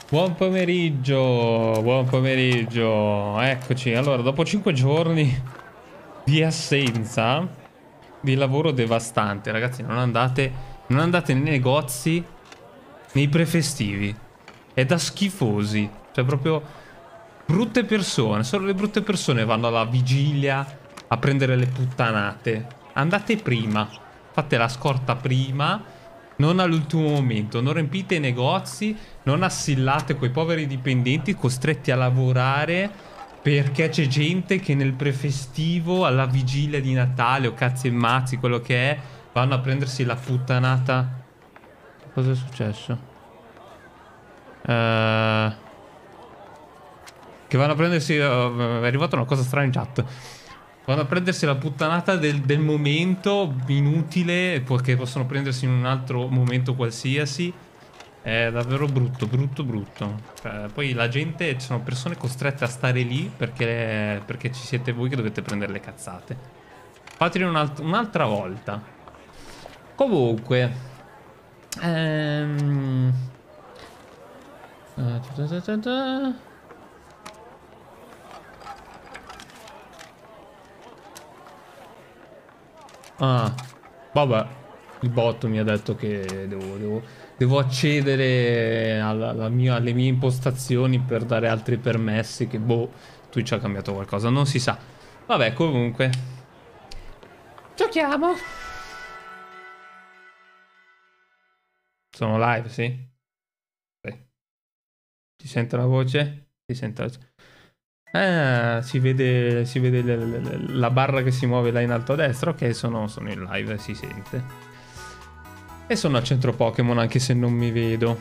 Buon pomeriggio, buon pomeriggio. Eccoci. Allora, dopo 5 giorni di assenza, di lavoro devastante, ragazzi, non andate nei negozi, nei prefestivi. È da schifosi. Cioè, proprio brutte persone. Solo le brutte persone vanno alla vigilia a prendere le puttanate. Andate prima. Fate la scorta prima. Non all'ultimo momento. Non riempite i negozi. Non assillate quei poveri dipendenti costretti a lavorare perché c'è gente che nel prefestivo, alla vigilia di Natale o cazzi e mazzi, quello che è, vanno a prendersi la puttanata. Cosa è successo? Che vanno a prendersi. È arrivata una cosa strana in chat. Vanno a prendersi la puttanata del momento inutile, che possono prendersi in un altro momento qualsiasi. È davvero brutto, brutto, brutto. Cioè, poi la gente, ci sono persone costrette a stare lì perché ci siete voi che dovete prendere le cazzate. Fatelo un'altra volta. Comunque. Ehm... ta ta ta ta. Ah, vabbè, il bot mi ha detto che devo accedere alle mie impostazioni per dare altri permessi che, boh, Twitch ha cambiato qualcosa, non si sa. Vabbè, comunque. Giochiamo. Sono live, sì? Sì. Si sente la voce? Si sente la voce. Si vede la barra che si muove là in alto a destra. Ok, sono in live, si sente. E sono al centro Pokémon anche se non mi vedo.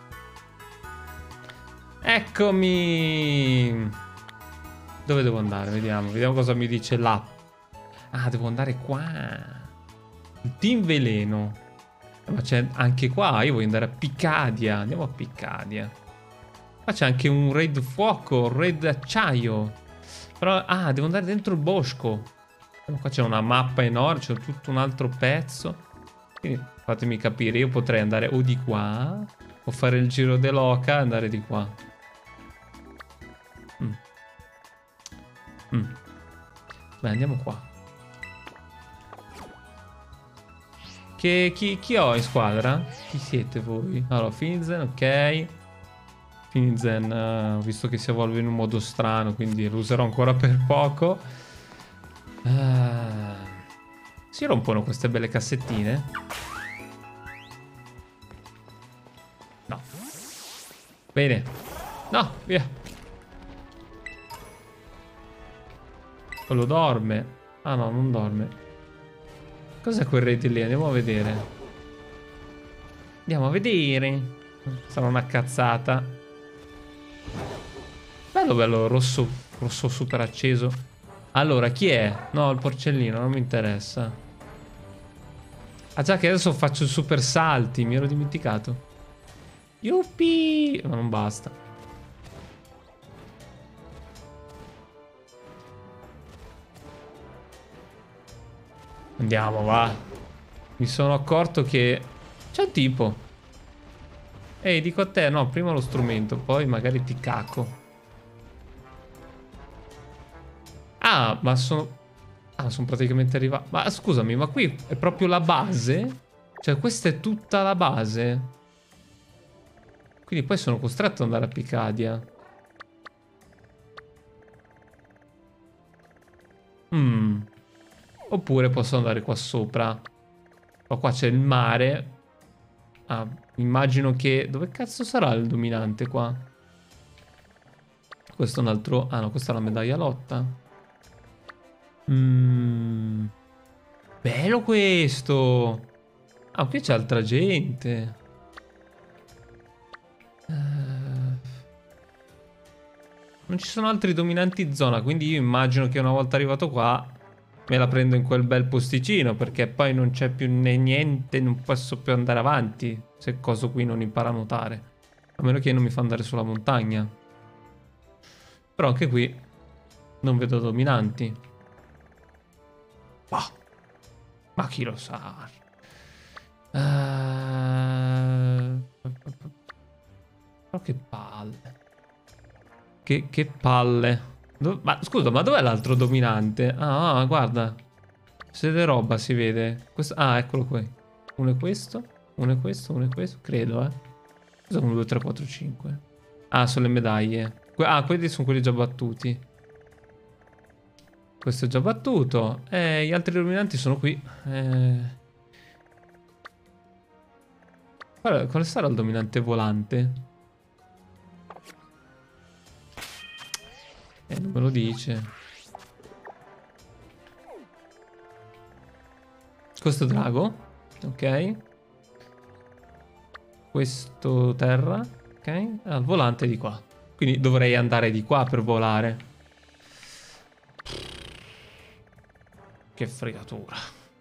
Eccomi! Dove devo andare? Vediamo cosa mi dice l'app. Ah, devo andare qua. Il Team Veleno. Ma c'è anche qua. Io voglio andare a Piccadia. Andiamo a Piccadia. Qua c'è anche un raid fuoco, un raid acciaio. Però, devo andare dentro il bosco. Qua c'è una mappa enorme, c'è tutto un altro pezzo. Quindi fatemi capire, io potrei andare o di qua, o fare il giro dell'oca e andare di qua. Mm. Mm. Beh, andiamo qua. Chi ho in squadra? Chi siete voi? Allora, Finizen, ok. Finizen, ho visto che si evolve in un modo strano, quindi lo userò ancora per poco. Si rompono queste belle cassettine? No. Bene. No, via. Quello dorme. Ah no, non dorme. Cos'è quel raid lì? Andiamo a vedere. Andiamo a vedere. Sarà una cazzata. Bello, bello, rosso, rosso super acceso. Allora, chi è? No, il porcellino, non mi interessa. Ah già che adesso faccio il super salti, mi ero dimenticato. Yuppie! Ma non basta. Andiamo, va. Mi sono accorto che c'è un tipo. Ehi, dico a te, no, prima lo strumento, poi magari ti cacco. Ah, ma sono... Ah, sono praticamente arrivato. Ma scusami, ma qui è proprio la base? Cioè, questa è tutta la base? Quindi poi sono costretto ad andare a Piccadia. Oppure posso andare qua sopra. Ma qua c'è il mare. Ah, immagino che... Dove cazzo sarà il dominante qua? Questo è un altro... Ah no, questa è la medaglia lotta. Bello questo! Ah, qui c'è altra gente. Non ci sono altri dominanti in zona, quindi io immagino che una volta arrivato qua me la prendo in quel bel posticino, perché poi non c'è più né niente, non posso più andare avanti se coso qui non impara a nuotare. A meno che non mi fa andare sulla montagna. Però anche qui non vedo dominanti. Bah, ma chi lo sa? Però che palle. Che palle. Ma scusa, ma dov'è l'altro dominante? Ah, guarda. Sede roba si vede. Eccolo qui. Uno è questo. Uno è questo. Uno è questo. Credo, eh. Cosa 1, 2, 3, 4, 5? Ah, sono le medaglie. Quelli sono quelli già battuti. Questo è già battuto. Gli altri dominanti sono qui. Quale sarà il dominante volante? Non me lo dice. Questo drago. Ok. Questo terra. Ok. Il volante è di qua. Quindi dovrei andare di qua per volare. Che fregatura.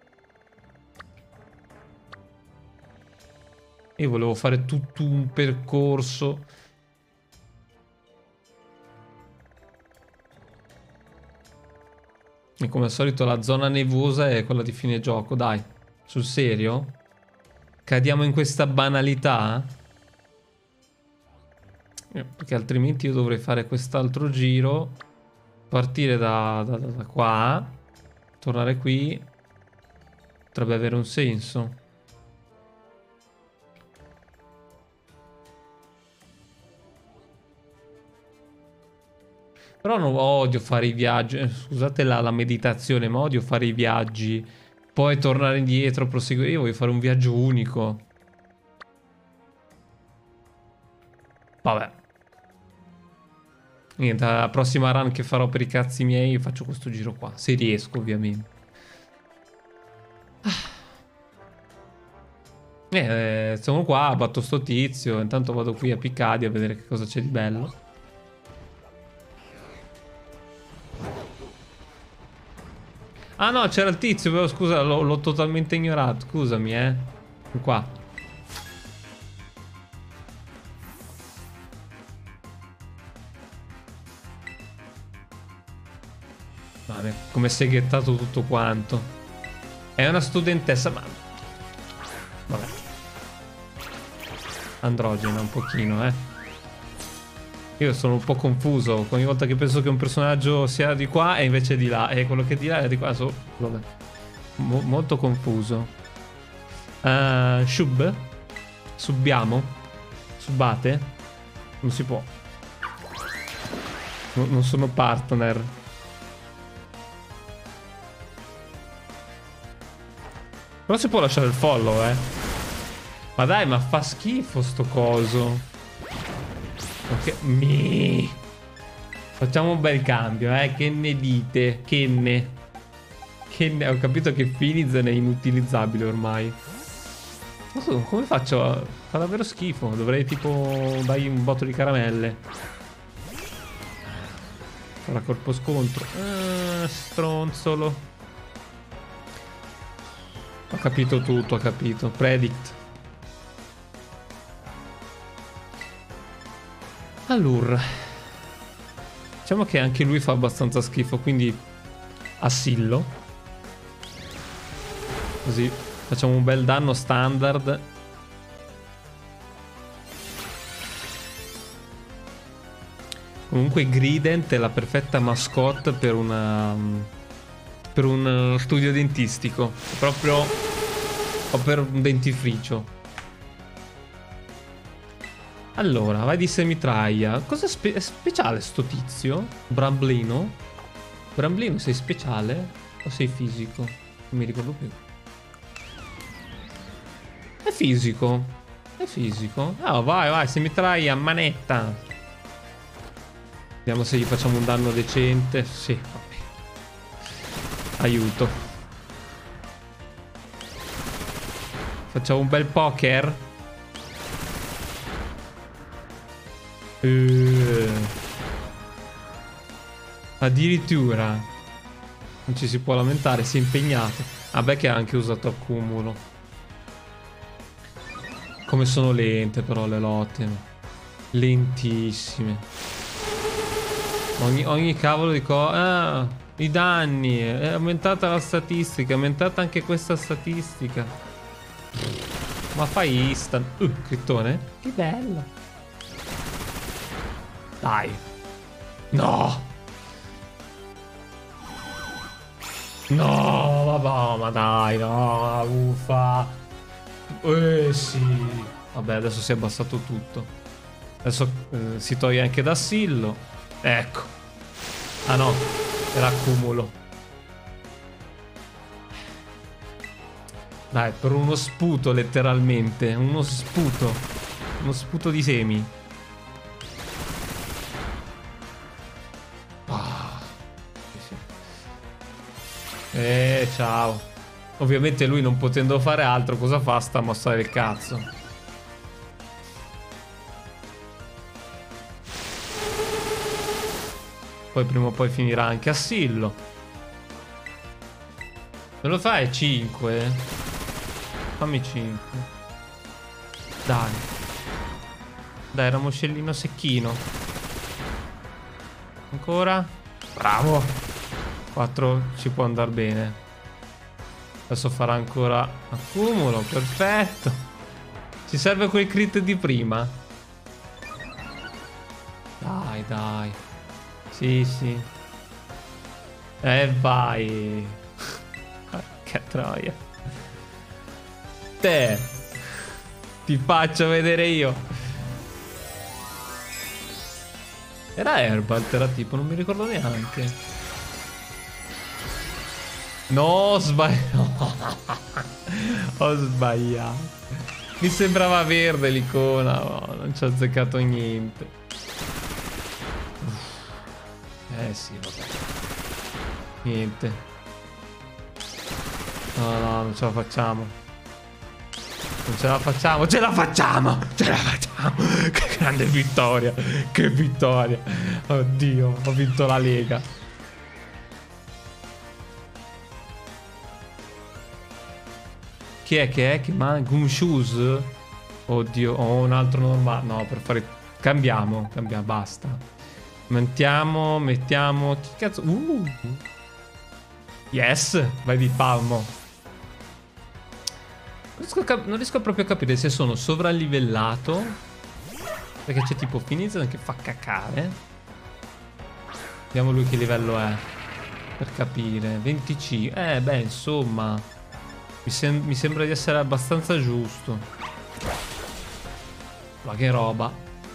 Io volevo fare tutto un percorso. E come al solito la zona nevosa è quella di fine gioco. Dai, sul serio? Cadiamo in questa banalità? Perché altrimenti io dovrei fare quest'altro giro. Partire da qua. Tornare qui. Potrebbe avere un senso. Però non odio fare i viaggi. Scusate la meditazione, ma odio fare i viaggi. Poi tornare indietro, proseguire. Io voglio fare un viaggio unico. Vabbè. Niente, la prossima run che farò per i cazzi miei faccio questo giro qua. Se riesco, ovviamente. Sono qua, batto sto tizio. Intanto vado qui a Piccadia a vedere che cosa c'è di bello. Ah no, c'era il tizio, però scusa, l'ho totalmente ignorato. Scusami, qua. Vabbè, come seghettato tutto quanto. È una studentessa, ma... Vabbè. Androgena un pochino, Io sono un po' confuso ogni volta che penso che un personaggio sia di qua e invece di là. E quello che è di là è di qua. Vabbè. Molto confuso. Shub? Subbiamo? Subbate? Non si può. Non sono partner. Però si può lasciare il follow, Ma dai, ma fa schifo sto coso. Ok, facciamo un bel cambio, Che ne dite? Che ne? Ho capito che Finizen è inutilizzabile ormai. Non so, come faccio? Fa davvero schifo. Dovrei tipo dargli un botto di caramelle. Ora colpo scontro. Stronzolo. Ho capito tutto, ho capito. Predict. Allora, diciamo che anche lui fa abbastanza schifo, quindi assillo. Così facciamo un bel danno standard. Comunque Grident è la perfetta mascotte per uno studio dentistico. Proprio o per un dentifricio. Allora, vai di semitraglia. Cosa è speciale sto tizio? Bramblino? Bramblino, sei speciale? O sei fisico? Non mi ricordo più. È fisico. È fisico. Ah, vai, semitraglia, manetta. Vediamo se gli facciamo un danno decente. Sì, vabbè. Aiuto. Facciamo un bel poker. Addirittura non ci si può lamentare, si è impegnato. Vabbè che ha anche usato accumulo. Come sono lente però le lotte. Lentissime. Ogni cavolo di cosa. I danni. È aumentata la statistica. È aumentata anche questa statistica. Ma fai instant. Crittone. Che bello. Dai. No. No, vabbè, ma dai, no, uffa. Sì. Vabbè, adesso si è abbassato tutto. Adesso si toglie anche da Sillo. Ecco. Ah no, era accumulo. Dai, per uno sputo letteralmente. Uno sputo. Uno sputo di semi. Ciao. Ovviamente lui non potendo fare altro, cosa fa? Sta a mostrare il cazzo. Poi prima o poi finirà anche a Sillo. Me lo fai 5? Fammi 5. Dai. Dai, ramoscellino secchino. Ancora. Bravo. 4 ci può andare bene. Adesso farà ancora accumulo. Perfetto. Ci serve quel crit di prima. Dai, dai. Sì, sì. Vai. Che troia. Te. Ti faccio vedere io. Era Herbalt, era tipo, non mi ricordo neanche. No, ho sbagliato. Ho sbagliato. Mi sembrava verde l'icona. No, non ci ho azzeccato niente. Sì, vabbè. Niente. No, no, non ce la facciamo. Non ce la facciamo. Ce la facciamo. Ce la facciamo. Che grande vittoria. Che vittoria. Oddio, ho vinto la Lega. Chi è che è? Che manca? Gumshoes? Oddio, ho un altro normale. No, per fare... Cambiamo, basta. Mettiamo... Che cazzo? Yes! Vai di palmo. Non riesco proprio a capire se sono sovrallivellato. Perché c'è tipo Finizen che fa cacare. Vediamo lui che livello è. Per capire. 25. Beh, insomma... Mi sembra di essere abbastanza giusto. Ma che roba.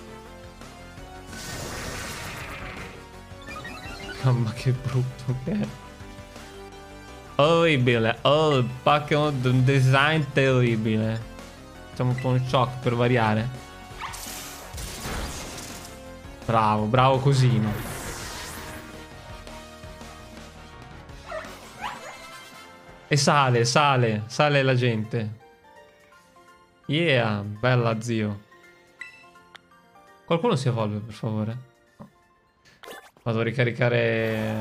Mamma che brutto che è. Orribile. Oh, il Pokémon di un design terribile. Facciamo un po' un shock per variare. Bravo, bravo cosino. E sale la gente. Yeah, bella zio. Qualcuno si evolve, per favore. No. Vado a ricaricare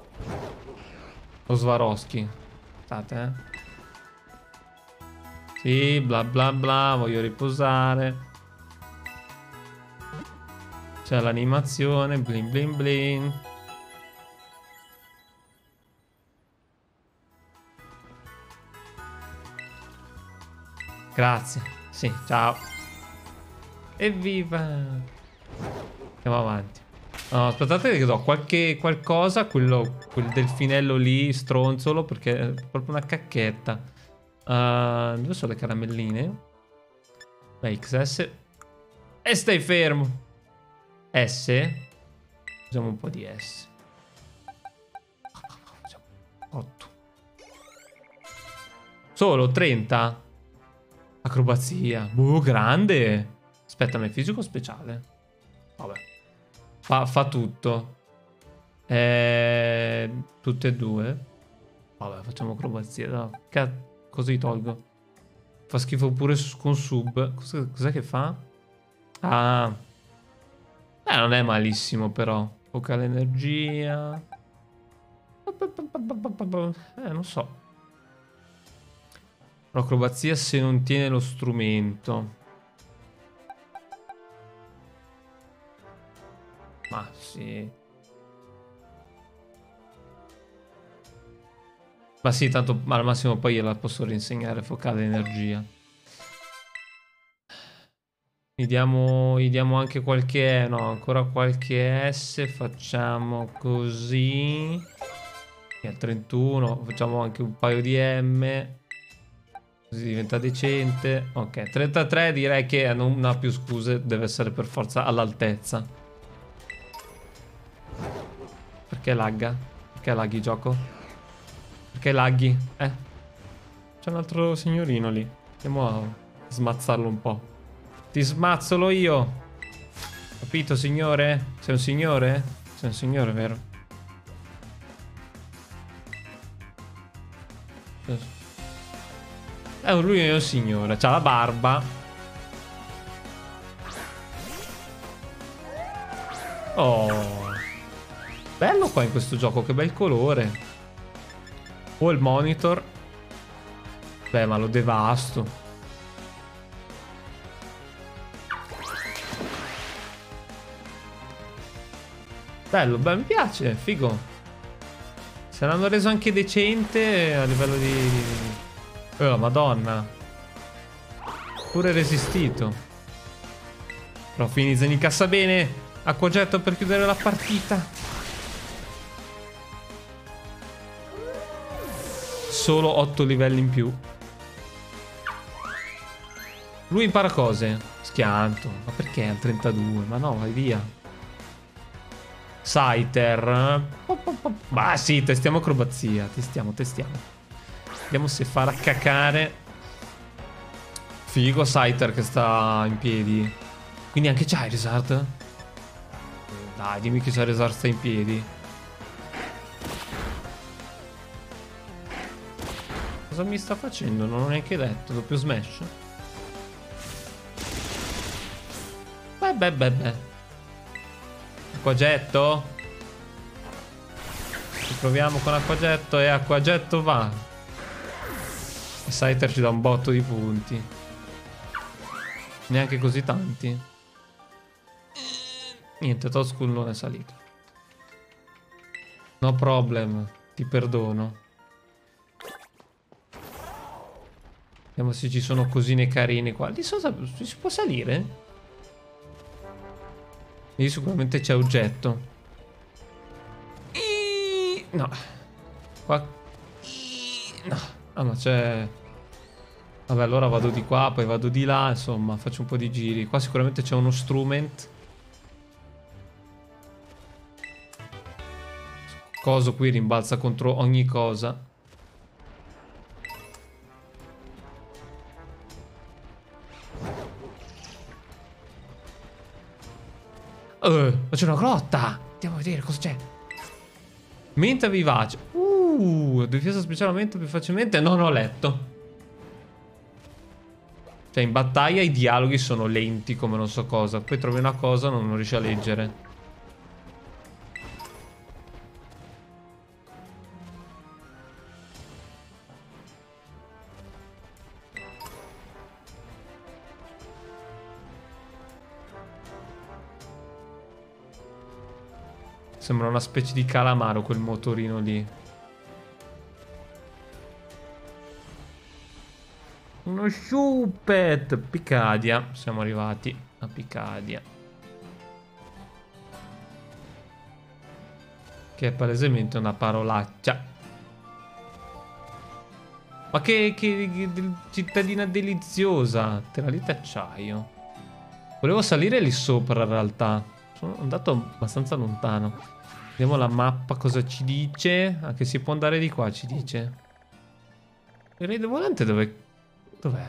lo Swarovski. Aspettate, Sì, bla bla bla, voglio riposare. C'è l'animazione, blin blin blin. Grazie. Sì, ciao. Evviva. Andiamo avanti. No, aspettate che do qualcosa, quel delfinello lì, stronzolo, perché è proprio una cacchetta. Dove sono le caramelline? Beh, XS. E stai fermo. S. Usiamo un po' di S. 8. Solo 30? Acrobazia. Grande. Aspetta, ma è fisico speciale? Vabbè. Fa tutto. Tutte e due. Vabbè, facciamo acrobazia. No. Cosa gli tolgo? Fa schifo pure con sub. Cos'è che fa? Ah. Non è malissimo però. Poca l'energia. Non so. L'acrobazia se non tiene lo strumento. Ma sì. Ma sì, tanto al massimo poi gliela posso rinsegnare focale energia. Gli diamo anche qualche... No, ancora qualche S. Facciamo così. E al 31 facciamo anche un paio di M. Così diventa decente. Ok, 33 direi che non ha più scuse. Deve essere per forza all'altezza. Perché lagga? Perché laghi gioco? Perché laghi? C'è un altro signorino lì. Andiamo a smazzarlo un po'. Ti smazzolo io. Capito, signore? Sei un signore? Sei un signore, vero? Lui è un signore. C'ha la barba. Oh. Bello qua in questo gioco. Che bel colore. Oh, il monitor. Beh, ma lo devasto. Bello, beh, mi piace, figo. Se l'hanno reso anche decente a livello di... Oh, madonna. Pure resistito. Però Finizen incassa bene. Acquagetto per chiudere la partita. Solo 8 livelli in più. Lui impara cose. Schianto. Ma perché al 32? Ma no, vai via. Scyther. Ma sì, testiamo acrobazia. Testiamo. Vediamo se farà cacare. Figo Scyther che sta in piedi. Quindi anche Charizard. Dai, dimmi che Charizard sta in piedi. Cosa mi sta facendo? Non ho neanche detto. Doppio smash. Beh. Acquagetto? Ci proviamo con acquagetto e acquagetto va. E Scyther ci dà un botto di punti. Neanche così tanti. Niente, Toskull non è salito. No problem, ti perdono. Vediamo se ci sono cosine carine qua. Lì si può salire? Lì sicuramente c'è oggetto. No. Qua. No. Ah, ma c'è... Vabbè, allora vado di qua, poi vado di là. Insomma, faccio un po' di giri. Qua sicuramente c'è uno strument. Coso qui rimbalza contro ogni cosa. Ma c'è una grotta! Andiamo a vedere cosa c'è. Menta vivace. Difesa speciale aumenta più facilmente. Non ho letto. Cioè, in battaglia i dialoghi sono lenti come non so cosa. Poi trovi una cosa, non riesci a leggere. Sembra una specie di calamaro quel motorino lì. Uno Shuppet. Picadia. Siamo arrivati a Picadia. Che è palesemente una parolaccia. Ma che cittadina deliziosa. Teralite acciaio. Volevo salire lì sopra in realtà. Sono andato abbastanza lontano. Vediamo la mappa cosa ci dice. Ah, che si può andare di qua, ci dice. Il raid volante dove... Dov'è?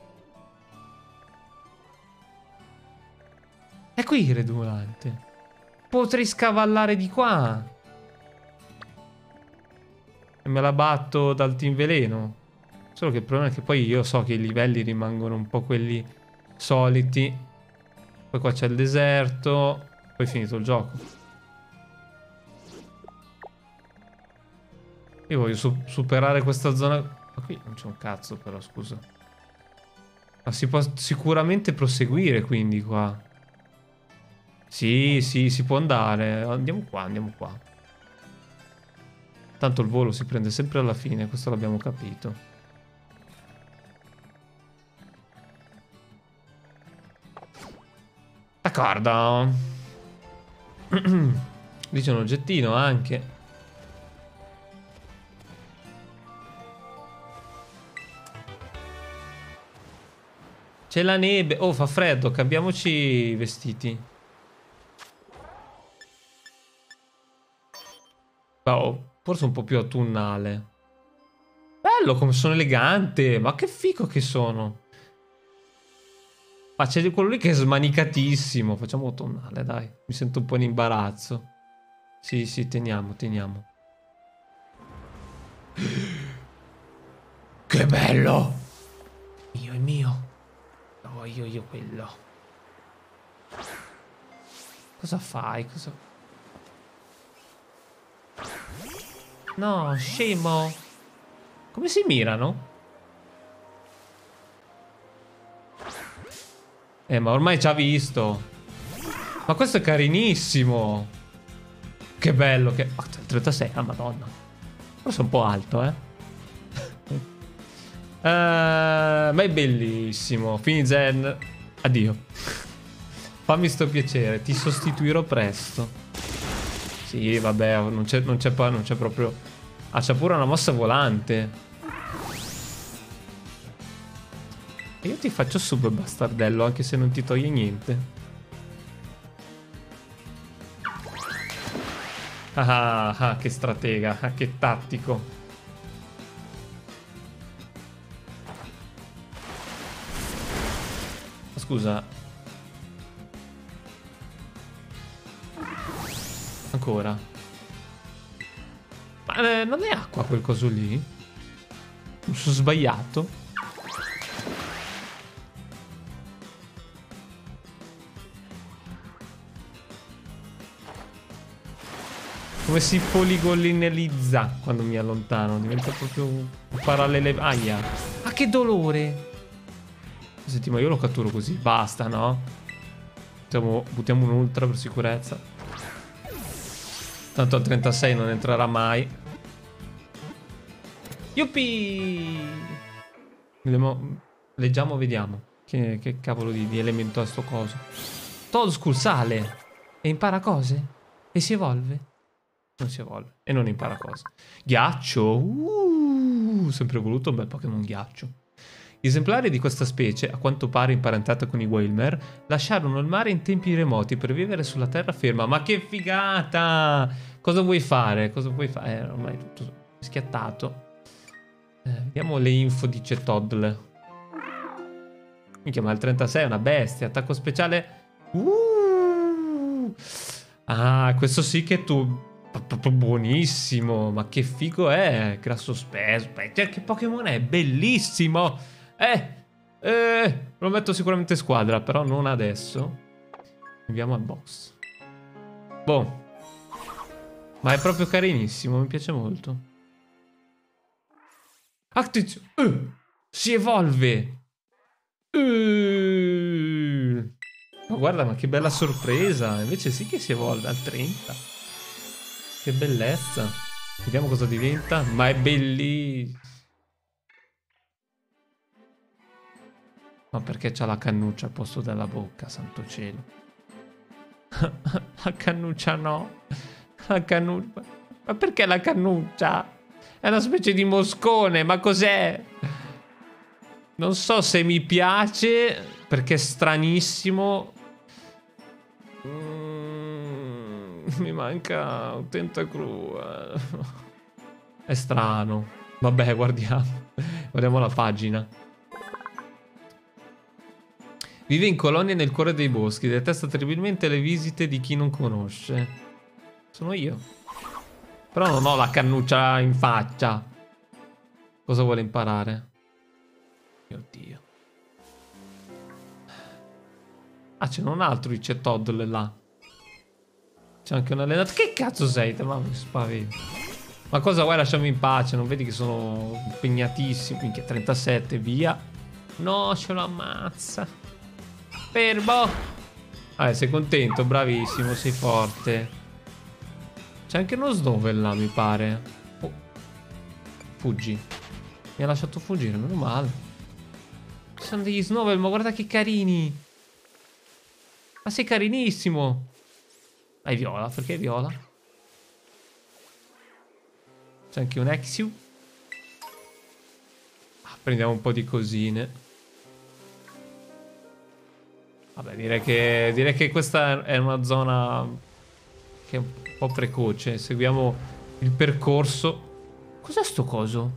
È qui il raid volante. Potrei scavallare di qua. E me la batto dal team veleno. Solo che il problema è che poi io so che i livelli rimangono un po' quelli soliti. Poi qua c'è il deserto. Poi è finito il gioco. Io voglio superare questa zona. Ma qui non c'è un cazzo però, scusa. Ma si può sicuramente proseguire quindi qua. Sì, si può andare. Andiamo qua. Tanto il volo si prende sempre alla fine, questo l'abbiamo capito. D'accordo. Lì c'è un oggettino anche. C'è la neve. Oh, fa freddo. Cambiamoci i vestiti. Oh, forse un po' più autunnale. Bello come sono elegante. Ma che figo che sono. Ma c'è quello lì che è smanicatissimo. Facciamo autunnale, dai. Mi sento un po' in imbarazzo. Sì, sì, teniamo. Che bello. Mio, è mio. Lo voglio io quello. Cosa fai? Cosa... No, scemo. Come si mirano? Ma ormai ci ha visto. Ma questo è carinissimo. Che bello che... Oh, 36, ah madonna. Forse è un po' alto, ma è bellissimo. Finizen, addio. Fammi sto piacere, ti sostituirò presto. Sì, vabbè, non c'è proprio... Ah, c'è pure una mossa volante. E io ti faccio sub, bastardello, anche se non ti toglie niente. Ah, che stratega, che tattico. Scusa. Ancora. Ma non è acqua quel coso lì? Mi sono sbagliato. Come si poligolinellizza quando mi allontano. Diventa proprio un parallele. Aia. Ah, che dolore. Senti, ma io lo catturo così. Basta, no? Buttiamo un ultra per sicurezza. Tanto a 36 non entrerà mai. Yuppie! Leggiamo, vediamo. Che cavolo di elemento è sto coso. Toadstool sale. E impara cose. E si evolve. Non si evolve. E non impara cose. Ghiaccio. Sempre voluto un bel Pokémon ghiaccio. Gli esemplari di questa specie, a quanto pare imparentata con i Wailmer, lasciarono il mare in tempi remoti per vivere sulla terraferma. Ma che figata! Cosa vuoi fare? Cosa vuoi fare? Ormai tutto schiattato. Vediamo le info di Cetoddle. Minchia, ma il 36 è una bestia. Attacco speciale. Ah, questo sì che tu... Buonissimo. Ma che figo è? Grasso speso. Che Pokémon è? Bellissimo. Lo metto sicuramente in squadra, però non adesso. Andiamo al box. Boh. Ma è proprio carinissimo, mi piace molto. Attenzione. Si evolve. Ma guarda, ma che bella sorpresa. Invece sì che si evolve al 30. Che bellezza. Vediamo cosa diventa. Ma è bellissimo. Ma perché c'ha la cannuccia al posto della bocca, santo cielo. La cannuccia no. La cannuccia. Ma perché la cannuccia? È una specie di moscone, ma cos'è? Non so se mi piace, perché è stranissimo. Mi manca un tentacruel. È strano. Vabbè, guardiamo. Guardiamo la pagina. Vive in colonie nel cuore dei boschi. Detesta terribilmente le visite di chi non conosce. Sono io. Però non ho la cannuccia in faccia. Cosa vuole imparare? Mio Dio. Ah, c'è un altro Icetoddle là. C'è anche un allenatore. Che cazzo sei? Ma mi spavento. Ma cosa vuoi? Lasciami in pace. Non vedi che sono impegnatissimo. Minchia, 37, via. No, ce lo ammazza. Fermo. Sei contento? Bravissimo, sei forte. C'è anche uno Snovel là, mi pare. Oh. Fuggi. Mi ha lasciato fuggire, meno male. Ci sono degli Snovel, ma guarda che carini. Ma sei carinissimo. Hai viola, perché viola? C'è anche un Exiu. Prendiamo un po' di cosine. Vabbè, direi che questa è una zona che è un po' precoce. Seguiamo il percorso. Cos'è sto coso?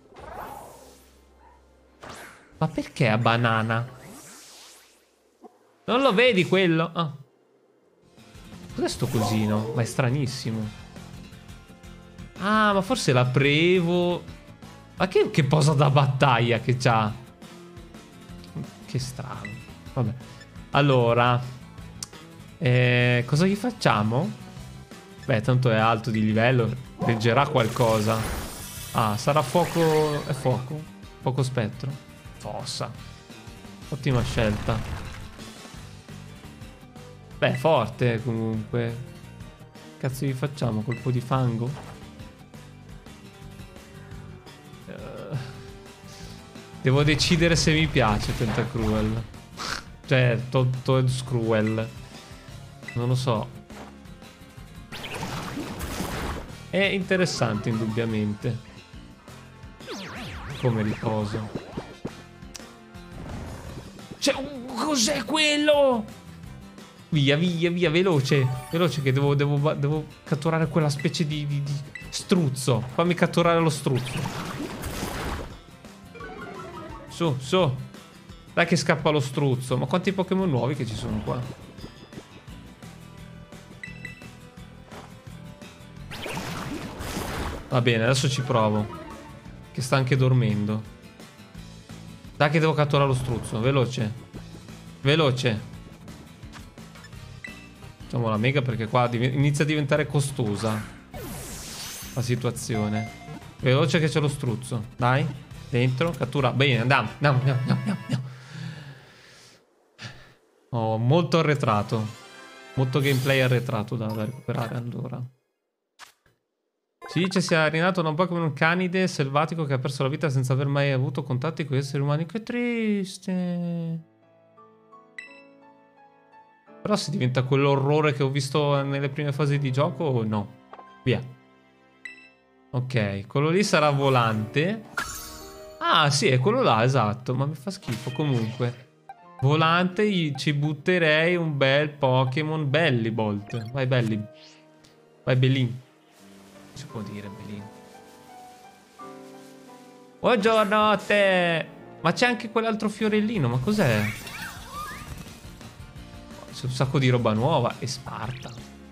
Ma perché a banana? Non lo vedi quello? Ah. Cos'è sto cosino? Ma è stranissimo. Ah, ma forse la prevo. Ma che posa da battaglia che c'ha? Che strano. Vabbè. Allora. Cosa gli facciamo? Beh, tanto è alto di livello. Reggerà qualcosa. Ah, sarà fuoco. È fuoco? Fuoco spettro? Fossa. Ottima scelta. Beh, forte comunque. Cazzo gli facciamo? Colpo di fango? Devo decidere se mi piace Tentacruel. Cioè, Toad Scruel. Non lo so. È interessante, indubbiamente. Come riposo. Cioè, cos'è quello? Via, via, via, veloce. Veloce che devo catturare quella specie di struzzo. Fammi catturare lo struzzo. Su, su. Dai che scappa lo struzzo. Ma quanti Pokémon nuovi che ci sono qua? Va bene, adesso ci provo. Che sta anche dormendo. Dai che devo catturare lo struzzo. Veloce. Veloce. Facciamo la mega perché qua inizia a diventare costosa la situazione. Veloce che c'è lo struzzo. Dai. Dentro, cattura. Bene, andiamo. Andiamo. Oh, molto arretrato. Molto gameplay arretrato da recuperare allora. Si dice sia rinato da un Pokémon canide selvatico che ha perso la vita senza aver mai avuto contatti con gli esseri umani. Che triste. Però se diventa quell'orrore che ho visto nelle prime fasi di gioco, no. Via. Ok, quello lì sarà volante. Ah, sì, è quello là, esatto. Ma mi fa schifo comunque. Volante, ci butterei un bel Pokémon Bellibolt. Vai, Belli. Vai, Bellin. Si può dire, Bellin. Buongiorno a te. Ma c'è anche quell'altro fiorellino. Ma cos'è? C'è un sacco di roba nuova. E Sparta.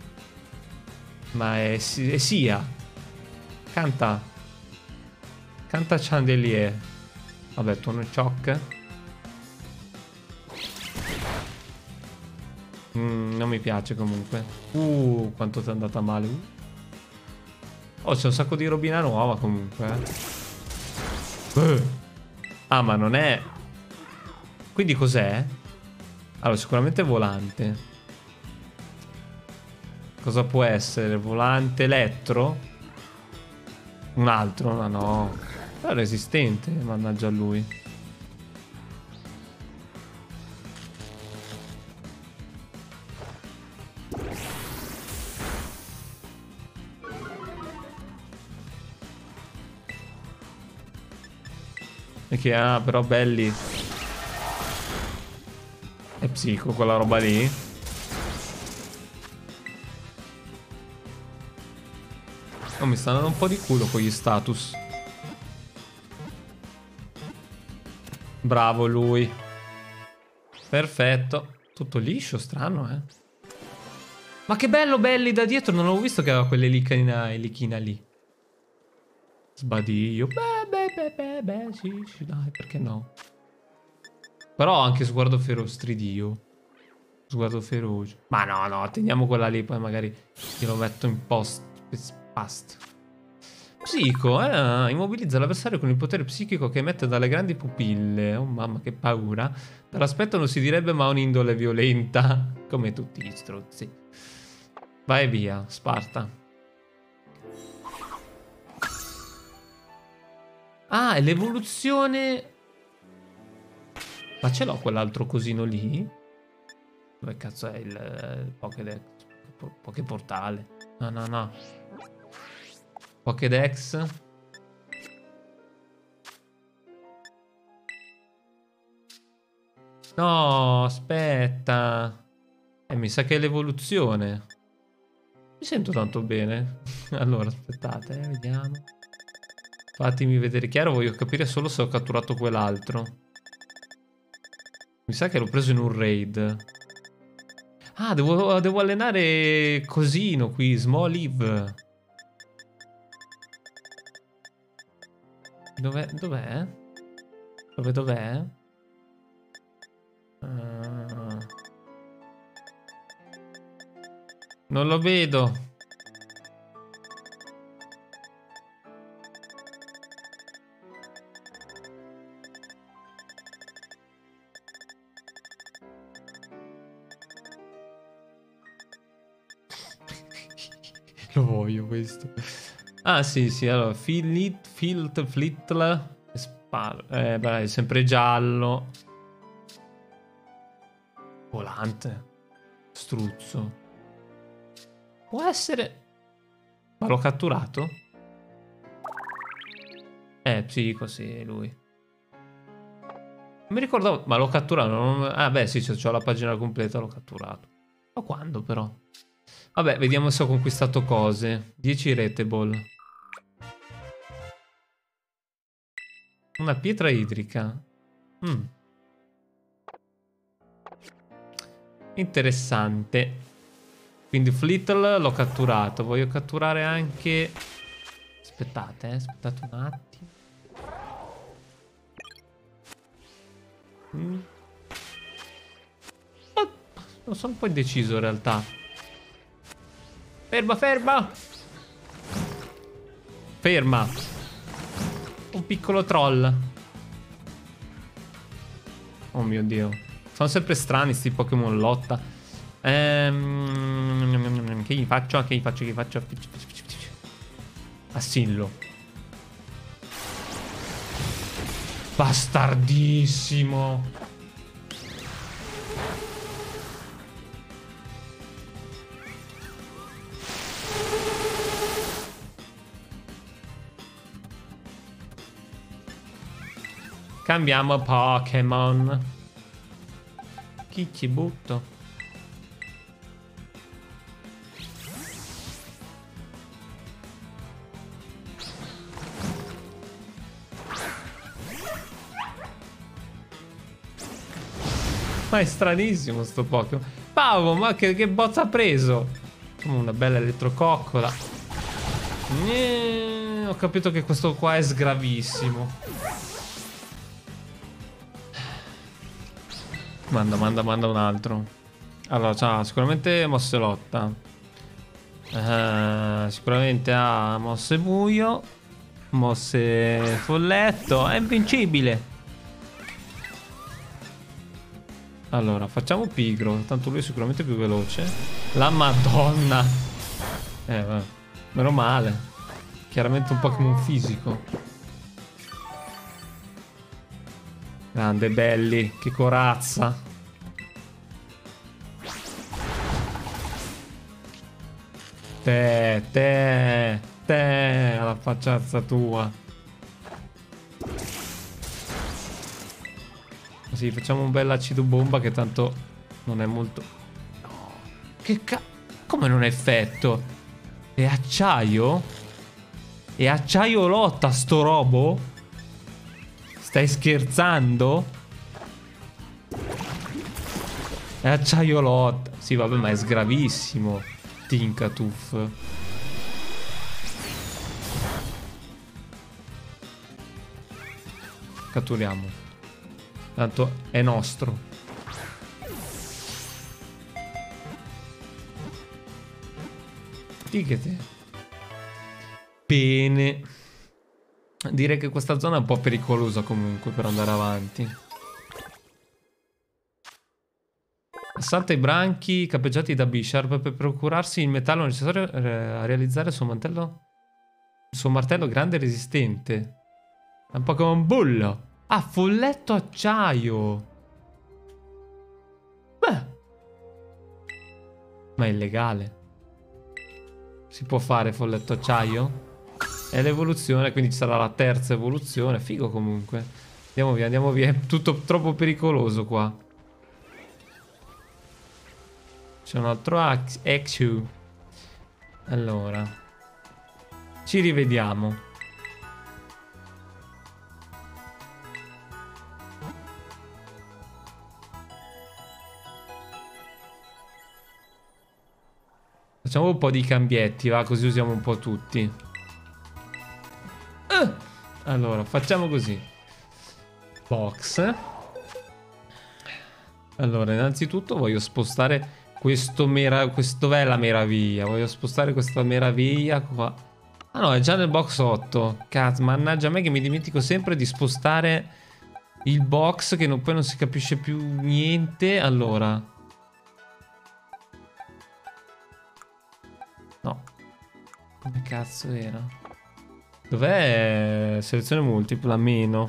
Ma è Sia. Canta. Canta Chandelier. Vabbè, Tono Choc. Non mi piace comunque. Quanto ti è andata male. Oh, c'è un sacco di robina nuova comunque. Ah, ma non è... Quindi cos'è? Allora, sicuramente volante. Cosa può essere? Volante elettro? Un altro? Ma no. È resistente, mannaggia a lui. E che però belli. È psico quella roba lì. Oh, mi sta andando un po' di culo con gli status. Bravo lui. Perfetto. Tutto liscio, strano, eh. Ma che bello belli da dietro. Non avevo visto che aveva quell'elichina lì. Sbadiglio. Beh, sì, dai, perché no? Però anche sguardo feroce, stridio. Sguardo feroce. Ma no, teniamo quella lì, poi magari glielo metto in past. Psico, immobilizza l'avversario con il potere psichico che emette dalle grandi pupille. Oh mamma, che paura. Dall'aspetto non si direbbe ma ha un'indole violenta. Come tutti gli struzzi. Vai via, Sparta. Ah, è l'evoluzione... Ma ce l'ho quell'altro cosino lì? Dove cazzo è il Pokédex? Poképortale. No, no, no. Pokédex. No, aspetta. Mi sa che è l'evoluzione. Mi sento tanto bene. Allora, aspettate, vediamo. Fatemi vedere chiaro, voglio capire solo se ho catturato quell'altro. Mi sa che l'ho preso in un raid. Ah, devo allenare Cosino qui, Small Eve. Dov'è? Dov'è? Dov'è? Non lo vedo. Lo voglio questo. Ah, sì, sì, allora. Flitl. Beh, è sempre giallo. Volante. Struzzo. Può essere... Ma l'ho catturato? Psico, sì, lui. Non mi ricordavo... Ma l'ho catturato. Ah, beh, sì, c'ho la pagina completa, l'ho catturato. Ma quando, però? Vabbè, vediamo se ho conquistato cose. 10 retable. Una pietra idrica. Interessante. Quindi Flittle l'ho catturato. Voglio catturare anche... Aspettate, aspettate un attimo. Non sono un po' indeciso in realtà. Ferma, ferma! Ferma! Un piccolo troll. Oh mio Dio. Sono sempre strani sti Pokémon lotta. Che gli faccio? Che gli faccio? Assillo. Bastardissimo. Cambiamo Pokémon. Chi ci butto? Ma è stranissimo sto Pokémon. Pavo, ma che bozza ha preso? Una bella elettrococcola. Ho capito che questo qua è sgravissimo. Manda un altro. Allora, c'ha sicuramente mosse lotta. Sicuramente ha mosse buio. Mosse folletto. È invincibile. Allora, facciamo pigro. Tanto lui è sicuramente più veloce. La Madonna. Vabbè. Meno male. Chiaramente un Pokémon fisico. Grande belli, che corazza. Te, alla facciazza tua. Sì, facciamo un bel acido bomba che tanto non è molto... No. Come non è effetto? È acciaio? È acciaio lotta sto robo? Stai scherzando? È acciaio lotta. Sì, vabbè, ma è sgravissimo. Tinkatuff. Catturiamo. Tanto è nostro. Tichete. Bene. Direi che questa zona è un po' pericolosa comunque per andare avanti. Assalta i branchi capeggiati da Bisharp per procurarsi il metallo necessario a realizzare il suo mantello. Il suo martello grande e resistente. È un Pokémon bullo. Ah, folletto acciaio. Beh, Ma è illegale. Si può fare folletto acciaio? È l'evoluzione, quindi ci sarà la terza evoluzione. Figo comunque. Andiamo via, andiamo via. È tutto troppo pericoloso qua. C'è un altro Axu. Allora. Ci rivediamo. Facciamo un po' di cambietti, va? Così usiamo un po' tutti. Allora, facciamo così. Box. Allora, innanzitutto voglio spostare dov'è la meraviglia? Voglio spostare questa meraviglia qua. Ah no, è già nel box 8. Cazzo, mannaggia a me che mi dimentico sempre di spostare il box che poi non si capisce più niente. Allora. No. Come cazzo era? Dov'è selezione multipla? Meno.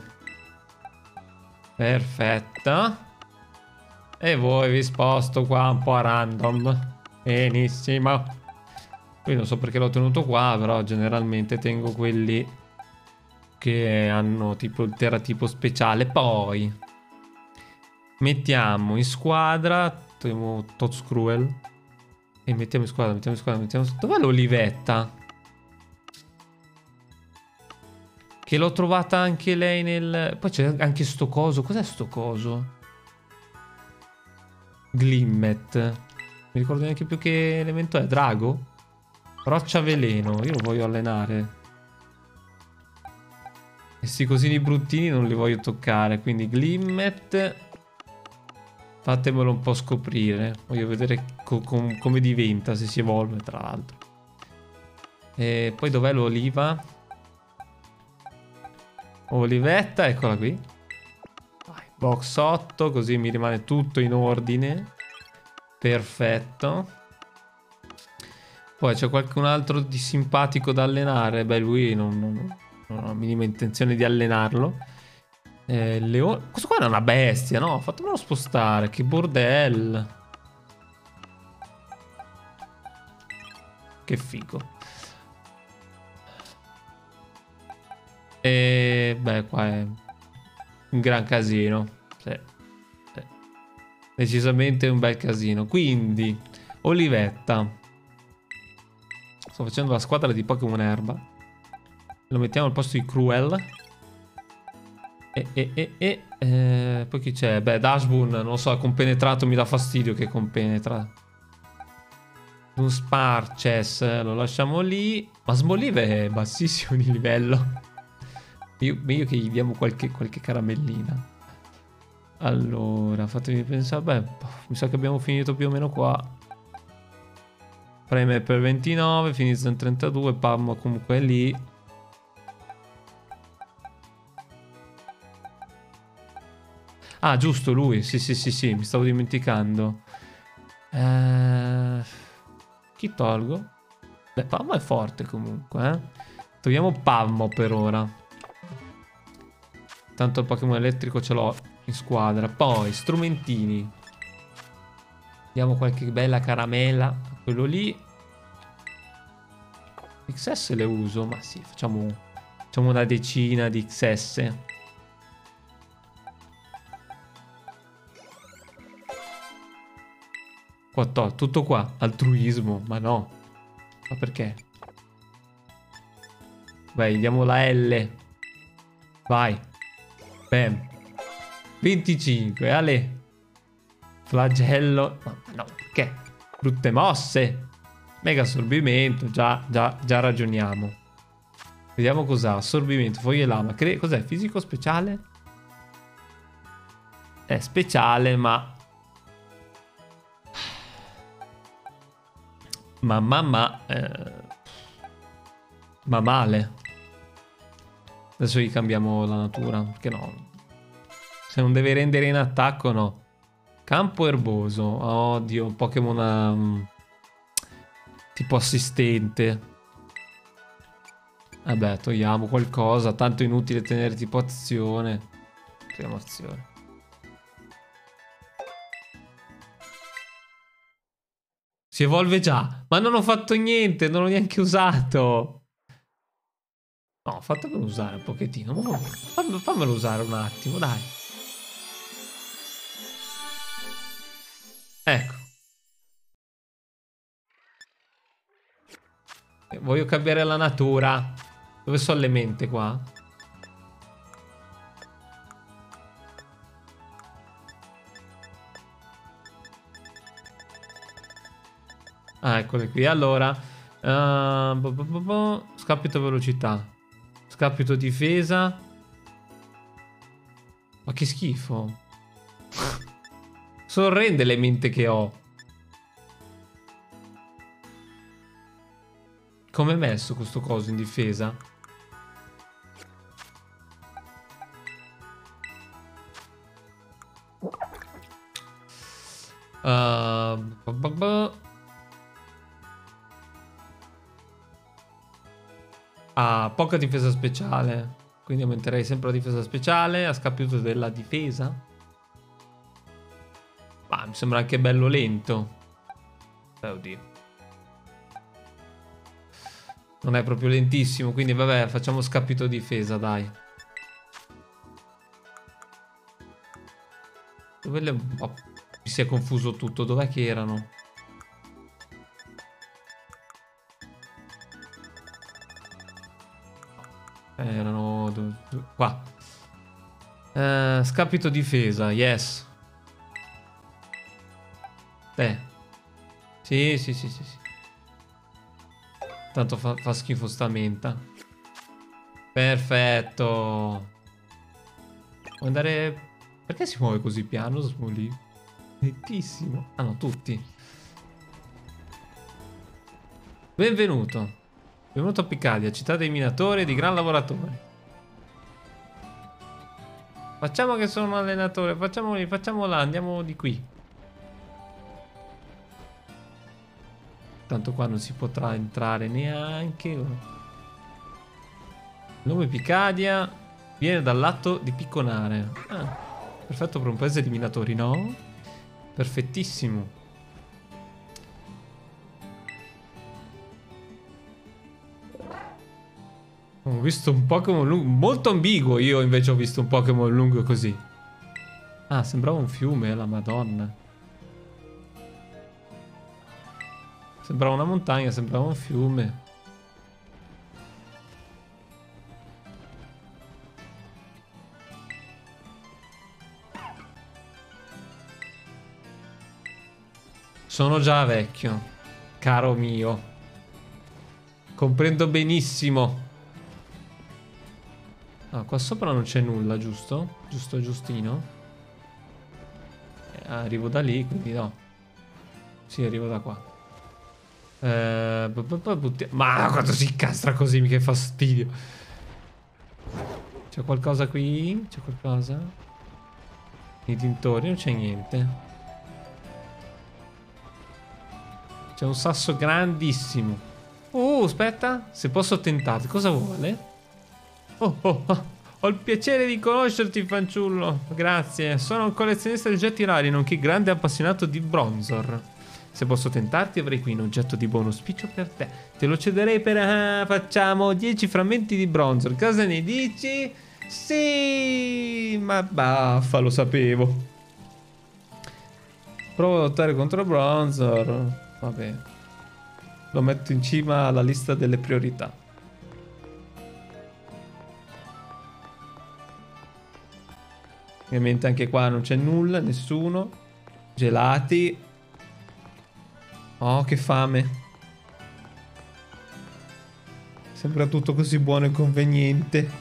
Perfetta. E voi vi sposto qua un po' a random. Benissimo. Qui non so perché l'ho tenuto qua, però generalmente tengo quelli che hanno tipo il teratipo speciale. Poi mettiamo in squadra, togliamo Totscruel e mettiamo in squadra, Dov'è l'olivetta? Che l'ho trovata anche lei nel... Poi c'è anche sto coso. Cos'è sto coso? Glimmet. Mi ricordo neanche più che elemento è. Drago? Roccia veleno. Io lo voglio allenare. Questi cosini bruttini non li voglio toccare. Quindi Glimmet. Fatemelo un po' scoprire. Voglio vedere come diventa, se si evolve tra l'altro. E poi dov'è l'oliva? Olivetta, eccola qui. Vai, box 8, così mi rimane tutto in ordine. Perfetto. Poi c'è qualcun altro di simpatico da allenare. Beh, lui non ho la minima intenzione di allenarlo. Leone. Questo qua è una bestia, no? Fatemelo spostare, che bordello. Che figo. E beh, qua è un gran casino. Sì. Sì. Decisamente un bel casino. Quindi, Olivetta. Sto facendo la squadra di Pokémon Erba. Lo mettiamo al posto di Cruel. Poi chi c'è? Beh, Dashboon, non lo so, è compenetrato, mi dà fastidio che compenetra. Un Sparches, lo lasciamo lì. Ma Smolive è bassissimo di livello. Meglio che gli diamo qualche caramellina. Allora, fatemi pensare. Beh, mi sa che abbiamo finito più o meno qua. Preme per 29, Finizza in 32, Pam comunque è lì. Ah, giusto, lui. Sì, mi stavo dimenticando. Chi tolgo? Beh, Pammo è forte comunque, eh. Togliamo Pammo per ora. Tanto il Pokémon elettrico ce l'ho in squadra. Poi, strumentini. Diamo qualche bella caramella a quello lì. XS le uso, ma sì, facciamo una decina di XS. Tutto qua, altruismo, ma no. Ma perché? Vai, diamo la L. Vai. Bam. 25, ale. Flagello. No, perché? Brutte mosse. Mega assorbimento, già ragioniamo. Vediamo cos'ha. Assorbimento, foglie lama. Cos'è? Fisico speciale? È speciale, ma... Ma male. Adesso gli cambiamo la natura. Perché no? Se non deve rendere in attacco, no. Campo erboso. Oddio, Pokémon tipo assistente. Vabbè, togliamo qualcosa. Tanto inutile tenere tipo azione. Togliamo azione. Si evolve già. Ma non ho fatto niente, non l'ho neanche usato. No, fatemelo usare un pochettino. Fammelo usare un attimo, dai. Ecco. Voglio cambiare la natura. Dove sono le mente qua? Ah, eccole qui. Allora, scapito velocità. Scapito difesa. Ma che schifo. Sono orrende le mente che ho. Come è messo questo coso in difesa? Ah, poca difesa speciale. Quindi aumenterei sempre la difesa speciale a scapito della difesa. Ma mi sembra anche bello lento. Oddio. Non è proprio lentissimo, quindi vabbè, facciamo scapito difesa, dai. Dove le... Oh, mi si è confuso tutto, dov'è che erano? Erano... qua. Scapito difesa, yes. Sì, sì, sì, sì, sì. Tanto fa schifo sta menta. Perfetto. Può andare... Perché si muove così piano Smolly? Nettissimo. Ah no, tutti. Benvenuto. Benvenuto a Picadia, città dei minatori e di gran lavoratori. Facciamo che sono un allenatore. Facciamo lì, facciamo là, andiamo di qui. Tanto qua non si potrà entrare neanche. Il nome Picadia viene dal lato di picconare. Ah, perfetto per un paese di minatori, no? Perfettissimo. Ho visto un Pokémon lungo, molto ambiguo. Io invece ho visto un Pokémon lungo così. Ah, sembrava un fiume, la Madonna. Sembrava una montagna, sembrava un fiume. Sono già vecchio, caro mio. Comprendo benissimo. Ah, qua sopra non c'è nulla, giusto? Giusto, giustino. Arrivo da lì, quindi no. Sì, arrivo da qua. Ma quando si incastra così, mi che fastidio. C'è qualcosa qui? C'è qualcosa? Nei dintorni non c'è niente. C'è un sasso grandissimo. Aspetta. Se posso tentare, cosa vuole? Oh. Ho il piacere di conoscerti, fanciullo. Grazie. Sono un collezionista di oggetti rari, nonché grande appassionato di Bronzor. Se posso tentarti, avrei qui un oggetto di buon auspicio per te. Te lo cederei per... facciamo 10 frammenti di Bronzor. Cosa ne dici? Sì! Ma baffa, lo sapevo. Provo a lottare contro Bronzor. Vabbè. Lo metto in cima alla lista delle priorità. Ovviamente anche qua non c'è nulla, nessuno. Gelati. Oh, che fame. Sembra tutto così buono e conveniente.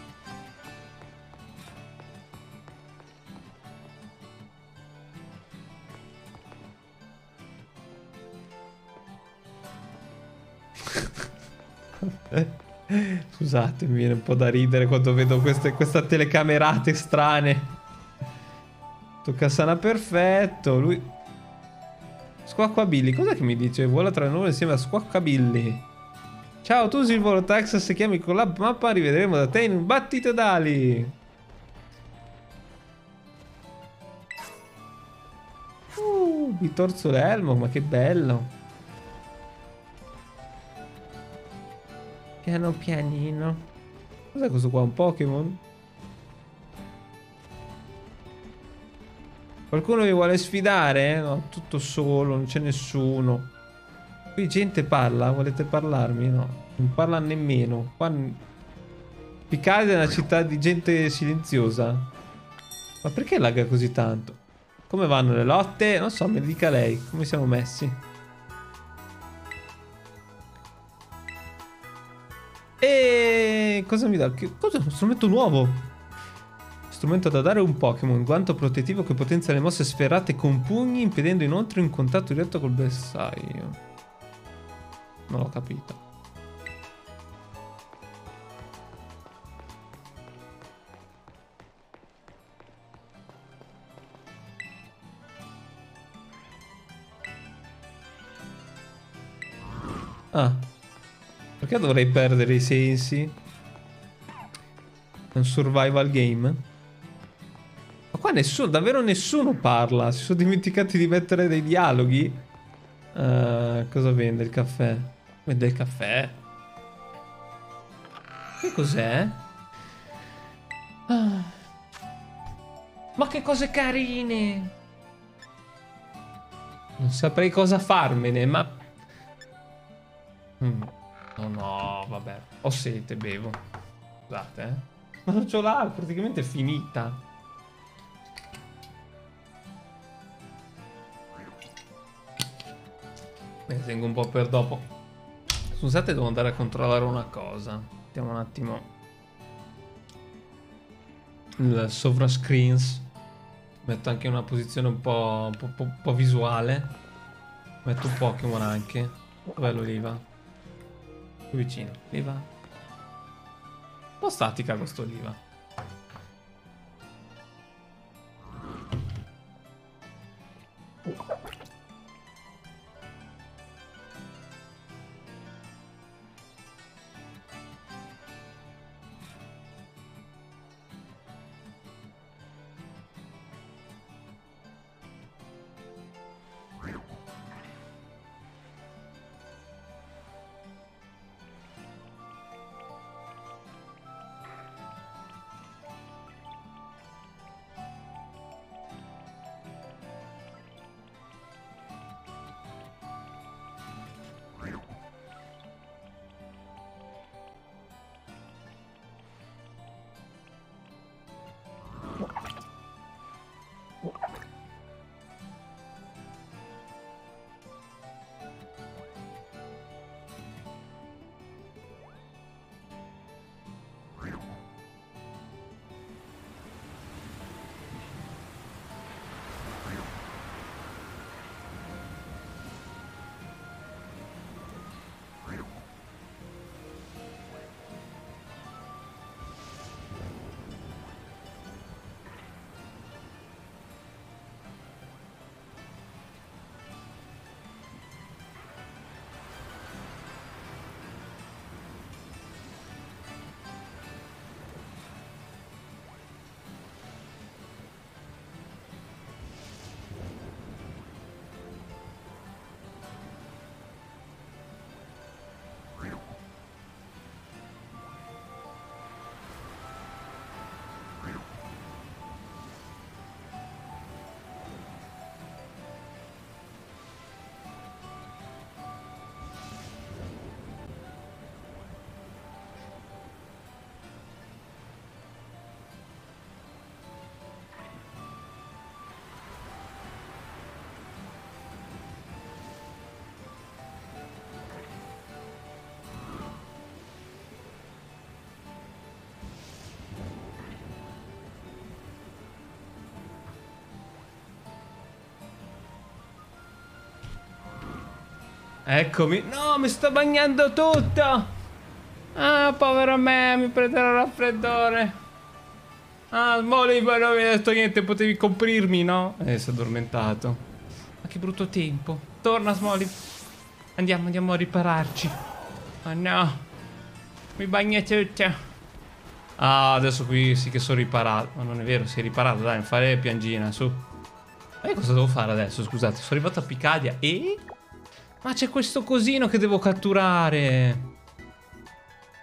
Scusate, mi viene un po' da ridere quando vedo queste telecamerate strane. Tocca sana perfetto. Lui... Squacquabilly, cos'è che mi dice? Vola tra le nuvole insieme a Squacquabilly. Ciao, tu sei il Volotax, se chiami con la mappa rivedremo da te in un battito d'ali. Vi torzo l'elmo, ma che bello. Piano pianino. Cos'è questo qua? Un Pokémon? Qualcuno vi vuole sfidare? No, tutto solo, non c'è nessuno. Qui gente parla, volete parlarmi? No, non parla nemmeno. Qua... Picardia è una città di gente silenziosa. Ma perché lagga così tanto? Come vanno le lotte? Non so, me lo dica lei. Come siamo messi? E cosa mi dà? Cos'è? Uno strumento nuovo. Strumento da dare a un Pokémon. Guanto protettivo che potenzia le mosse sferrate con pugni, impedendo inoltre un contatto diretto col bersaglio. Non l'ho capito. Ah. Perché dovrei perdere i sensi? È un survival game? Ma qua nessuno, davvero nessuno parla. Si sono dimenticati di mettere dei dialoghi. Cosa vende il caffè? Vende il caffè? Che cos'è? Ah. Ma che cose carine! Non saprei cosa farmene, ma... Oh no, vabbè. Ho sete, bevo. Scusate, Ma non ce l'ha, praticamente è finita. Me ne tengo un po' per dopo. Scusate, devo andare a controllare una cosa. Mettiamo un attimo il sovrascreens. Metto anche in una posizione un po' visuale. Metto un Pokémon anche. Dov'è l'oliva? Più vicino. Oliva. Un po' statica quest'oliva. Eccomi. No, mi sto bagnando tutto. Ah, povero me, mi prenderò il raffreddore. Ah, Smolly, non mi hai detto niente, potevi coprirmi, no? Si è addormentato. Ma che brutto tempo. Torna, Smolly. Andiamo a ripararci. Oh no. Mi bagna tutto. Ah, adesso qui sì che sono riparato. Ma non è vero, sei riparato, dai, non fare piangina, su. Ma io cosa devo fare adesso, scusate? Sono arrivato a Picadia e... Ma c'è questo cosino che devo catturare.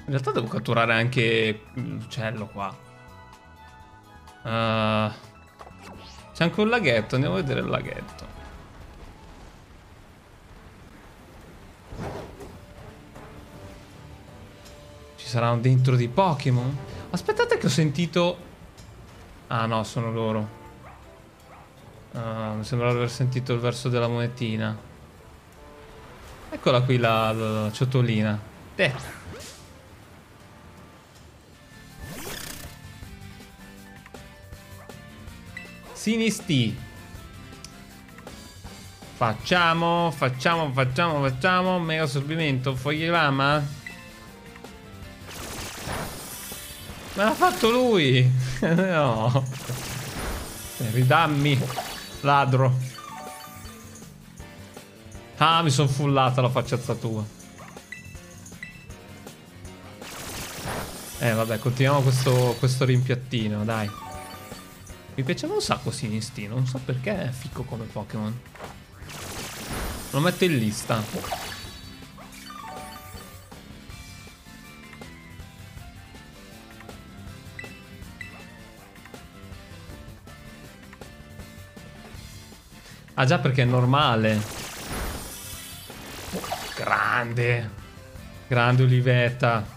In realtà devo catturare anche l'uccello qua. C'è anche un laghetto, andiamo a vedere il laghetto. Ci saranno dentro dei Pokémon? Aspettate che ho sentito... Ah no, sono loro. Mi sembra di aver sentito il verso della monetina. Eccola qui la ciotolina. Sinisti. Facciamo. Mega assorbimento. Foglie-lama. Me l'ha fatto lui. No. Ridammi. Ladro. Ah, mi sono fullata la facciazza tua. Vabbè, continuiamo questo rimpiattino, dai. Mi piaceva un sacco Sinistino, non so perché è fico come Pokémon. Lo metto in lista. Ah già, perché è normale. Grande. Grande Olivetta.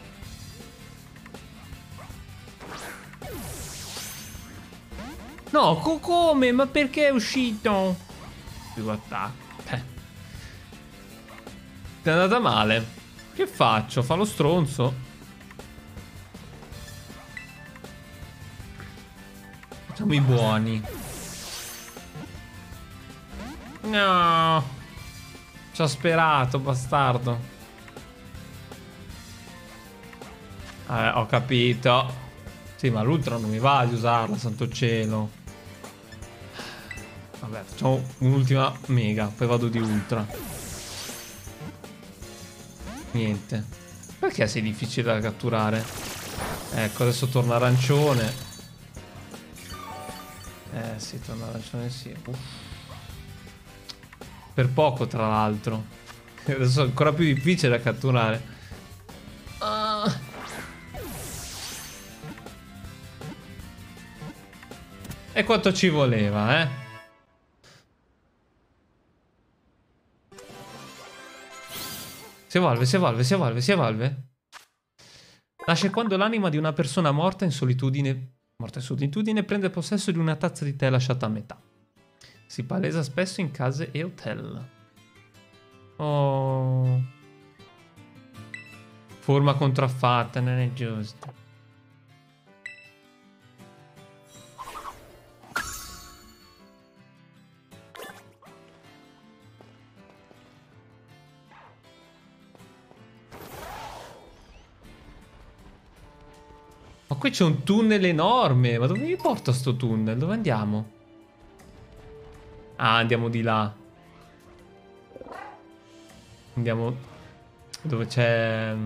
No, come? Ma perché è uscito? Più attacco. Ti è andata male. Che faccio? Fa lo stronzo? Facciamo i buoni. No. Ci ho sperato, bastardo. Ho capito. Sì, ma l'ultra non mi va di usarla, santo cielo. Vabbè, facciamo un'ultima mega, poi vado di ultra. Niente. Perché sei difficile da catturare? Ecco, adesso torna arancione. Sì, torna arancione, sì. Uff. Per poco, tra l'altro. Adesso è ancora più difficile da catturare. E quanto ci voleva, eh? Si evolve. Nasce quando l'anima di una persona morta in solitudine prende possesso di una tazza di tè lasciata a metà. Si palesa spesso in case e hotel. Oh. Forma contraffatta, non è giusto. Ma qui c'è un tunnel enorme. Ma dove mi porta sto tunnel? Dove andiamo? Ah, andiamo di là. Andiamo dove c'è...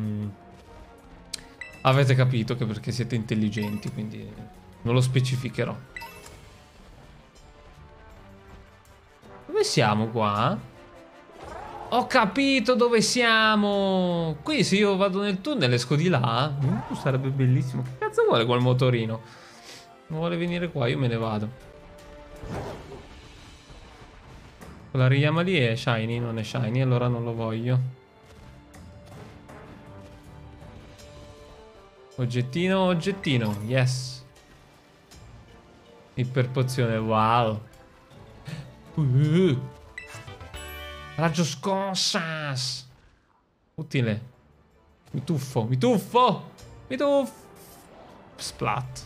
Avete capito che perché siete intelligenti, quindi non lo specificherò. Dove siamo qua? Ho capito dove siamo. Qui se io vado nel tunnel esco di là. Sarebbe bellissimo. Che cazzo vuole quel motorino? Non vuole venire qua, io me ne vado. Quella richiama lì è shiny, non è shiny, allora non lo voglio. Oggettino, yes. Iperpozione, wow. Raggio scossas. Utile. Mi tuffo. Splat.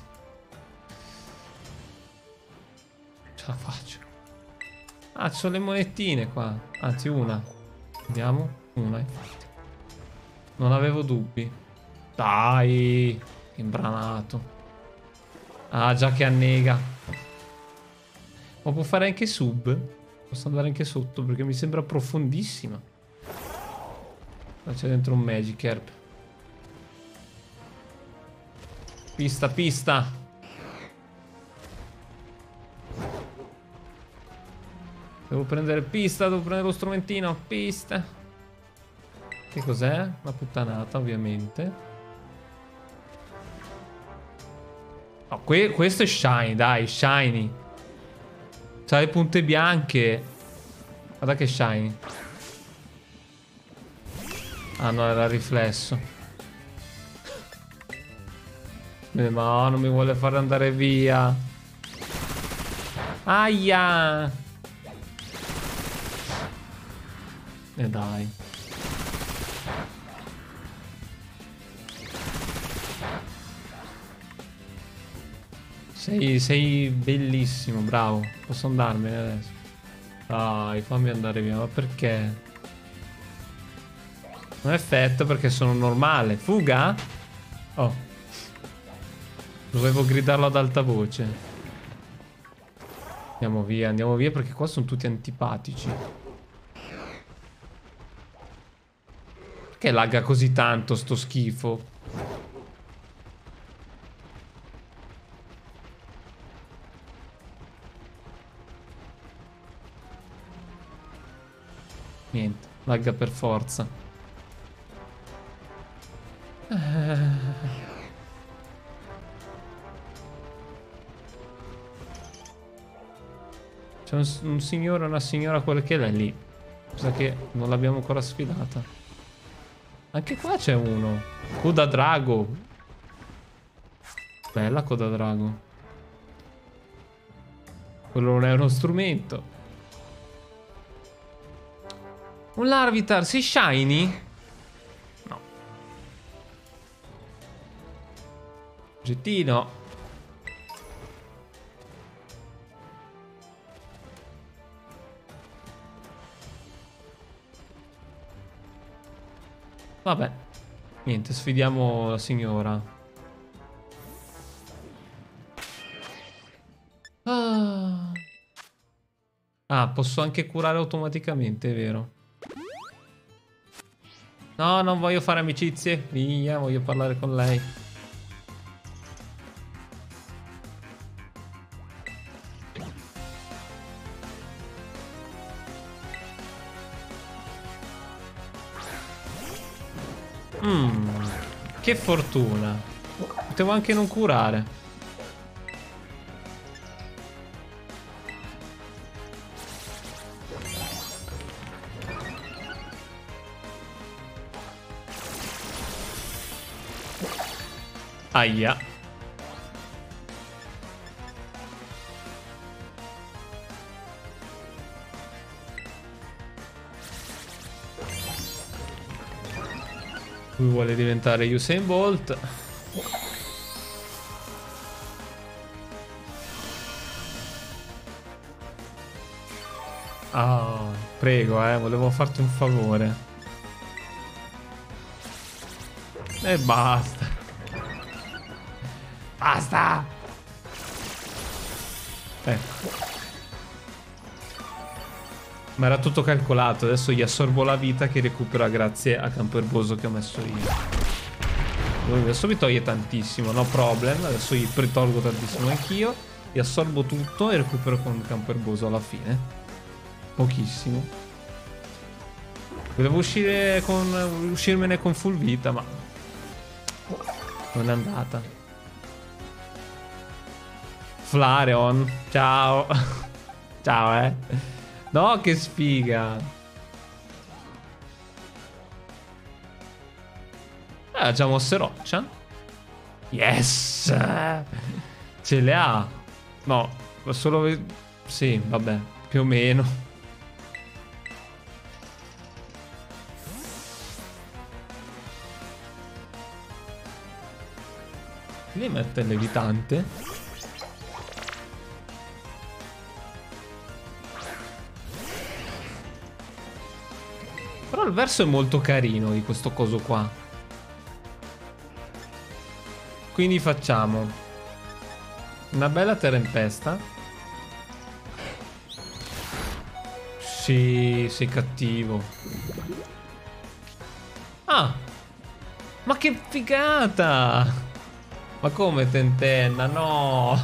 Ce la faccio. Ah, ci sono le monetine qua. Anzi, una. Vediamo. Una, infatti. Non avevo dubbi. Dai. Che imbranato. Ah, già che annega. Ma può fare anche sub? Posso andare anche sotto perché mi sembra profondissima. C'è dentro un Magic Herb. Pista. Devo prendere pista, devo prendere lo strumentino. Pista. Che cos'è? Una puttanata, ovviamente. No, questo è shiny, dai, shiny. C'ha le punte bianche. Guarda che shiny. Ah no, era riflesso. Ma non mi vuole far andare via. Aia. E dai. Sei bellissimo, bravo. Posso andarmene adesso. Dai, fammi andare via. Ma perché? Non è effetto perché sono normale. Fuga? Oh. Dovevo gridarlo ad alta voce. Andiamo via perché qua sono tutti antipatici. Perché lagga così tanto sto schifo? Niente, lagga per forza. C'è un signore e una signora quel che è lì. Cosa che non l'abbiamo ancora sfidata. Anche qua c'è uno. Coda Drago. Bella Coda Drago. Quello non è uno strumento. Un Larvitar, sei shiny? No. Gettino. Vabbè. Niente, sfidiamo la signora. Ah, posso anche curare automaticamente, è vero. No, non voglio fare amicizie. Via, voglio parlare con lei. Che fortuna. Potevo anche non curare. Aia. Lui vuole diventare Usain Bolt. Ah, prego, volevo farti un favore. E basta. Basta! Ma era tutto calcolato. Adesso gli assorbo la vita che recupera grazie a campo erboso che ho messo io. Adesso mi toglie tantissimo, no problem. Adesso gli tolgo tantissimo anch'io. Gli assorbo tutto e recupero con campo erboso alla fine. Pochissimo. Volevo uscirmene con full vita, ma non è andata. Flareon, ciao. Ciao, No, che sfiga. Già mosse roccia. Yes. Ce le ha. No, solo... Sì, vabbè, più o meno. Lì mette il levitante. Però il verso è molto carino di questo coso qua. Quindi facciamo una bella tempesta. Sì, sei cattivo. Ah, ma che figata! Ma come tentenna? No!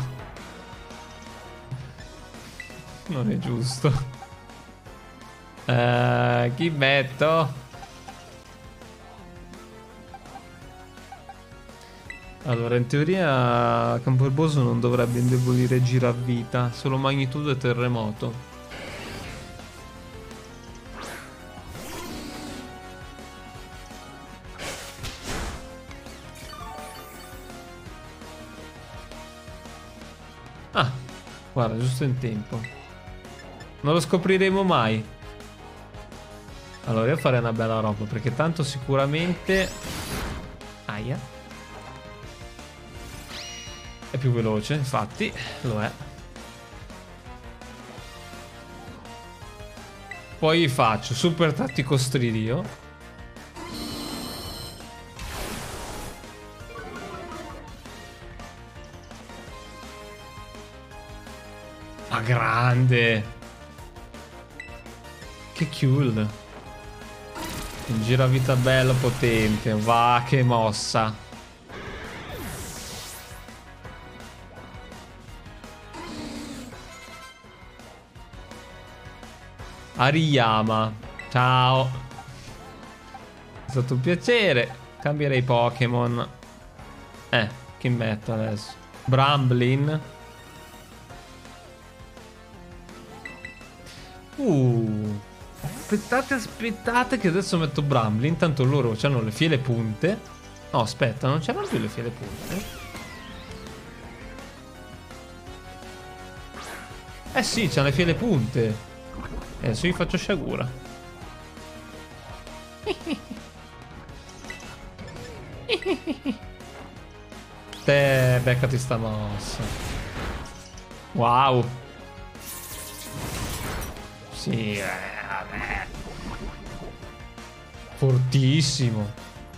Non è giusto. Chi metto? Allora, in teoria Campo Erboso non dovrebbe indebolire giravvita, solo magnitudo e terremoto. Ah, guarda, giusto in tempo. Non lo scopriremo mai. Allora, io farei una bella roba, perché tanto sicuramente... Aia. È più veloce, infatti, lo è. Poi faccio super tattico stridio. Ma grande. Che kill. Un giravita bello potente. Va, che mossa. Ariyama. Ciao. È stato un piacere. Cambierei Pokémon. Chi metto adesso? Bramblin. Aspettate, aspettate che adesso metto Bramblin. Intanto loro hanno le fiele punte. No, aspetta, non c'erano più le fiele punte. Eh sì, c'hanno le fiele punte. Adesso gli faccio sciagura. Te, beccati sta mossa. Wow. Sì, vabbè. Fortissimo.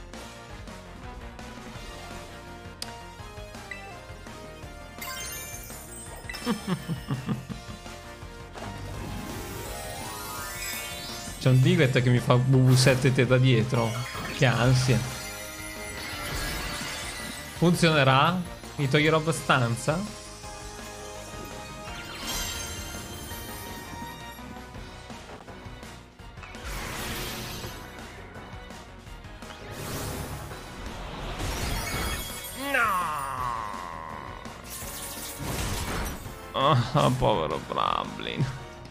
C'è un Diglett che mi fa BB7 da dietro. Che ansia. Funzionerà? Mi toglierò abbastanza? No! Oh, povero Bramblin.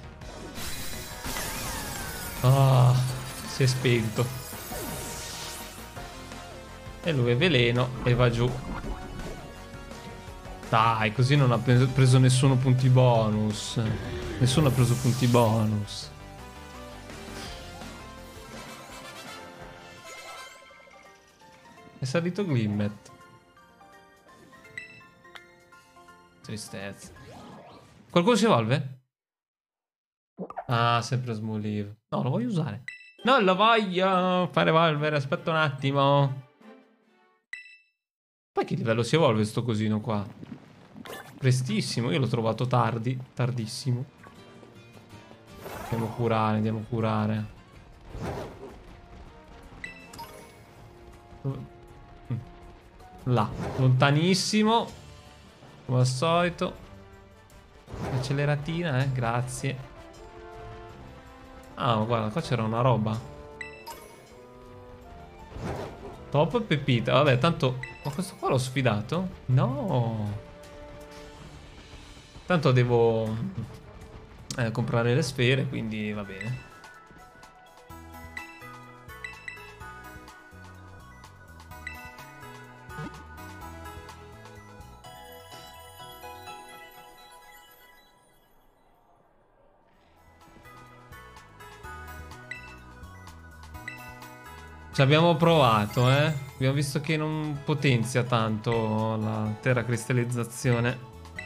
Ah, si è spento. E lui è veleno e va giù. Dai, così non ha preso nessuno punti bonus. Nessuno ha preso punti bonus. È salito Glimmet. Tristezza. Qualcuno si evolve? Ah, sempre Small Leaf. No, lo voglio usare. Non lo voglio fare evolvere, aspetta un attimo. Poi che livello si evolve sto cosino qua? Prestissimo, io l'ho trovato tardi, tardissimo. Andiamo a curare, andiamo a curare. Là, lontanissimo. Come al solito. Acceleratina, grazie. Ah, guarda, qua c'era una roba. Top pepita. Vabbè, tanto... Ma questo qua l'ho sfidato? No. Tanto devo comprare le sfere, quindi va bene. Ci abbiamo provato, Abbiamo visto che non potenzia tanto la terracristallizzazione.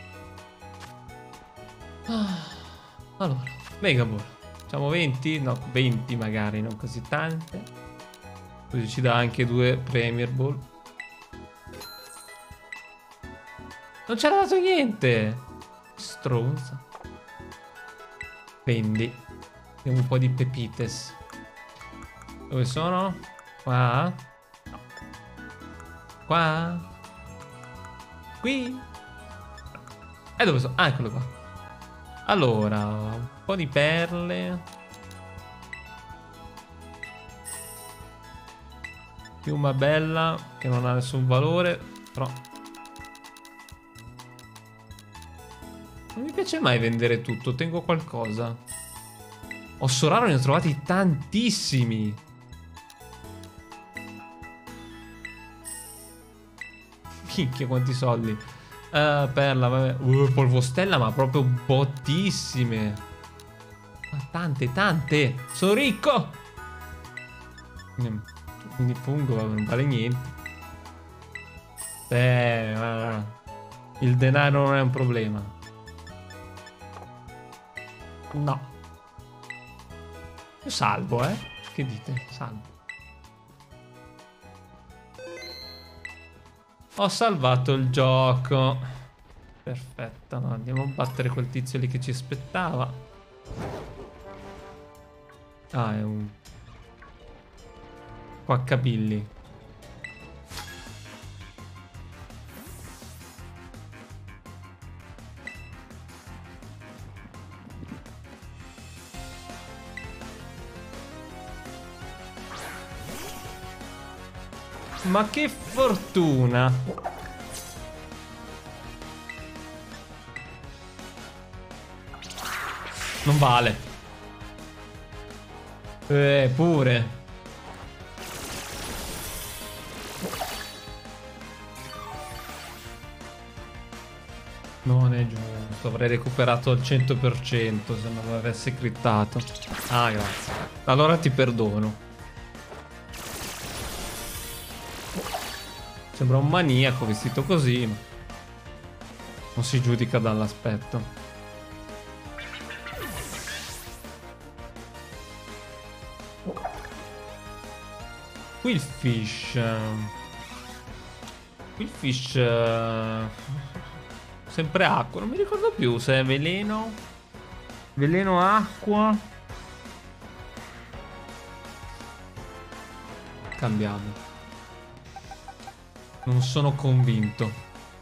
Allora, Mega Ball. Facciamo 20? No, 20 magari, non così tante. Così ci dà anche 2 Premier Ball. Non c'era dato niente! Stronza. Vendi. Abbiamo un po' di pepites. Dove sono? Qua? No. Qua? Qui? E dove sono? Ah, eccolo qua. Allora, un po' di perle. Piuma bella, che non ha nessun valore. Però non mi piace mai vendere tutto, tengo qualcosa. Osso raro ne ho trovati tantissimi. Minchia, quanti soldi. Perla, vabbè. Polvostella, ma proprio bottissime. Ma tante, tante. Sono ricco. Quindi fungo, vabbè, non vale niente. Il denaro non è un problema. No. Io salvo, Che dite? Salvo. Ho salvato il gioco. Perfetto, no, andiamo a battere quel tizio lì che ci aspettava. Ah, è un quaccabilli. Ma che fortuna! Non vale. Pure. Non è giusto. Avrei recuperato al 100% se non avessi crittato. Ah, grazie. Allora ti perdono. Sembra un maniaco vestito così, ma non si giudica dall'aspetto. Quillfish. Quillfish. Sempre acqua. Non mi ricordo più se è veleno. Veleno acqua. Cambiamo. Non sono convinto.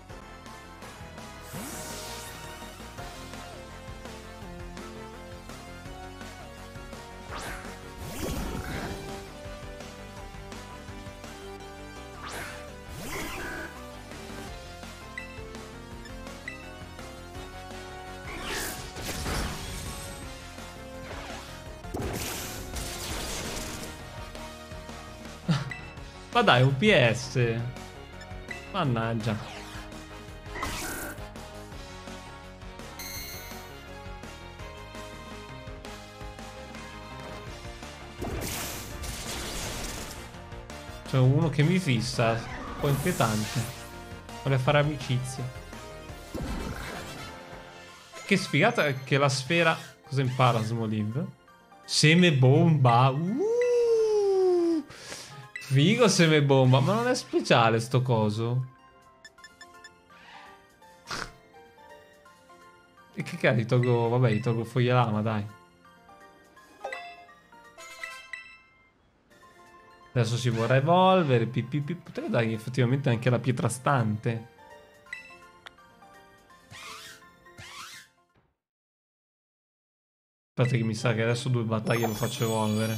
Ma dai, UPS. Mannaggia. C'è uno che mi fissa. Un po' inquietante. Vuole fare amicizia. Che sfigata che la sfera... Cosa impara Smoliv? Seme bomba. Figo seme bomba. Ma non è speciale sto coso. E che cazzo, tolgo... Vabbè, tolgo foglia lama, dai. Adesso si vorrà evolvere. Potrei dargli effettivamente anche la pietra stante. Aspetta che mi sa che adesso 2 battaglie lo faccio evolvere.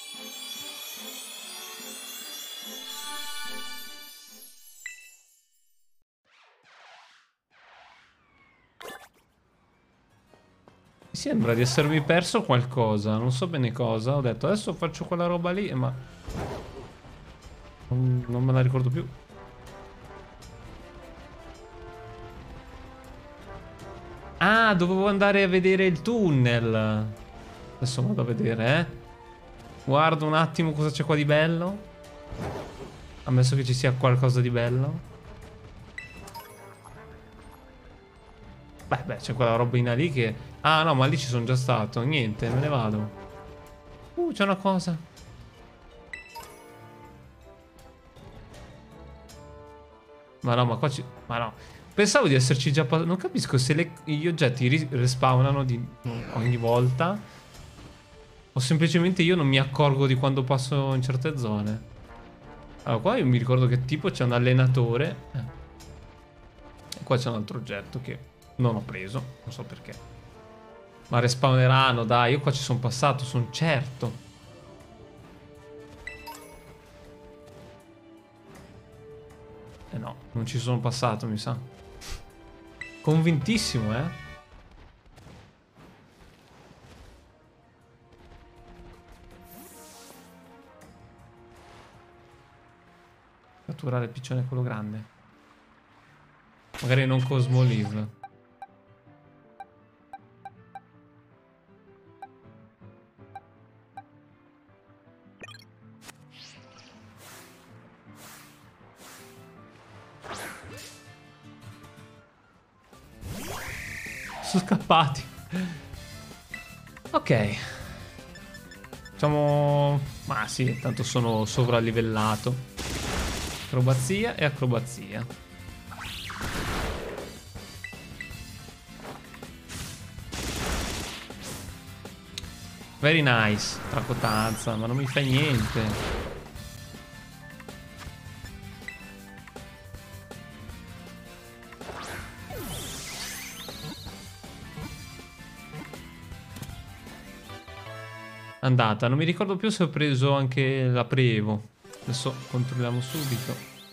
Mi sembra di essermi perso qualcosa. Non so bene cosa. Ho detto adesso faccio quella roba lì, ma... Non me la ricordo più. Ah, dovevo andare a vedere il tunnel. Adesso vado a vedere, Guardo un attimo cosa c'è qua di bello. Ammesso che ci sia qualcosa di bello. Beh, c'è quella robina lì che... Ah, no, ma lì ci sono già stato. Niente, me ne vado. C'è una cosa. Ma no, ma qua ci... Ma no. Pensavo di esserci già passato. Non capisco se gli oggetti respawnano ogni volta. O semplicemente io non mi accorgo di quando passo in certe zone. Allora, qua io mi ricordo che tipo c'è un allenatore. E qua c'è un altro oggetto che non ho preso. Non so perché. Ma respawneranno, dai. Io qua ci sono passato, sono certo. no, non ci sono passato, mi sa. Convintissimo, eh? Catturare il piccione quello grande. Magari non Cosmo Live. Sono scappati. Ok. Facciamo... Ma sì, tanto sono sovralivellato. Acrobazia e acrobazia. Very nice. Tracotanza, ma non mi fai niente. Andata, non mi ricordo più se ho preso anche la Prevo. Adesso controlliamo subito.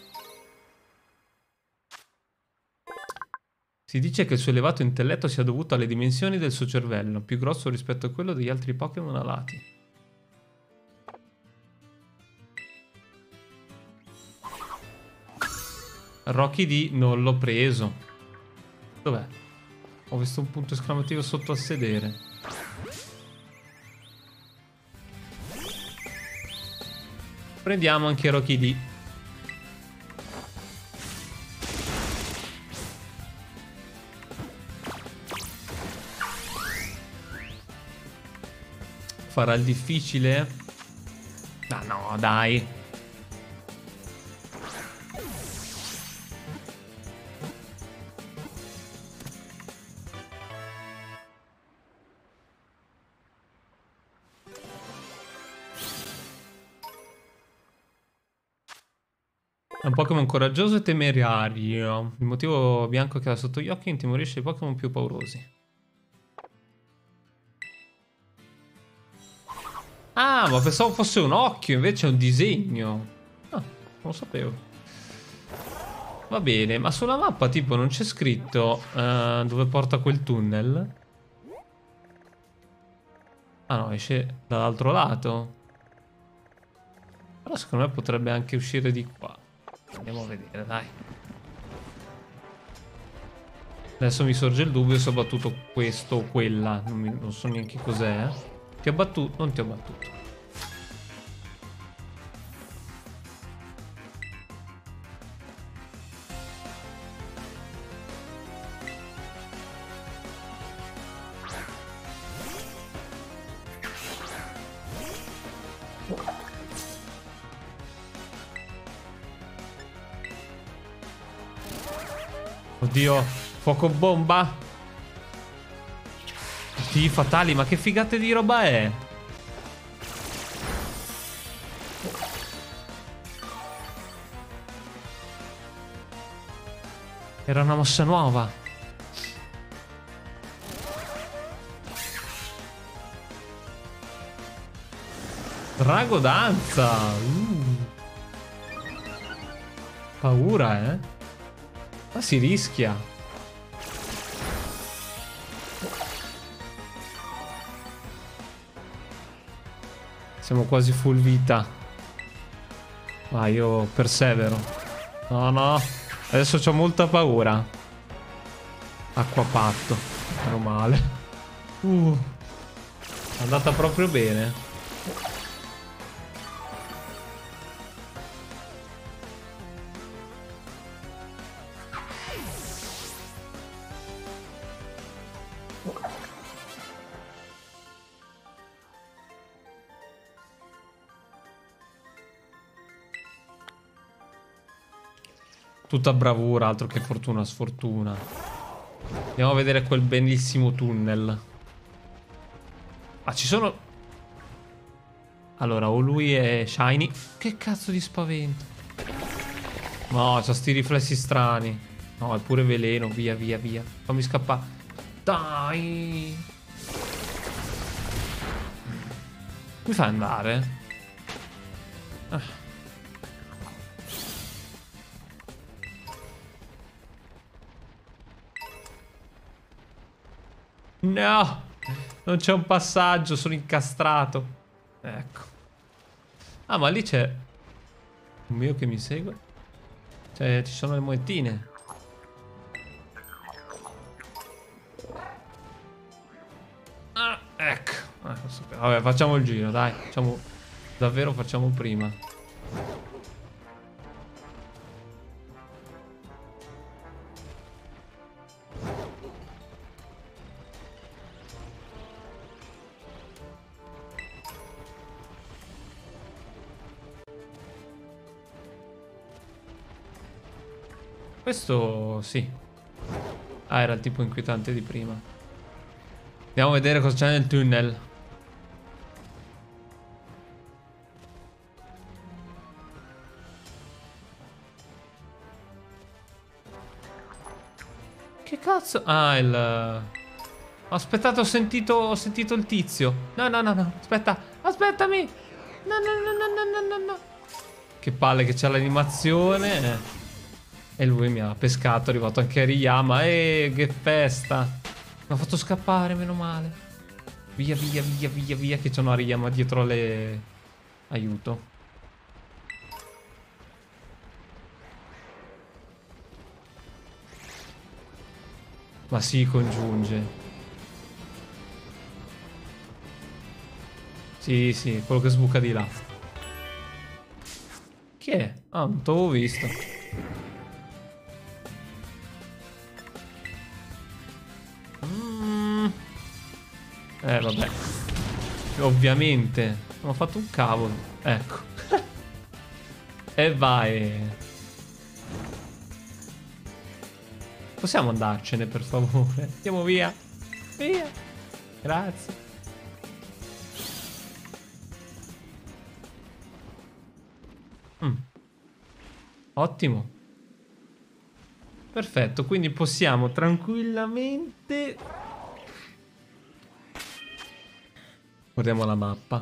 Si dice che il suo elevato intelletto sia dovuto alle dimensioni del suo cervello, più grosso rispetto a quello degli altri Pokémon alati. Rocky D non l'ho preso. Dov'è? Ho visto un punto esclamativo sotto a sedere. Prendiamo anche Rocky D. Farà il difficile? Ah no, dai. È un Pokémon coraggioso e temerario. Il motivo bianco che ha sotto gli occhi intimorisce i Pokémon più paurosi. Ah, ma pensavo fosse un occhio, invece è un disegno. Ah, non lo sapevo. Va bene, ma sulla mappa tipo non c'è scritto dove porta quel tunnel? Ah no, esce dall'altro lato. Però secondo me potrebbe anche uscire di qua. Andiamo a vedere, dai. Adesso mi sorge il dubbio se ho battuto questo o quella. Non so neanche cos'è. Ti ho battuto? Non ti ho battuto. Oddio, fuoco bomba. Sì, fatali, ma che figate di roba è? Era una mossa nuova. Drago danza. Paura, eh? Ma si rischia. Siamo quasi full vita. Ma io persevero. No, no. Adesso c'ho molta paura. Acquapatto. Meno male. È andata proprio bene. Tutta bravura, altro che fortuna, sfortuna. Andiamo a vedere quel bellissimo tunnel. Ah, ci sono... Allora, o lui è shiny. Che cazzo di spavento. No, c'ha sti riflessi strani. No, è pure veleno, via, via, via. Fammi scappare. Dai. Mi fai andare? No! Non c'è un passaggio, sono incastrato. Ecco. Ah, ma lì c'è un mio che mi segue. Cioè, ci sono le monetine. Ah, ecco. Lo sapevo. Vabbè, facciamo il giro, dai. Facciamo... Davvero facciamo prima. Questo sì. Ah, era il tipo inquietante di prima. Andiamo a vedere cosa c'è nel tunnel. Che cazzo? Ah, il... Aspettate, ho sentito il tizio. No, no, no, no. Aspetta. Aspettami. No, no, no, no, no, no, no. Che palle che c'è l'animazione. E lui mi ha pescato, è arrivato anche Riyama. Che festa. Mi ha fatto scappare, meno male. Via, via, via, via, via, che c'è una Riyama dietro le... Aiuto. Ma si congiunge. Sì, sì, quello che sbuca di là. Chi è? Ah, non t'avevo visto. Mm. Vabbè. Ovviamente. Non ho fatto un cavolo. Ecco. E vai. Possiamo andarcene, per favore? Andiamo via. Via. Grazie. Ottimo. Perfetto, quindi possiamo tranquillamente... Guardiamo la mappa.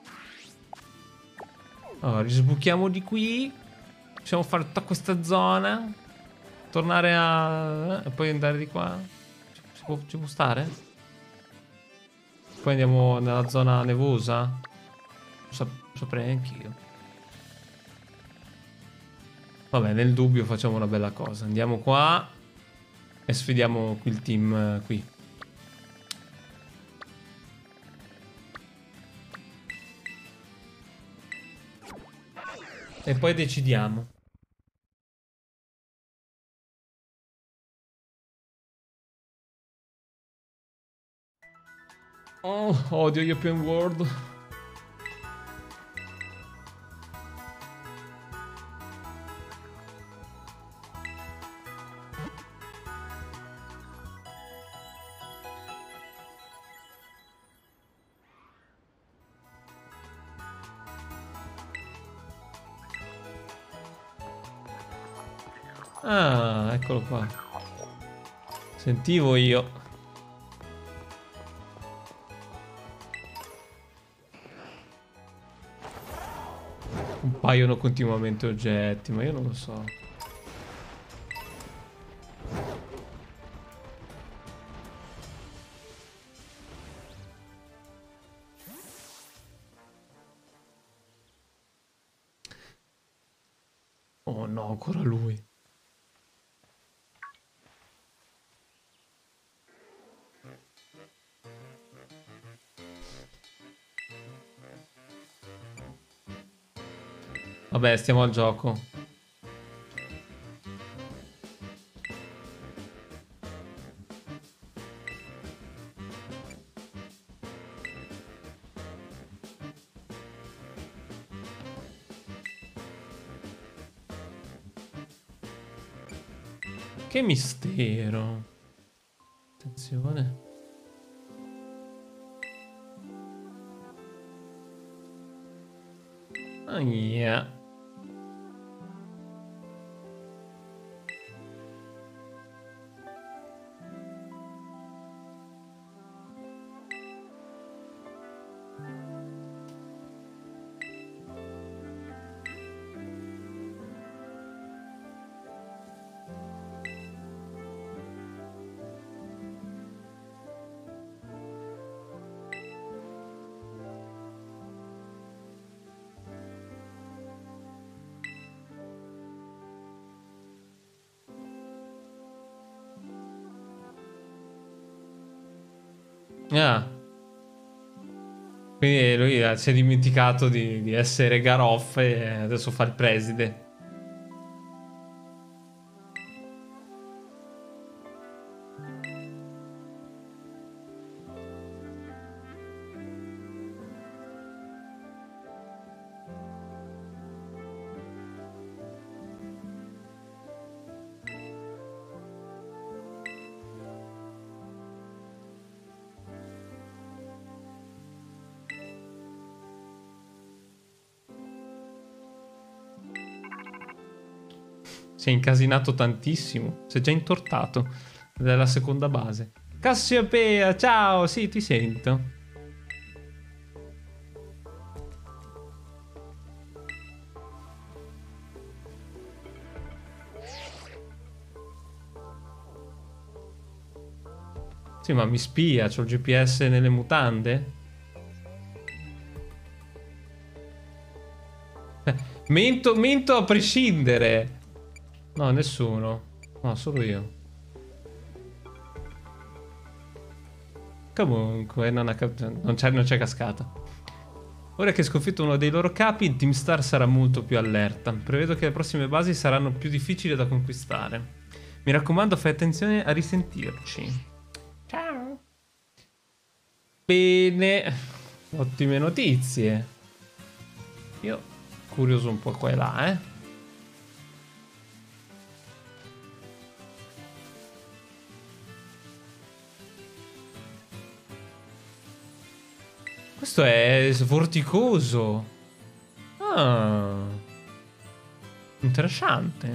Allora, risbuchiamo di qui. Possiamo fare tutta questa zona. Tornare a... E poi andare di qua. Ci può stare? Poi andiamo nella zona nevosa. Saprei anch'io. Vabbè, nel dubbio facciamo una bella cosa. Andiamo qua e sfidiamo il team qui. E poi decidiamo. Oh, odio gli open world. Ah, eccolo qua. Sentivo io. Compaiono continuamente oggetti, ma io non lo so. Oh no, ancora lui. Vabbè, stiamo al gioco. Che mistero. Attenzione. Ah, yeah. Ah. Quindi lui si è dimenticato di essere Garoff e adesso fa il preside. Si è incasinato tantissimo. Si è già intortato dalla seconda base. Cassiopea, ciao, sì, ti sento. Sì, ma mi spia, c'ho il GPS nelle mutande. Mento a prescindere. No, nessuno. No, solo io. Comunque, non c'è cascata. Ora che hai sconfitto uno dei loro capi, il Team Star sarà molto più allerta. Prevedo che le prossime basi saranno più difficili da conquistare. Mi raccomando, fai attenzione a risentirci. Ciao. Bene. Ottime notizie. Io curioso un po' qua e là, eh. Questo è svorticoso. Ah. Interessante.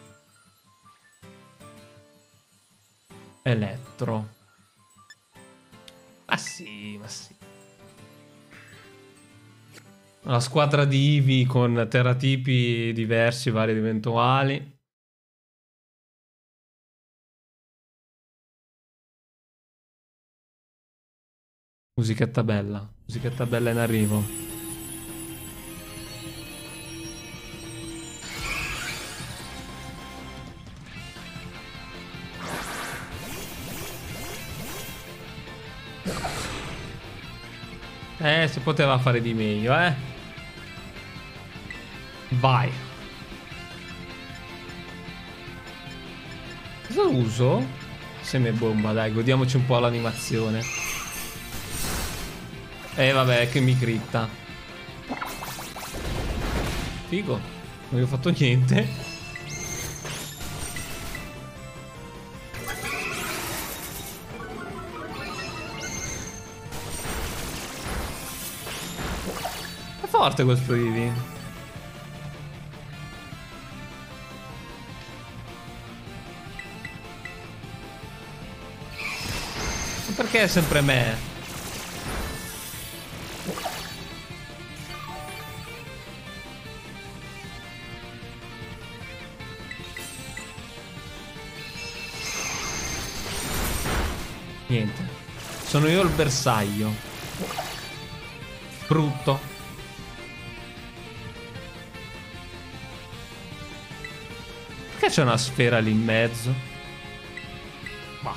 Elettro. Ma sì, ma sì. La squadra di Eevee con terratipi diversi, vari ed eventuali. Musichetta bella in arrivo. Si poteva fare di meglio, eh. Vai. Cosa uso? Seme bomba, dai, godiamoci un po' l'animazione. Vabbè, che mi critta. Figo. Non gli ho fatto niente. È forte questo Eevee. Ma perché è sempre me? Niente. Sono io il bersaglio. Brutto. Perché c'è una sfera lì in mezzo? Bah.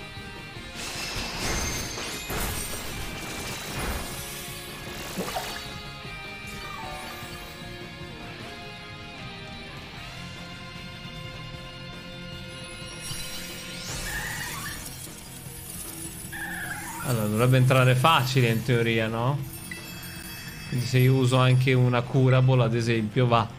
Allora, dovrebbe entrare facile in teoria, no? Quindi se io uso anche una curable, ad esempio, va.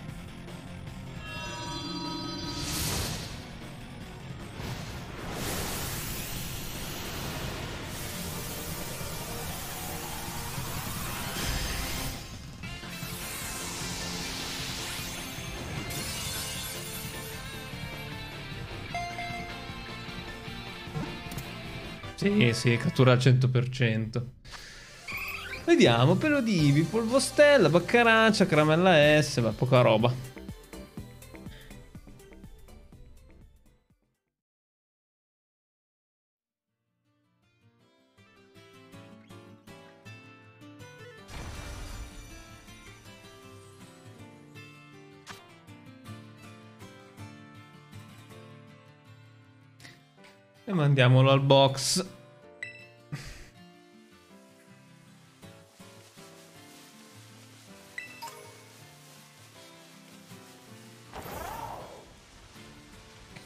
Sì, sì, cattura al 100%. Vediamo, pelo di Eevee, polvostella, baccaraccia, caramella S, ma poca roba. E mandiamolo al box.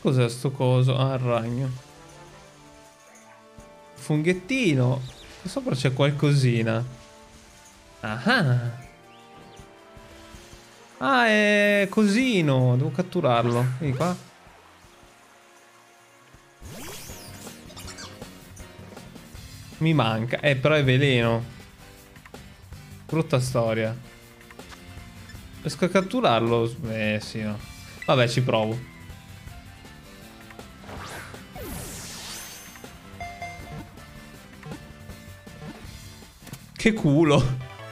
Cos'è sto coso? Ah, il ragno. Funghettino. Qua sopra c'è qualcosina. Ah. Ah, è cosino. Devo catturarlo. Vieni qua. Mi manca. Però è veleno. Brutta storia. Riesco a catturarlo? Sì, no. Vabbè, ci provo. Che culo.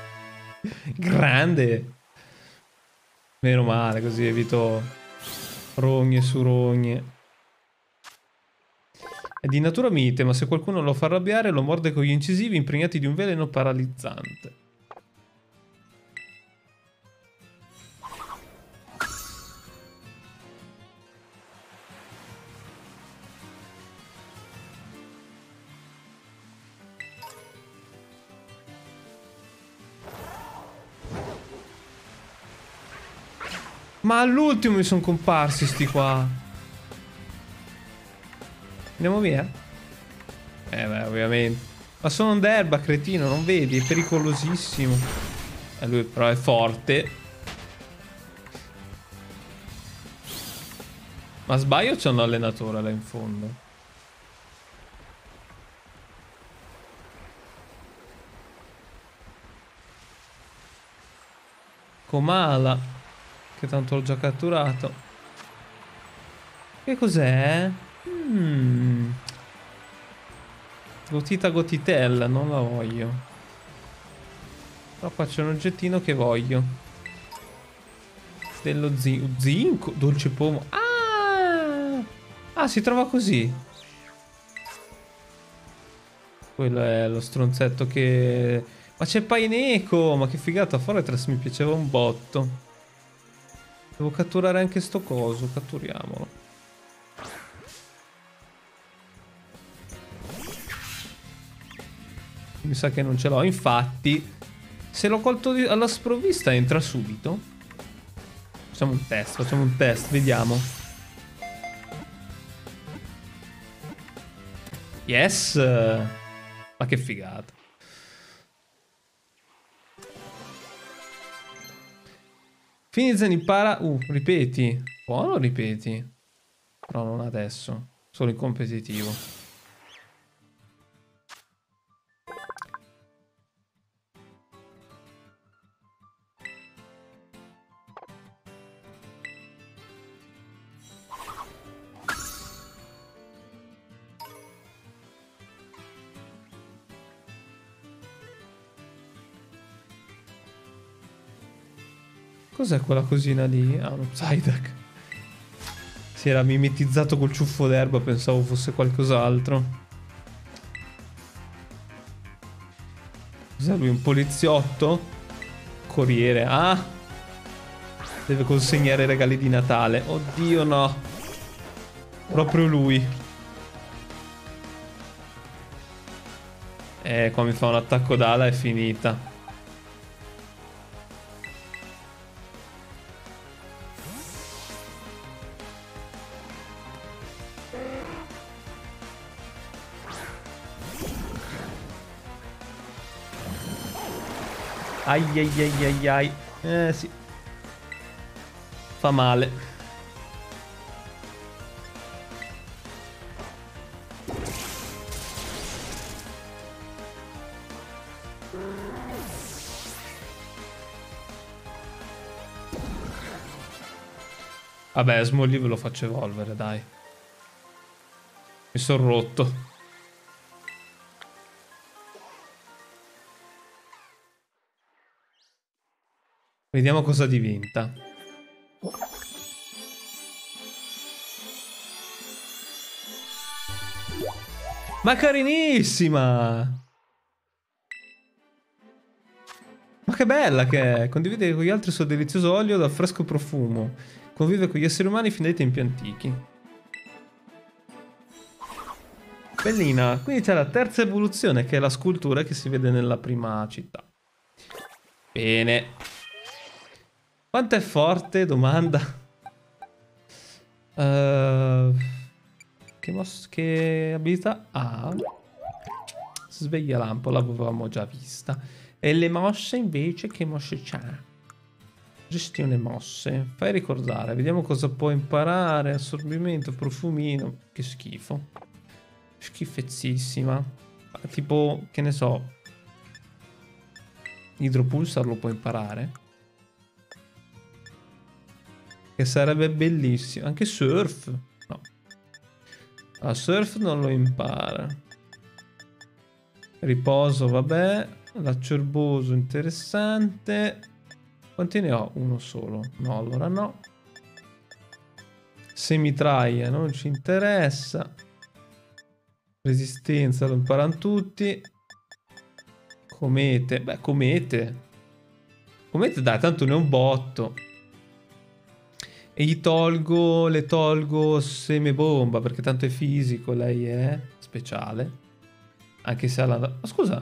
Grande. Meno male, così evito rogne su rogne. È di natura mite, ma se qualcuno lo fa arrabbiare lo morde con gli incisivi impregnati di un veleno paralizzante. Ma all'ultimo mi sono comparsi sti qua. Andiamo via? Beh, ovviamente. Ma sono d'erba, cretino, non vedi? È pericolosissimo. Lui però è forte. Ma sbaglio, c'è un allenatore là in fondo. Komala. Che tanto l'ho già catturato. Che cos'è? Gotita gotitella, non la voglio. Però qua c'è un oggettino che voglio. Dello zinco. Dolce pomo. Ah, si trova così. Quello è lo stronzetto che... Ma c'è Paineco. Ma che figata, Fortress mi piaceva un botto. Devo catturare anche sto coso. Catturiamolo. Mi sa che non ce l'ho. Infatti, se l'ho colto alla sprovvista entra subito. Facciamo un test, vediamo. Yes! Ma che figata. Finizen impara... ripeti. Buono, ripeti. No, non adesso. Solo in competitivo. Cos'è quella cosina lì? Ah, uno Psyduck. Si era mimetizzato col ciuffo d'erba, pensavo fosse qualcos'altro. Cos'è lui? Un poliziotto? Corriere. Ah! Deve consegnare i regali di Natale. Oddio, no. Proprio lui. Qua mi fa un attacco d'ala, è finita. Ai ai ai ai ai. Sì. Fa male. Vabbè, Smolly ve lo faccio evolvere, dai. Mi sono rotto. Vediamo cosa diventa. Ma carinissima! Ma che bella che è! Condivide con gli altri il suo delizioso olio dal fresco profumo. Convive con gli esseri umani fin dai tempi antichi. Bellina. Quindi c'è la terza evoluzione, che è la scultura che si vede nella prima città. Bene. Quanto è forte? Domanda. Che abilità ha? Sveglia lampo, l'avevamo già vista. E le mosse invece, che mosse c'ha? Gestione mosse. Fai ricordare, vediamo cosa può imparare. Assorbimento, profumino. Che schifo. Schifezzissima. Tipo, che ne so. Idropulsar lo può imparare. Che sarebbe bellissimo. Anche surf. No. Ah, surf non lo impara. Riposo, vabbè. L'acerboso, interessante. Quanti ne ho? Uno solo. No, allora no. Semitraglia, non ci interessa. Resistenza, lo imparano tutti. Comete. Beh, comete. Comete, dai, tanto ne ho un botto. E le tolgo semebomba, perché tanto è fisico, lei è speciale. Anche se ha la... Ma scusa.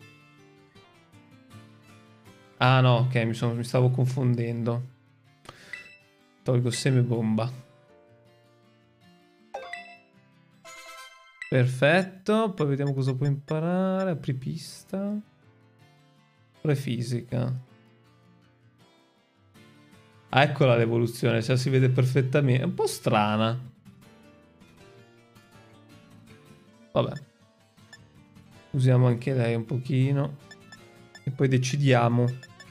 Ah no, ok, mi stavo confondendo. Tolgo semebomba. Perfetto, poi vediamo cosa può imparare. Apripista. Prefisica. Ah, eccola l'evoluzione, cioè si vede perfettamente. È un po' strana. Vabbè. Usiamo anche lei un pochino. E poi decidiamo.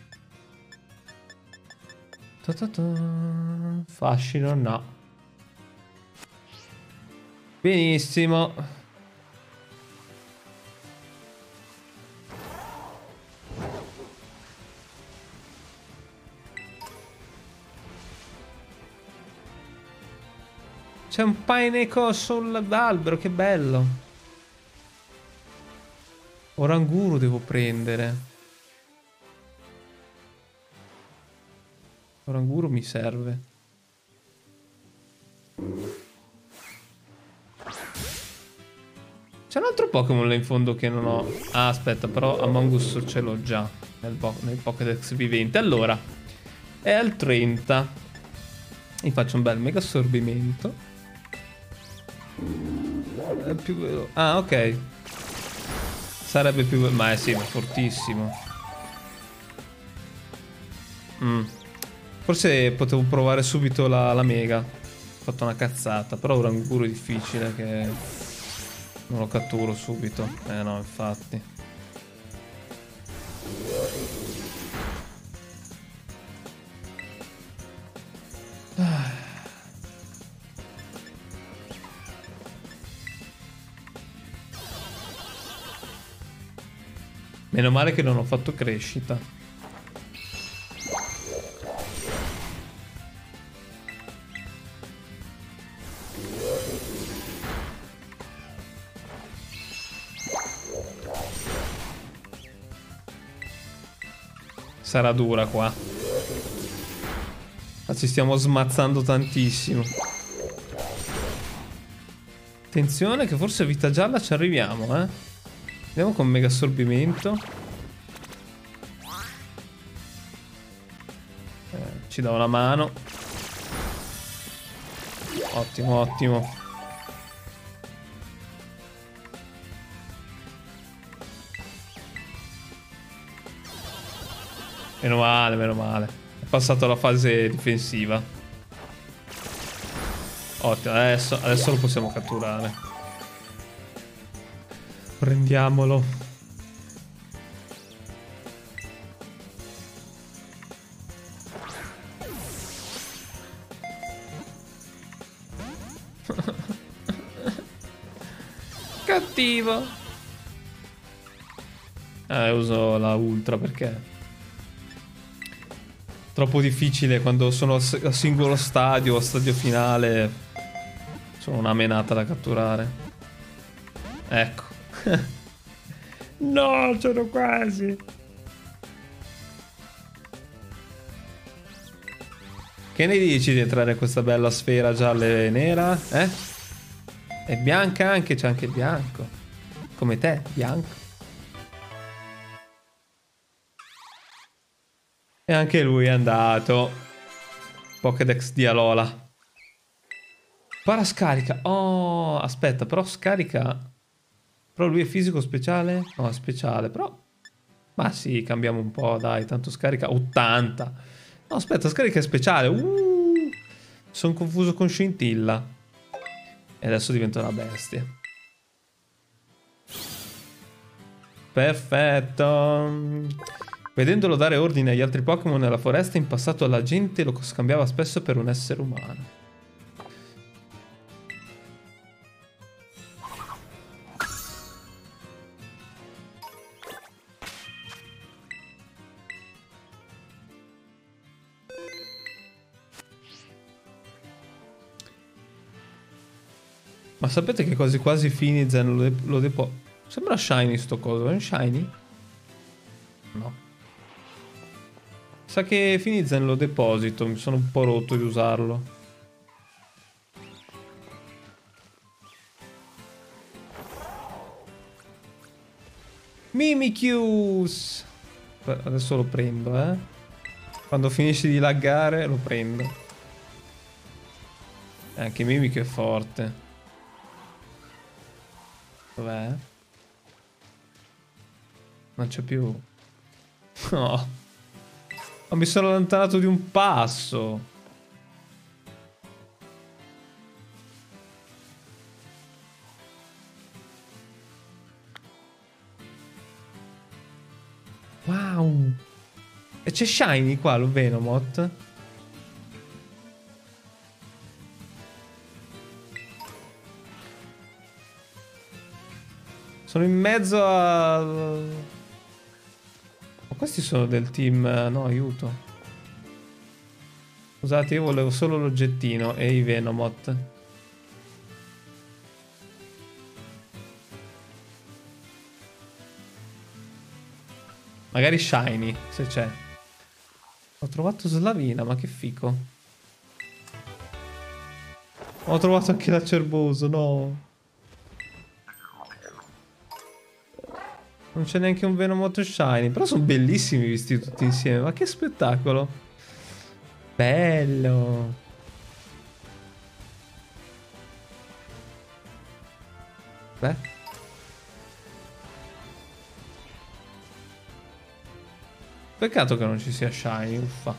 Fascino, no. Benissimo. C'è un Pineco sull'albero, che bello. Oranguru devo prendere. Oranguru mi serve. C'è un altro Pokémon là in fondo che non ho. Ah, aspetta, però Among Us ce l'ho già nel Pokédex vivente. Allora, è al 30. Mi faccio un bel mega assorbimento. È più veloce. Ah, ok. Sarebbe più veloce. Ma sì, ma è fortissimo. Forse potevo provare subito la mega. Ho fatto una cazzata. Però Oranguru è difficile che non lo catturo subito. No, infatti. Meno male che non ho fatto crescita. Sarà dura qua. Ma ci stiamo smazzando tantissimo. Attenzione che forse a vita gialla ci arriviamo, eh. Andiamo con mega assorbimento. Ci dà una mano. Ottimo, ottimo. Meno male, meno male. È passato la fase difensiva. Ottimo, adesso lo possiamo catturare. Prendiamolo. Cattivo. Uso la ultra perché troppo difficile quando sono a singolo stadio, stadio finale. Sono una menata da catturare. Ecco. No, sono quasi. Che ne dici di entrare in questa bella sfera gialla e nera? Eh? È bianca anche, c'è anche il bianco. Come te, bianco. E anche lui è andato. Pokédex di Alola. Parascarica. Oh, aspetta, però scarica... Però lui è fisico speciale? No, è speciale, però... Ma sì, cambiamo un po', dai, tanto scarica 80. No, aspetta, scarica è speciale. Sono confuso con scintilla. E adesso diventa una bestia. Perfetto. Vedendolo dare ordine agli altri Pokémon nella foresta, in passato la gente lo scambiava spesso per un essere umano. Ma sapete che quasi quasi Finizen lo depo... Sembra shiny sto coso, è un shiny? No. Sa che Finizen lo deposito, mi sono un po' rotto di usarlo. Mimikyu! Adesso lo prendo, eh. Quando finisci di laggare lo prendo. Anche Mimikyu è forte. Dov'è? Non c'è più. No. Ma mi sono allontanato di un passo. Wow. E c'è Shiny qua, lo Venomoth. Sono in mezzo a... Ma questi sono del team... No, aiuto. Scusate, io volevo solo l'oggettino e i Venomoth. Magari Shiny, se c'è. Ho trovato Slavina, ma che fico. Ho trovato anche la Cerboso, no. Non c'è neanche un Venomoth Shiny. Però sono bellissimi visti tutti insieme. Ma che spettacolo. Bello. Beh. Peccato che non ci sia Shiny. Uffa.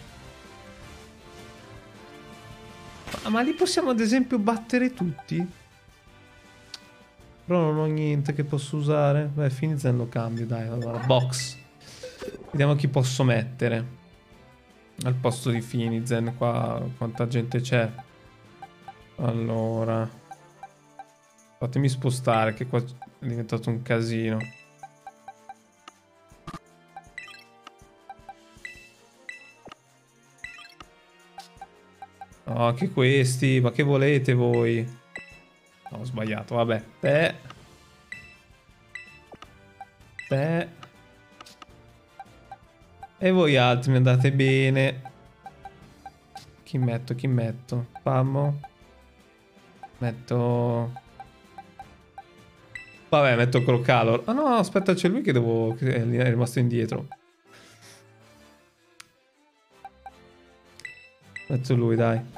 Ma li possiamo ad esempio battere tutti? Però non ho niente che posso usare. Beh, Finizen lo cambio, dai. Allora, box. Vediamo chi posso mettere al posto di Finizen. Qua quanta gente c'è. Allora, fatemi spostare, che qua è diventato un casino. No, anche questi. Ma che volete voi? No, ho sbagliato, vabbè. Te. E voi altri mi andate bene. Chi metto? Chi metto? Pammo. Metto... Vabbè, metto Crocalor. Ah no, aspetta, c'è lui che devo... che è rimasto indietro. Metto lui, dai.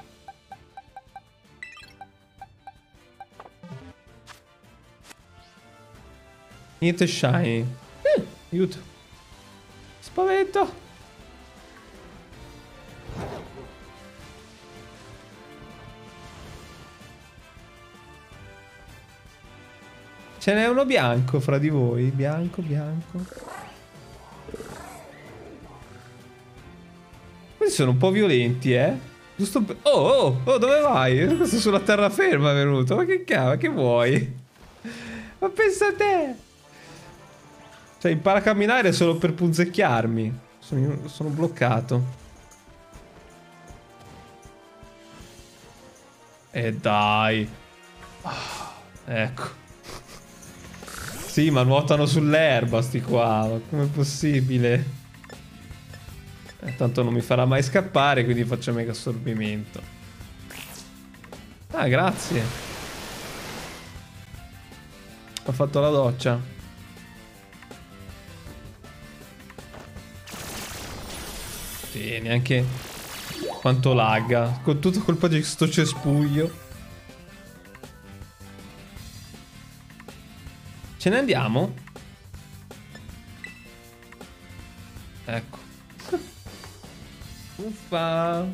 Niente shiny. Aiuto. Spavento. Ce n'è uno bianco fra di voi. Bianco, bianco. Questi sono un po' violenti, eh. Giusto per... Oh, dove vai? Questo sulla terraferma è venuto. Ma che cavolo, che vuoi? Ma pensa a te. Cioè, impara a camminare solo per punzecchiarmi. Sono bloccato. E dai. Ecco. Sì, ma nuotano sull'erba sti qua. Ma com'è possibile? Tanto non mi farà mai scappare, quindi faccio mega assorbimento. Ah, grazie. Ho fatto la doccia. Sì, neanche quanto lagga. Con tutta colpa di sto cespuglio. Ce ne andiamo? Ecco. Uffa.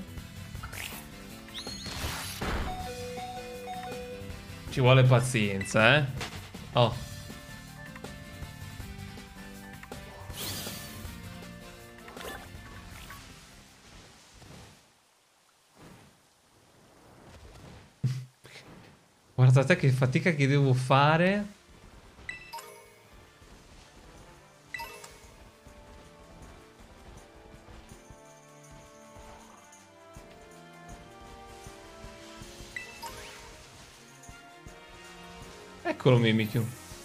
Ci vuole pazienza, eh. Oh. Guardate che fatica che devo fare. Eccolo Mimikyu.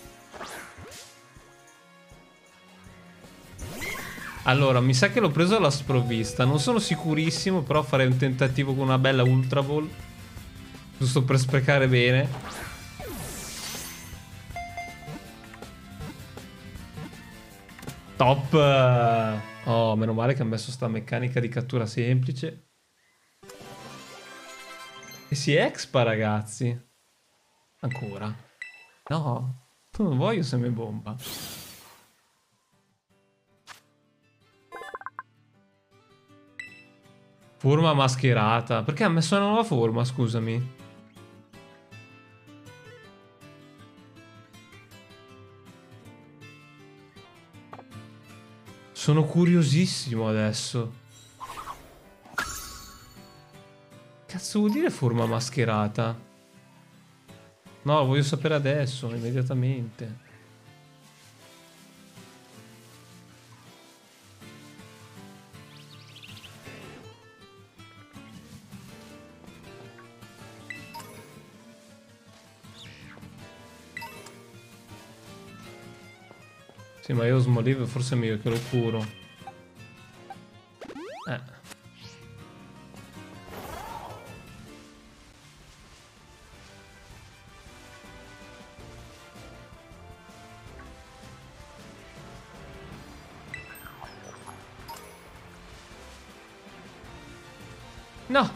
Allora, mi sa che l'ho preso alla sprovvista. Non sono sicurissimo, però farei un tentativo con una bella Ultra Ball. Giusto per sprecare bene. Top! Oh, meno male che ha messo sta meccanica di cattura semplice. E si expa, ragazzi. Ancora. No, non voglio semibomba. Forma mascherata. Perché ha messo una nuova forma, scusami? Sono curiosissimo adesso. Cazzo vuol dire forma mascherata? No, lo voglio sapere adesso, immediatamente. Sì, ma io Smoliv forse è meglio che lo curo. No!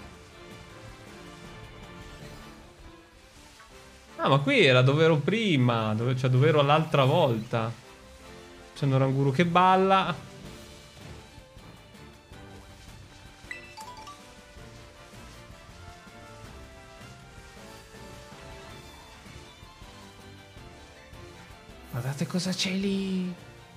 Ah, ma qui era dove ero prima, cioè dove ero l'altra volta. C'è un Oranguru che balla. Guardate cosa c'è lì.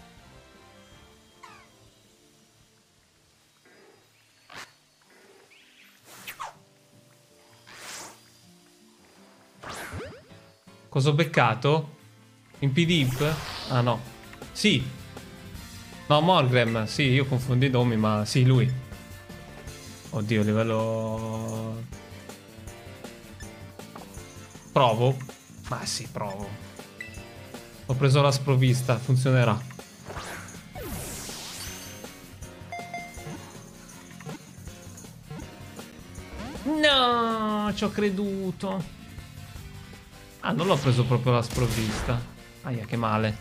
Cosa ho beccato? Impidimp? Ah no. Sì. No, Morgrem. Sì, io confondo i nomi, ma sì, lui. Oddio, livello... Provo? Ma sì, provo. Ho preso la sprovvista, funzionerà. No, ci ho creduto. Ah, non l'ho preso proprio la sprovvista. Aia, che male.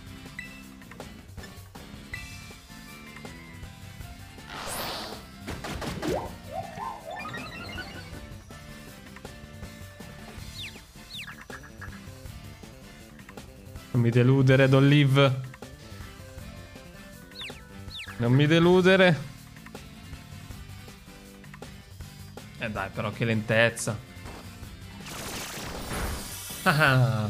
Non mi deludere, Don Liv. Non mi deludere. Dai, però che lentezza. Ah.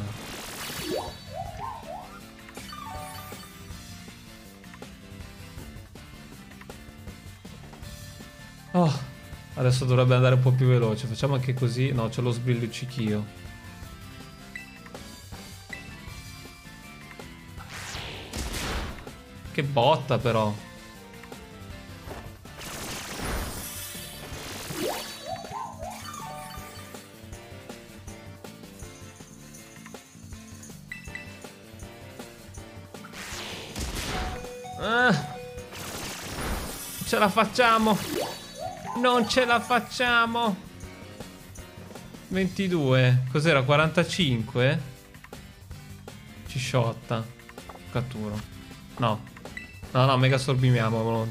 Oh, adesso dovrebbe andare un po' più veloce. Facciamo anche così. No, c'è lo sbrilluccichio. Che botta però. Ce la facciamo. Non ce la facciamo. 22. Cos'era? 45? Ci sciotta. Catturo. No. No, no, mega sorbimiamo.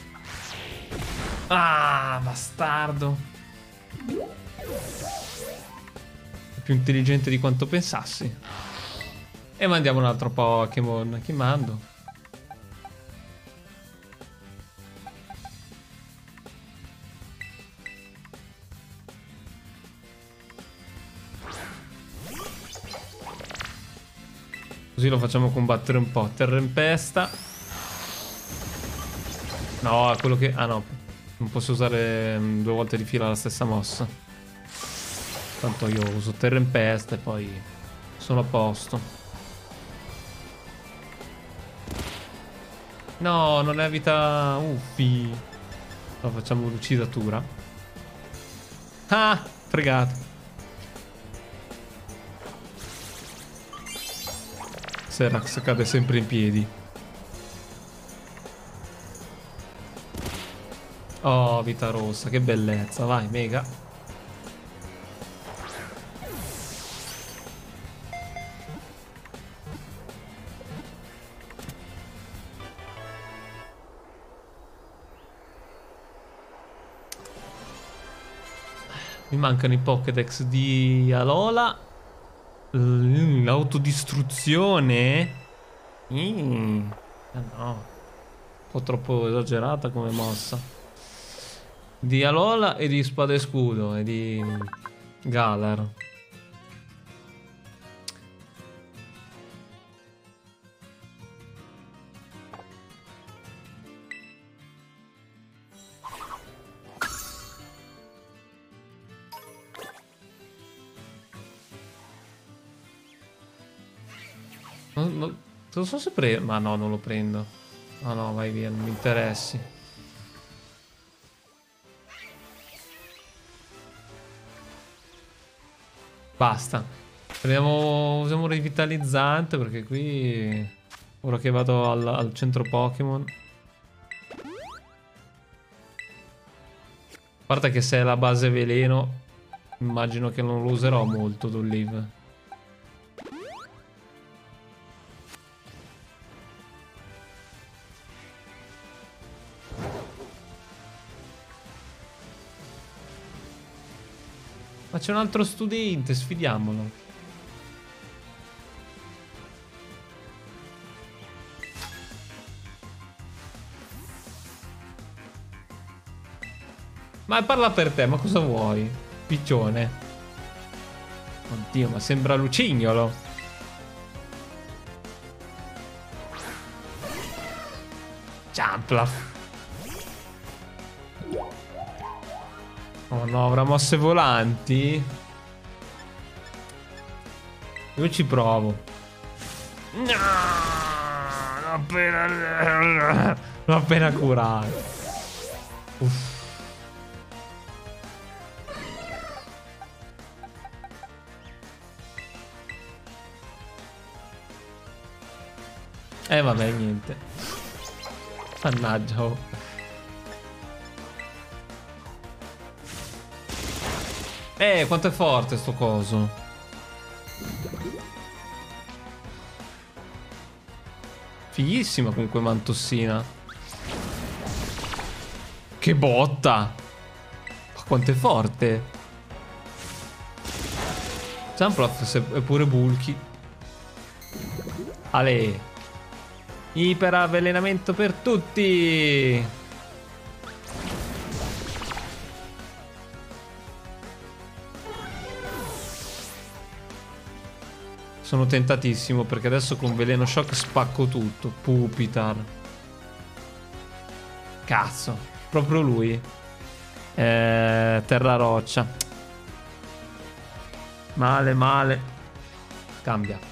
Ah, bastardo. È più intelligente di quanto pensassi. E mandiamo un altro Pokémon. Chi mando? Così lo facciamo combattere un po'. Terrempesta. No, è quello che... Ah no, non posso usare 2 volte di fila la stessa mossa. Tanto io uso Terrempesta e poi sono a posto. No, non è vita... Uffi. No, facciamo l'uccidatura. Ah, fregato. Serax cade sempre in piedi. Oh, vita rossa, che bellezza. Vai, mega. Mi mancano i Pokédex di Alola. L'autodistruzione? No. Un po' troppo esagerata come mossa. Di Alola e di Spada e Scudo e di Galar. Non so se prendo. Ma no, non lo prendo. No, no, vai via, non mi interessi. Basta. Usiamo un rivitalizzante perché qui... Ora che vado al centro Pokémon. A parte che se è la base veleno, immagino che non lo userò molto Dolliv. Ma c'è un altro studente, sfidiamolo. Ma parla per te, ma cosa vuoi? Piccione. Oddio, ma sembra Lucignolo. Jumpluff. Oh no, avrà mosse volanti? Io ci provo. No, l'ho appena curato. Uff. Vabbè, niente. Mannaggia. Oh. Quanto è forte sto coso. Fighissima comunque Mantossina. Che botta. Ma quanto è forte. Jumpluff è pure bulky. Ale. Iperavvelenamento per tutti. Sono tentatissimo perché adesso con Veleno Shock spacco tutto. Pupitar. Cazzo. Proprio lui. Terra roccia. Male, male. Cambia.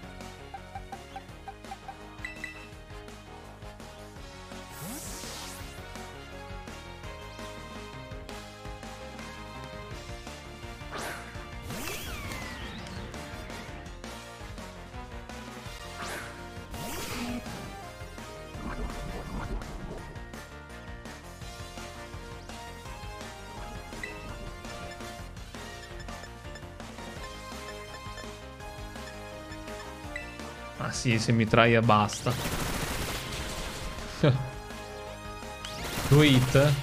Ah sì, se mi traia basta. 2 hit.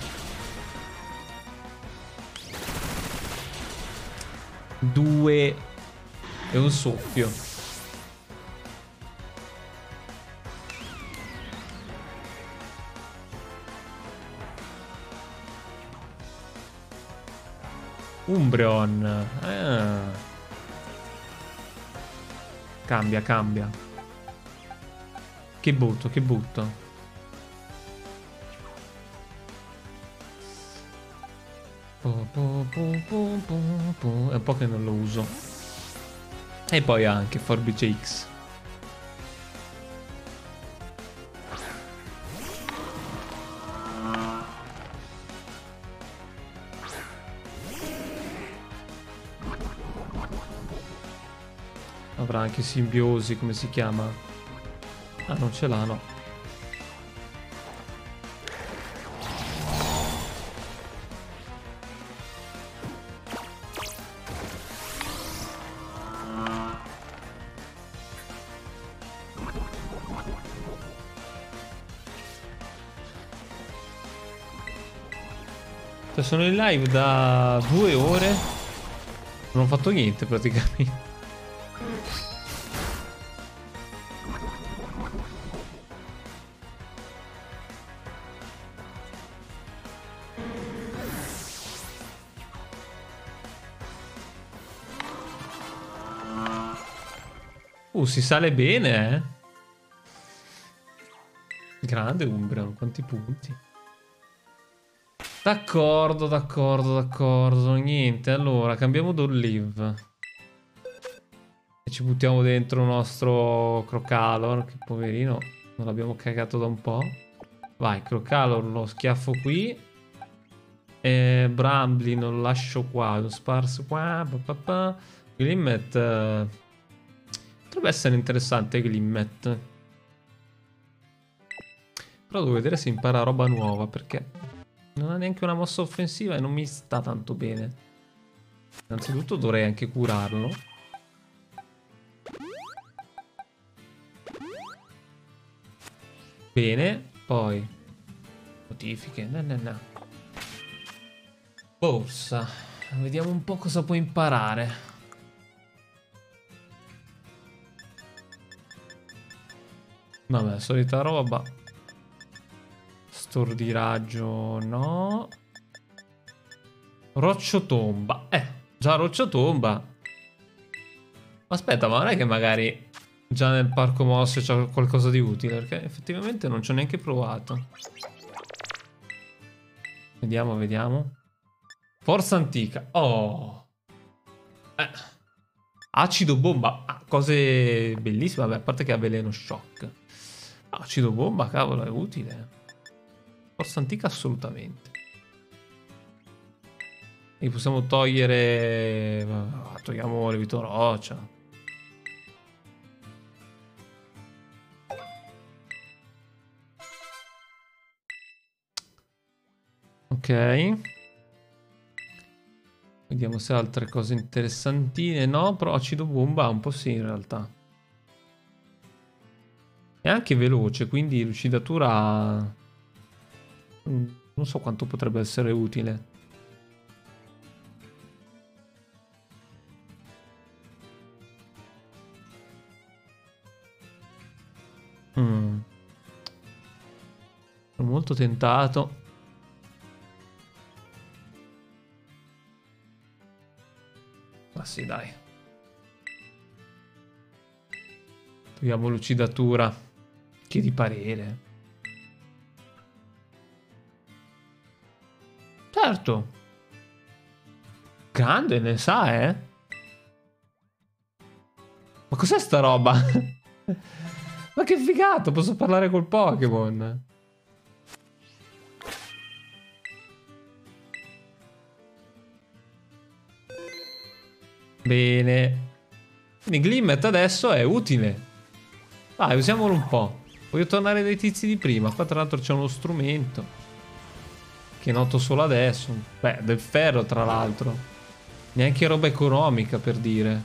2 e un soffio. Umbreon. Cambia, cambia. Che butto, che butto. È un po' che non lo uso. E poi anche Forbice X. Avrà anche simbiosi, come si chiama? Ah, non ce l'ha, no. Cioè, sono in live da 2 ore. Non ho fatto niente praticamente. Si sale bene, eh? Grande Umbreon, quanti punti. D'accordo, d'accordo, d'accordo. Niente, allora, cambiamo Dolliv. E ci buttiamo dentro il nostro Crocalor, che poverino non l'abbiamo cagato da un po'. Vai, Crocalor lo schiaffo qui. E Bramblin lo lascio qua, lo sparso qua. Glimmet... potrebbe essere interessante Glimmet. Però devo vedere se impara roba nuova, perché non ha neanche una mossa offensiva e non mi sta tanto bene. Innanzitutto dovrei anche curarlo. Bene, poi notifiche. No. Borsa. Vediamo un po' cosa può imparare. Vabbè, solita roba. Stordiraggio, no. Rocciotomba. Già Rocciotomba. Aspetta, ma non è che magari già nel parco mosse c'è qualcosa di utile? Perché effettivamente non ci ho neanche provato. Vediamo, vediamo. Forza antica. Oh. Acido bomba. Ah, cose bellissime. Vabbè, a parte che ha veleno shock. Acido bomba, cavolo, è utile. Forza antica assolutamente. E possiamo togliere... togliamo levito roccia. Ok. Vediamo se ha altre cose interessantine. No, però acido bomba un po' sì in realtà. È anche veloce, quindi lucidatura... non so quanto potrebbe essere utile. Sono molto tentato. Ma sì, dai. Togliamo lucidatura. Chiedi parere. Certo. Grande, ne sa, eh? Ma cos'è sta roba? Ma che figato, posso parlare col Pokémon. Bene. Quindi Glimmet adesso è utile. Vai, usiamolo un po'. Voglio tornare dai tizi di prima. Qua tra l'altro c'è uno strumento che noto solo adesso. Beh, del ferro tra l'altro. Neanche roba economica, per dire.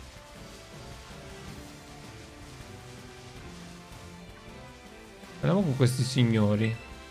Andiamo con questi signori.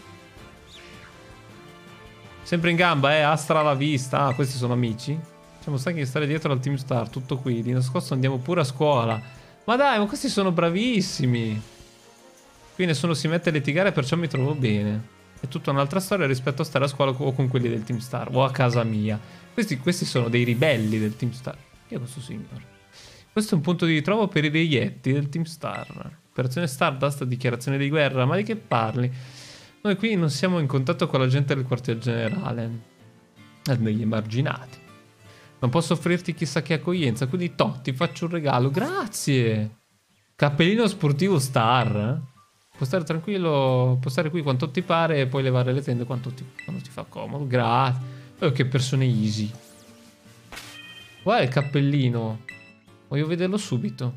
Sempre in gamba, Astra alla vista. Ah, questi sono amici. Siamo stanchi di stare dietro al Team Star. Tutto qui. Di nascosto andiamo pure a scuola. Ma dai, ma questi sono bravissimi. Qui nessuno si mette a litigare, perciò mi trovo bene. È tutta un'altra storia rispetto a stare a scuola o con quelli del Team Star o a casa mia. Questi sono dei ribelli del Team Star. Chi è questo signore? Questo è un punto di ritrovo per i reietti del Team Star. Operazione Stardust, dichiarazione di guerra. Ma di che parli? Noi qui non siamo in contatto con la gente del quartier generale. Degli emarginati. Non posso offrirti chissà che accoglienza, quindi ti faccio un regalo. Grazie! Cappellino sportivo Star. Puoi stare tranquillo, puoi stare qui quanto ti pare e puoi levare le tende quando ti fa comodo. Grazie. Oh, che persone easy. Guarda il cappellino. Voglio vederlo subito.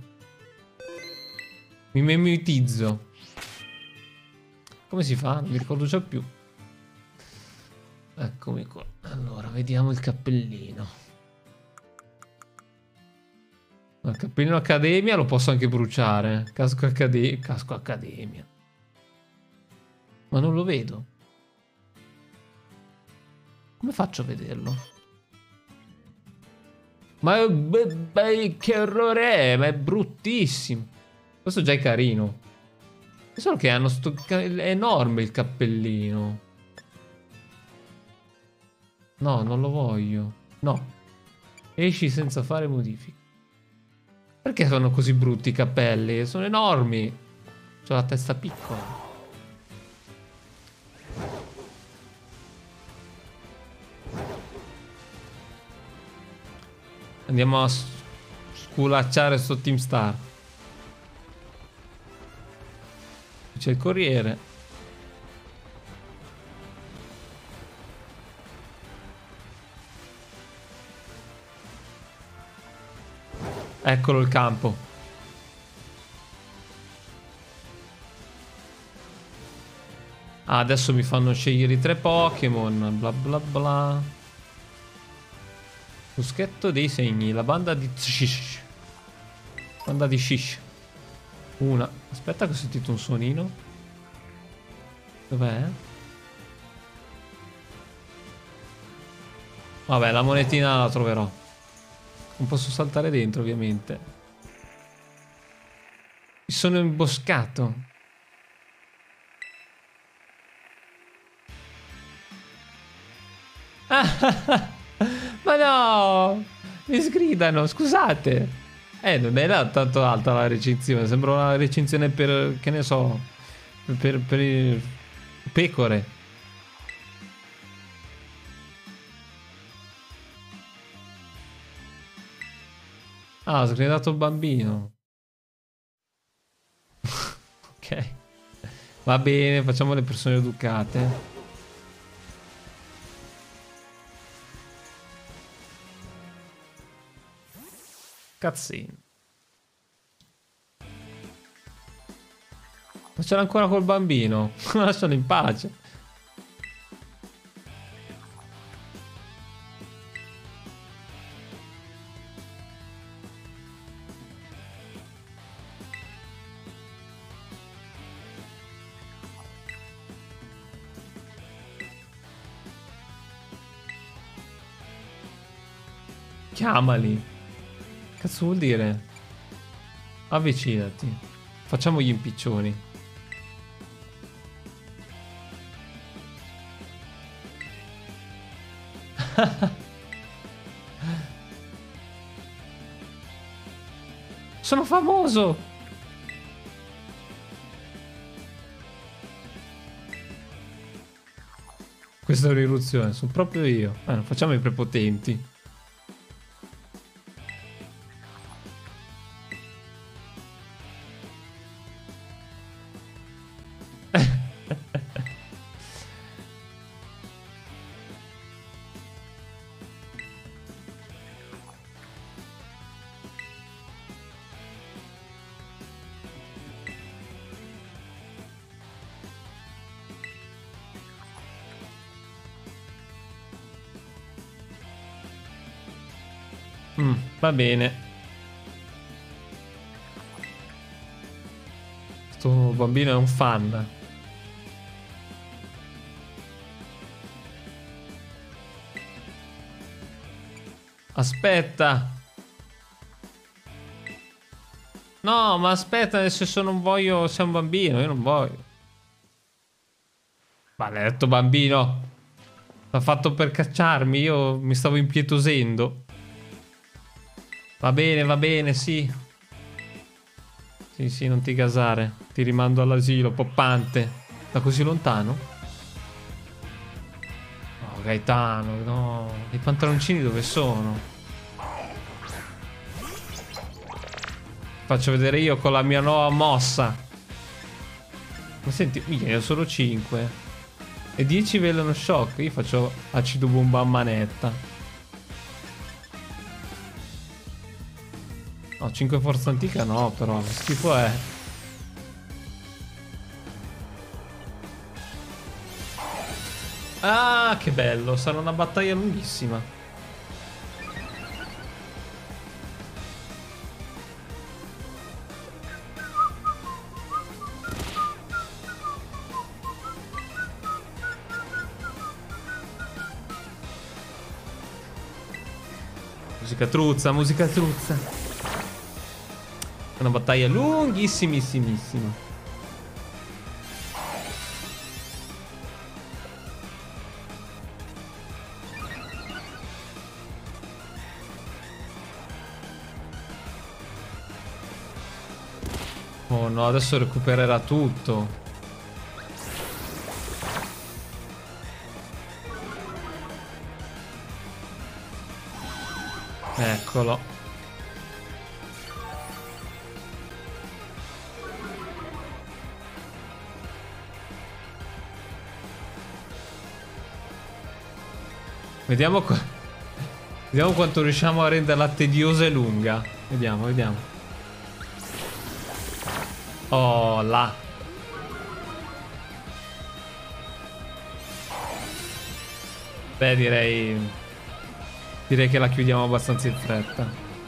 Mi memetizzo. Come si fa? Non mi ricordo già più. Eccomi qua. Allora, vediamo il cappellino. Il cappellino Accademia lo posso anche bruciare. Casco Accademia. Ma non lo vedo. Come faccio a vederlo? Ma che orrore è? Ma è bruttissimo. Questo già è carino. Solo che hanno è enorme il cappellino. No, non lo voglio. No. Esci senza fare modifiche. Perché sono così brutti i cappelli? Sono enormi. C'ho la testa piccola. Andiamo a sculacciare sto Team Star. C'è il corriere. Eccolo il campo. Ah, adesso mi fanno scegliere i 3 Pokémon. Bla bla bla. Luschetto dei segni. La banda di Shish. Banda di Shish. Una. Aspetta che ho sentito un suonino. Dov'è? Vabbè, la monetina la troverò. Non posso saltare dentro, ovviamente. Mi sono imboscato. Ma no! Mi sgridano, scusate. Non era tanto alta la recinzione. Sembra una recinzione per, che ne so, per il pecore. Ah, ho sgridato il bambino. Ok. Va bene, facciamo le persone educate. Cutscene. Ma c'era ancora col bambino. Lascialo in pace. Chiamali. Cazzo vuol dire? Avvicinati. Facciamo gli impiccioni. Sono famoso! Questa è un'irruzione, sono proprio io. Non facciamo i prepotenti. Va bene. Questo bambino è un fan. Aspetta. No, ma aspetta, nel senso non voglio... Sei un bambino, io non voglio. Maledetto bambino. L'ha fatto per cacciarmi. Io mi stavo impietosendo. Va bene, sì. Sì, non ti gasare. Ti rimando all'asilo, poppante. Da così lontano? No, Gaetano, no. I pantaloncini dove sono? Faccio vedere io con la mia nuova mossa. Ma senti, ne ho solo 5. E 10 veleno shock. Io faccio acido bomba a manetta. No, 5 forza antica no, però. Che schifo è. Ah, che bello. Sarà una battaglia lunghissima. Musica truzza, musica truzza. È una battaglia lunghissimissimissima. Oh no, adesso recupererà tutto. Eccolo. Vediamo vediamo quanto riusciamo a renderla tediosa e lunga. Vediamo, vediamo. Oh, là. Beh, direi che la chiudiamo abbastanza in fretta.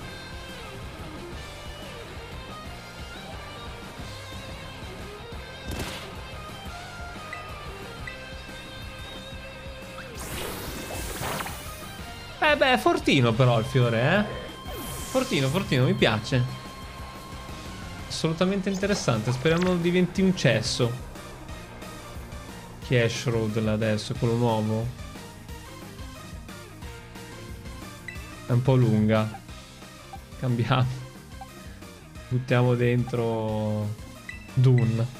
Beh, fortino però il fiore, eh. Fortino, mi piace. Assolutamente interessante. Speriamo non diventi un cesso. Chi è Shroud là adesso? Quello nuovo? È un po' lunga. Cambiamo. Buttiamo dentro Dune.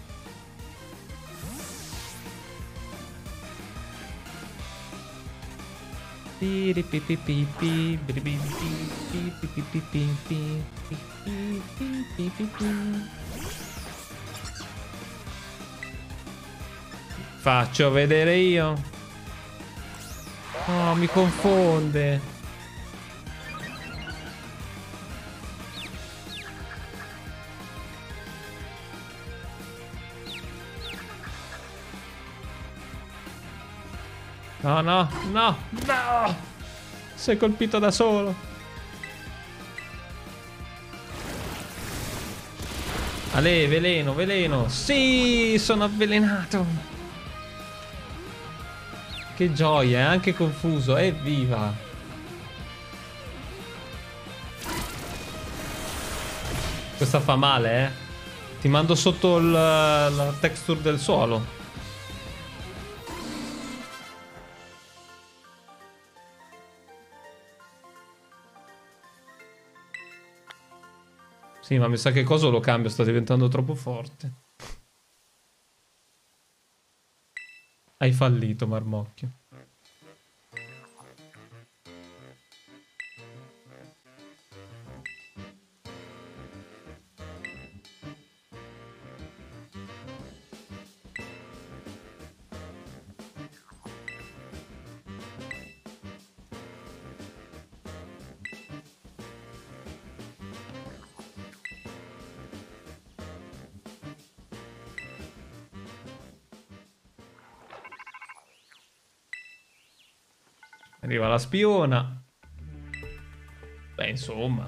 Faccio vedere io. Oh, mi confonde. No, no, no, no! Sei colpito da solo. Ale, veleno, veleno. Sì, sono avvelenato. Che gioia, è anche confuso. Evviva. Questa fa male, eh. Ti mando sotto la texture del suolo. Sì, ma mi sa che cosa lo cambio, sta diventando troppo forte. Hai fallito, marmocchio. Arriva la spiona. Beh, insomma.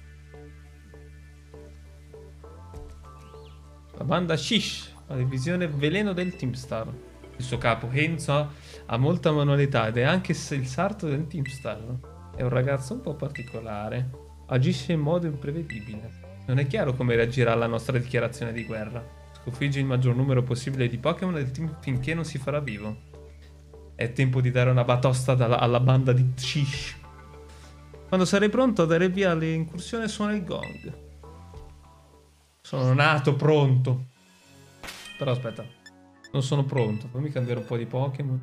La banda Shish, la divisione veleno del Teamstar. Il suo capo, Enzo, ha molta manualità ed è anche il sarto del Teamstar. È un ragazzo un po' particolare. Agisce in modo imprevedibile. Non è chiaro come reagirà alla nostra dichiarazione di guerra. Sconfiggi il maggior numero possibile di Pokémon del team finché non si farà vivo. È tempo di dare una batosta alla banda di Shish. Quando sarei pronto a dare via all'incursione suona il gong. Sono nato pronto. Però aspetta, non sono pronto. Fammi cambiare un po' di Pokémon.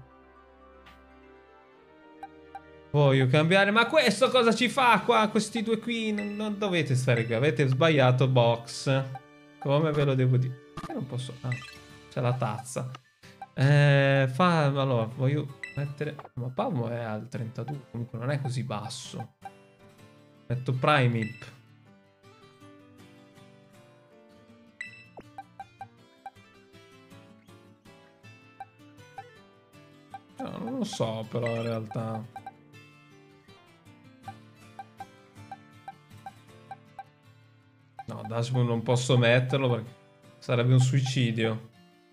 Voglio cambiare, ma questo cosa ci fa qua? Questi due qui non dovete stare qui. Avete sbagliato box. Come ve lo devo dire? Io non posso... Ah, c'è la tazza. Allora, voglio mettere... Ma Pavmo è al 32, comunque non è così basso. Metto Primip. No, non lo so però in realtà. No, Dashboard non posso metterlo perché sarebbe un suicidio.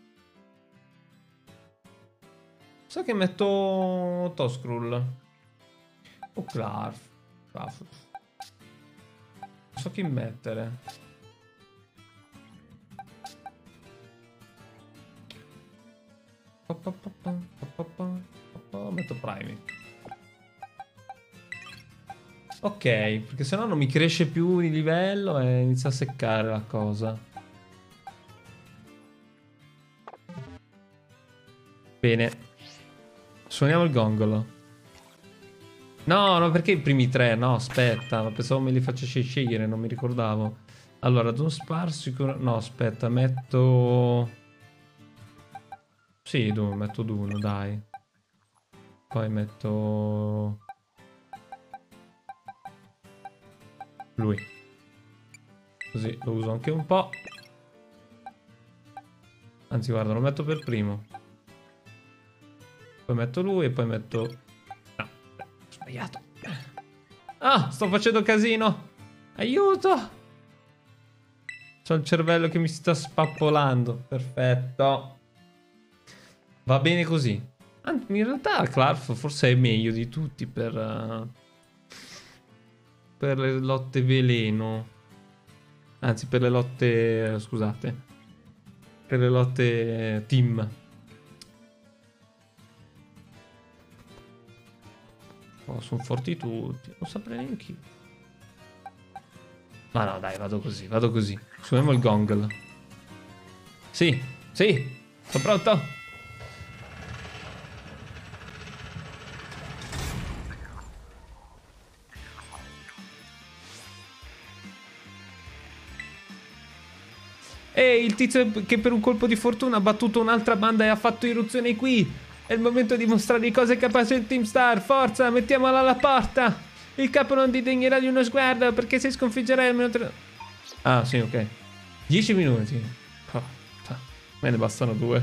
So che metto Toskrull. O Clarf. Non so chi mettere. Metto Prime. Ok, perché sennò non mi cresce più di livello e inizia a seccare la cosa. Bene. Suoniamo il gongolo. No, no, perché i primi tre? No, aspetta, pensavo me li facessi scegliere, non mi ricordavo. Allora, Don't Spar sicuro... No, aspetta, metto... Sì, metto Duno, dai. Poi metto... lui. Così lo uso anche un po'. Anzi, guarda, lo metto per primo. Poi metto lui e poi metto... No, ho sbagliato. Ah, sto facendo casino. Aiuto! C'ho il cervello che mi sta spappolando. Perfetto. Va bene così. In realtà Clarf forse è meglio di tutti per le lotte veleno. Anzi, per le lotte... Scusate. Per le lotte team. Oh, sono forti tutti. Non saprei neanche io. Ma no, dai, vado così, vado così. Suoniamo il gong. Sì, sì. Sono pronto. Ehi, il tizio che per un colpo di fortuna ha battuto un'altra banda e ha fatto irruzione qui. È il momento di mostrare di cosa è capace il Team Star. Forza, mettiamola alla porta. Il capo non ti degnerà di uno sguardo perché se sconfiggerai almeno 3... Ah, sì, ok. 10 minuti. Oh, me ne bastano 2.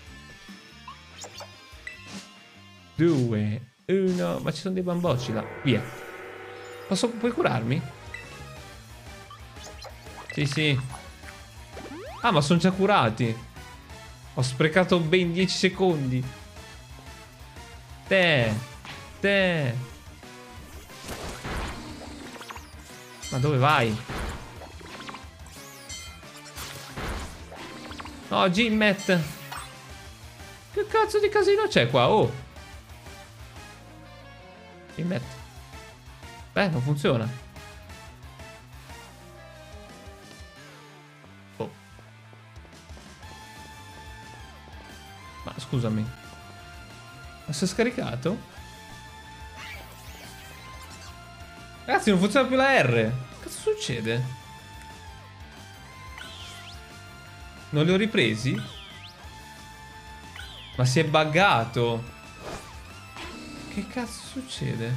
2, 1. Ma ci sono dei bambocci là. Via. Puoi curarmi? Sì, sì. Ah, ma sono già curati. Ho sprecato ben 10 secondi. Te. Ma dove vai? No, Gimmet. Che cazzo di casino c'è qua? Oh. Gimmet. Beh, non funziona. Oh. Ma scusami. Ma si è scaricato? Ragazzi, non funziona più la R. Che cazzo succede? Non li ho ripresi? Ma si è buggato. Che cazzo succede?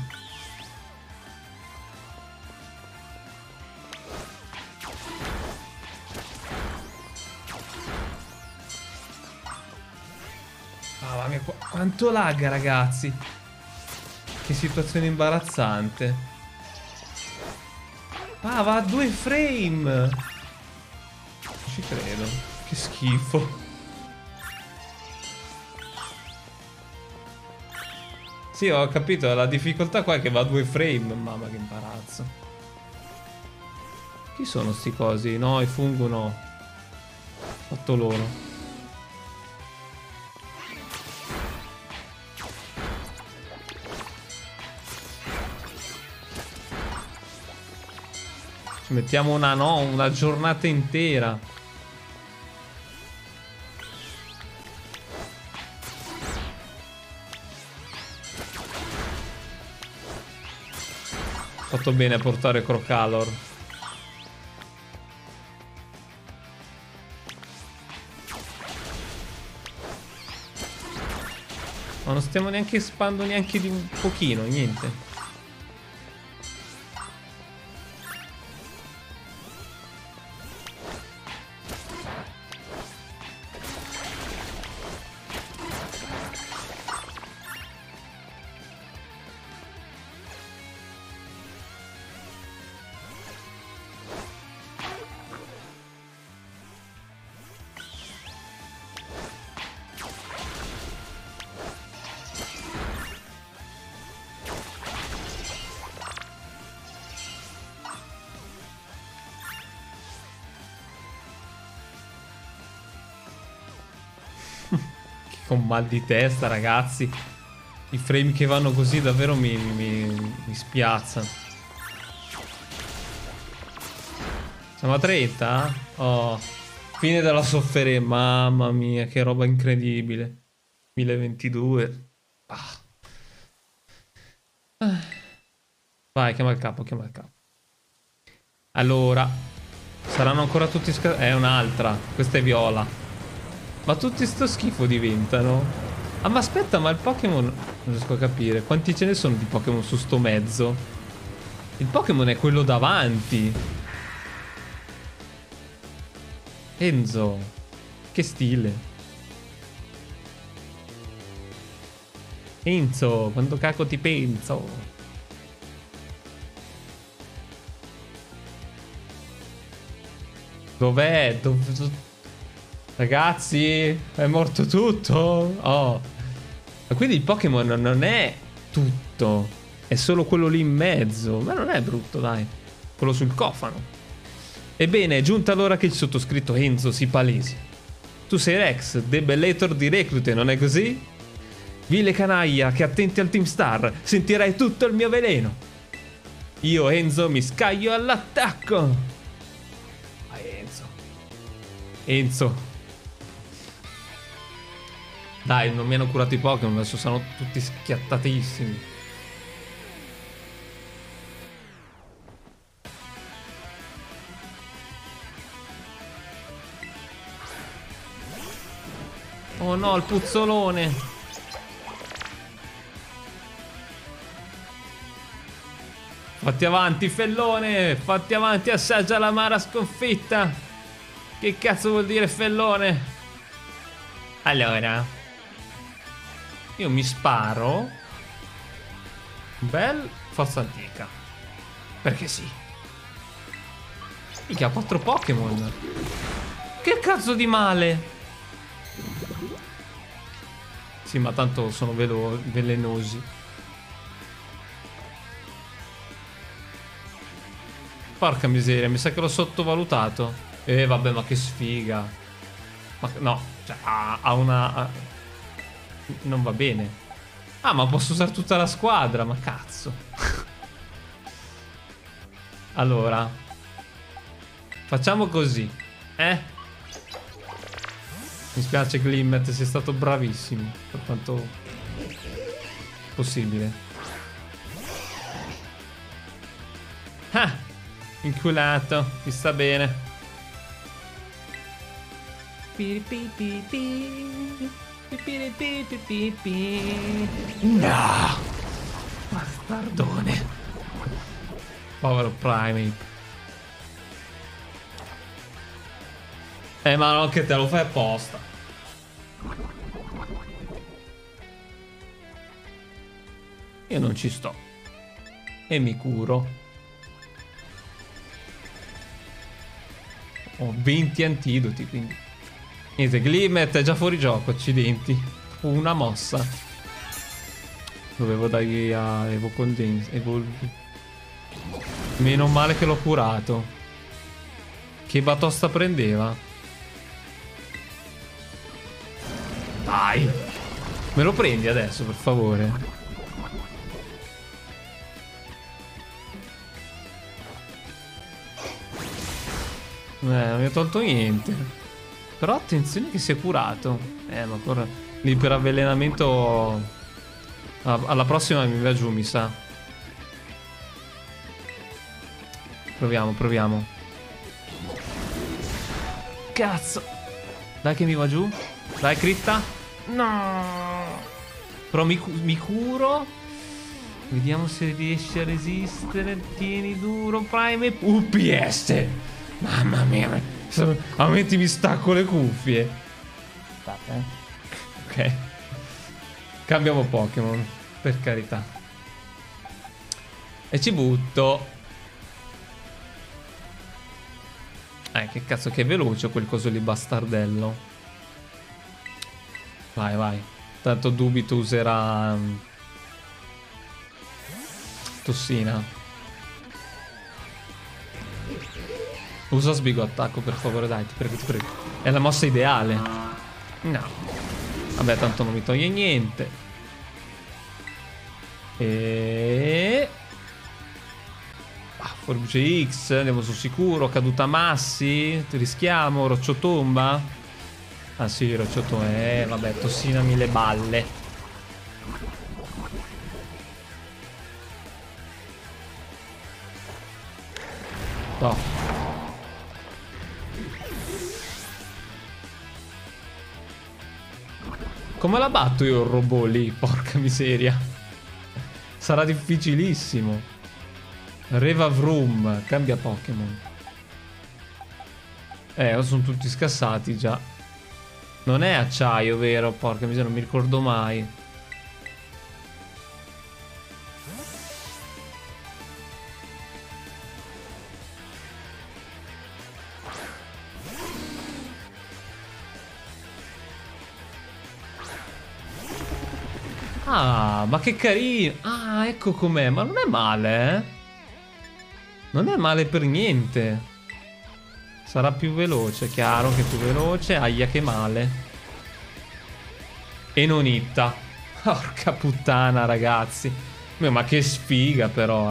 Mamma mia, quanto lagga, ragazzi. Che situazione imbarazzante. Ah, va a 2 frame. Non ci credo. Che schifo. Sì, ho capito. La difficoltà qua è che va a 2 frame. Mamma, che imbarazzo. Chi sono sti cosi? No, i fungo no. Fatto loro. Ci mettiamo una giornata intera. Fatto bene a portare Crocalor. Ma non stiamo neanche spando neanche di un pochino, niente. Con mal di testa, ragazzi. I frame che vanno così davvero mi spiazzano. Siamo a 30? Oh, fine della sofferenza. Mamma mia, che roba incredibile. 2022. Ah. Vai, chiama il capo, chiama il capo. Allora, saranno ancora tutti è un'altra. Questa è viola. Ma tutti sto schifo diventano. Ah, ma aspetta, ma il Pokémon... Non riesco a capire. Quanti ce ne sono di Pokémon su sto mezzo? Il Pokémon è quello davanti. Enzo. Che stile. Enzo, quando cacco ti penso. Dov'è? Ragazzi, è morto tutto? Oh. Ma quindi il Pokémon non è tutto. È solo quello lì in mezzo. Ma non è brutto, dai. Quello sul cofano. Ebbene, è giunta l'ora che il sottoscritto Enzo si palesi. Tu sei Rex, debellator di reclute, non è così? Vile canaglia, che attenti al Team Star, sentirai tutto il mio veleno. Io, Enzo, mi scaglio all'attacco. Vai, Enzo. Enzo. Dai, non mi hanno curato i Pokémon, adesso sono tutti schiattatissimi. Oh no, il puzzolone. Fatti avanti, fellone. Fatti avanti, assaggia l'amara sconfitta. Che cazzo vuol dire fellone? Allora... Io mi sparo un bel forza antica. Perché sì. Mica 4 Pokémon. Che cazzo di male. Sì, ma tanto sono velenosi. Porca miseria, mi sa che l'ho sottovalutato. Vabbè, ma che sfiga. Ma no, cioè ha una... Non va bene. Ah, ma posso usare tutta la squadra. Ma cazzo. Allora, facciamo così. Mi spiace Glimmet, sei stato bravissimo. Per quanto possibile. Ah, inculato. Ti sta bene. No! Bastardone. Povero Primate. Ma no, che te lo fai apposta. Io non ci sto. E mi curo. Ho 20 antidoti, quindi... Niente, Glimmet è già fuori gioco, accidenti. Una mossa. Dovevo dargli a Evo Condense. Meno male che l'ho curato. Che batosta prendeva. Dai! Me lo prendi adesso, per favore? Non mi ha tolto niente. Però attenzione che si è curato. Ma ancora l'iperavvelenamento alla prossima mi va giù, mi sa. Proviamo, proviamo. Cazzo. Dai che mi va giù. Dai, critta. No. Però mi curo. Vediamo se riesci a resistere. Tieni duro, Prime. UPS. Mamma mia. A me mi stacco le cuffie. Ok. Cambiamo Pokémon. Per carità. E ci butto. Che cazzo che è veloce quel coso lì bastardello. Vai, vai. Tanto dubito userà tossina. Usa sbigo attacco per favore, dai, ti prego, ti prego. È la mossa ideale. No. Vabbè, tanto non mi toglie niente. E... Forbice X, andiamo sul sicuro. Caduta massi. Rischiamo. Rocciotomba. Ah sì, rocciotomba. Vabbè, tossinami le balle. No. Come la batto io il robot lì? Porca miseria. Sarà difficilissimo. Revavroom, cambia Pokémon. Sono tutti scassati già. Non è acciaio, vero? Porca miseria, non mi ricordo mai. Ah, ma che carino. Ah, ecco com'è. Ma non è male, eh? Non è male per niente. Sarà più veloce, chiaro che è più veloce. Aia che male. E non hitta. Porca puttana, ragazzi. Ma che sfiga però,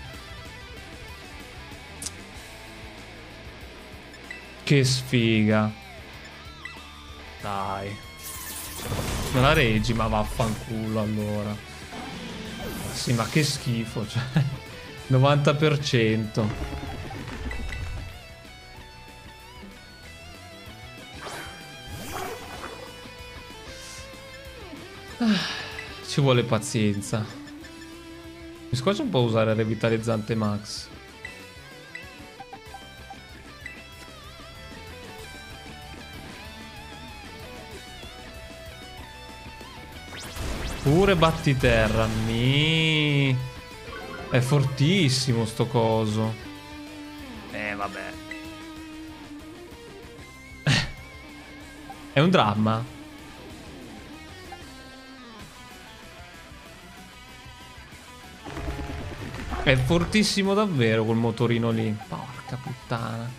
Che sfiga. Dai. Me la reggi, ma vaffanculo allora. Sì, ma che schifo, cioè. 90%. Ci vuole pazienza. Mi scoccia un po' usare revitalizzante max. Pure battiterra. È fortissimo sto coso. Vabbè. È un dramma. È fortissimo davvero quel motorino lì. Porca puttana.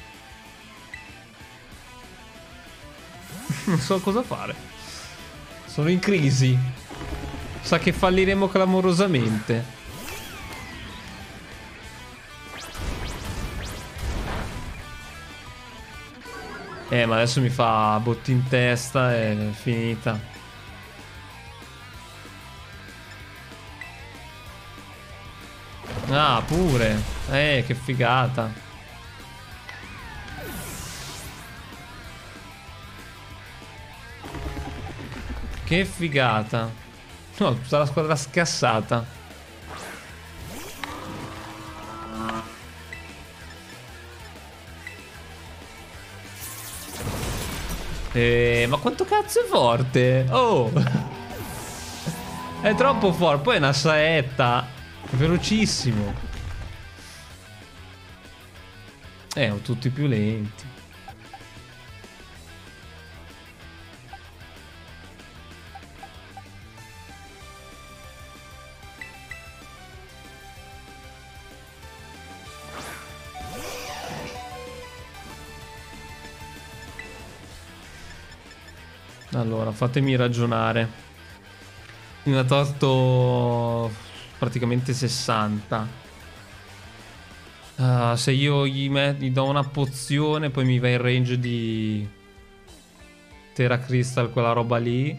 Non so cosa fare. Sono in crisi. Sa che falliremo clamorosamente. Ma adesso mi fa botti in testa e è finita. Ah, pure. Che figata. Che figata. No, tutta la squadra scassata. Ma quanto cazzo è forte? Oh! È troppo forte. Poi è una saetta. È velocissimo. Sono tutti più lenti. Allora, fatemi ragionare. Mi ha tolto praticamente 60. Se io gli do una pozione, poi mi va in range di Terra Crystal, quella roba lì.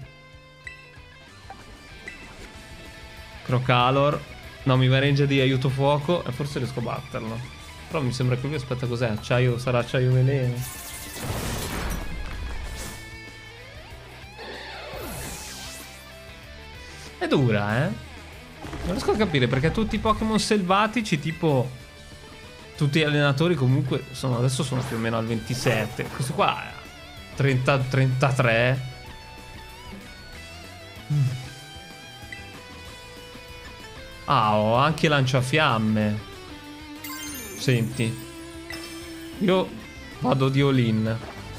Crocalor. No, mi va in range di aiuto fuoco e forse riesco a batterlo. Però mi sembra che lui aspetta cos'è? Acciaio, sarà acciaio veleno. È dura, eh? Non riesco a capire perché tutti i Pokémon selvatici, tipo tutti gli allenatori comunque adesso sono più o meno al 27. Questo qua è 30, 33. Ah, ho anche lanciafiamme. Senti, io vado di all-in.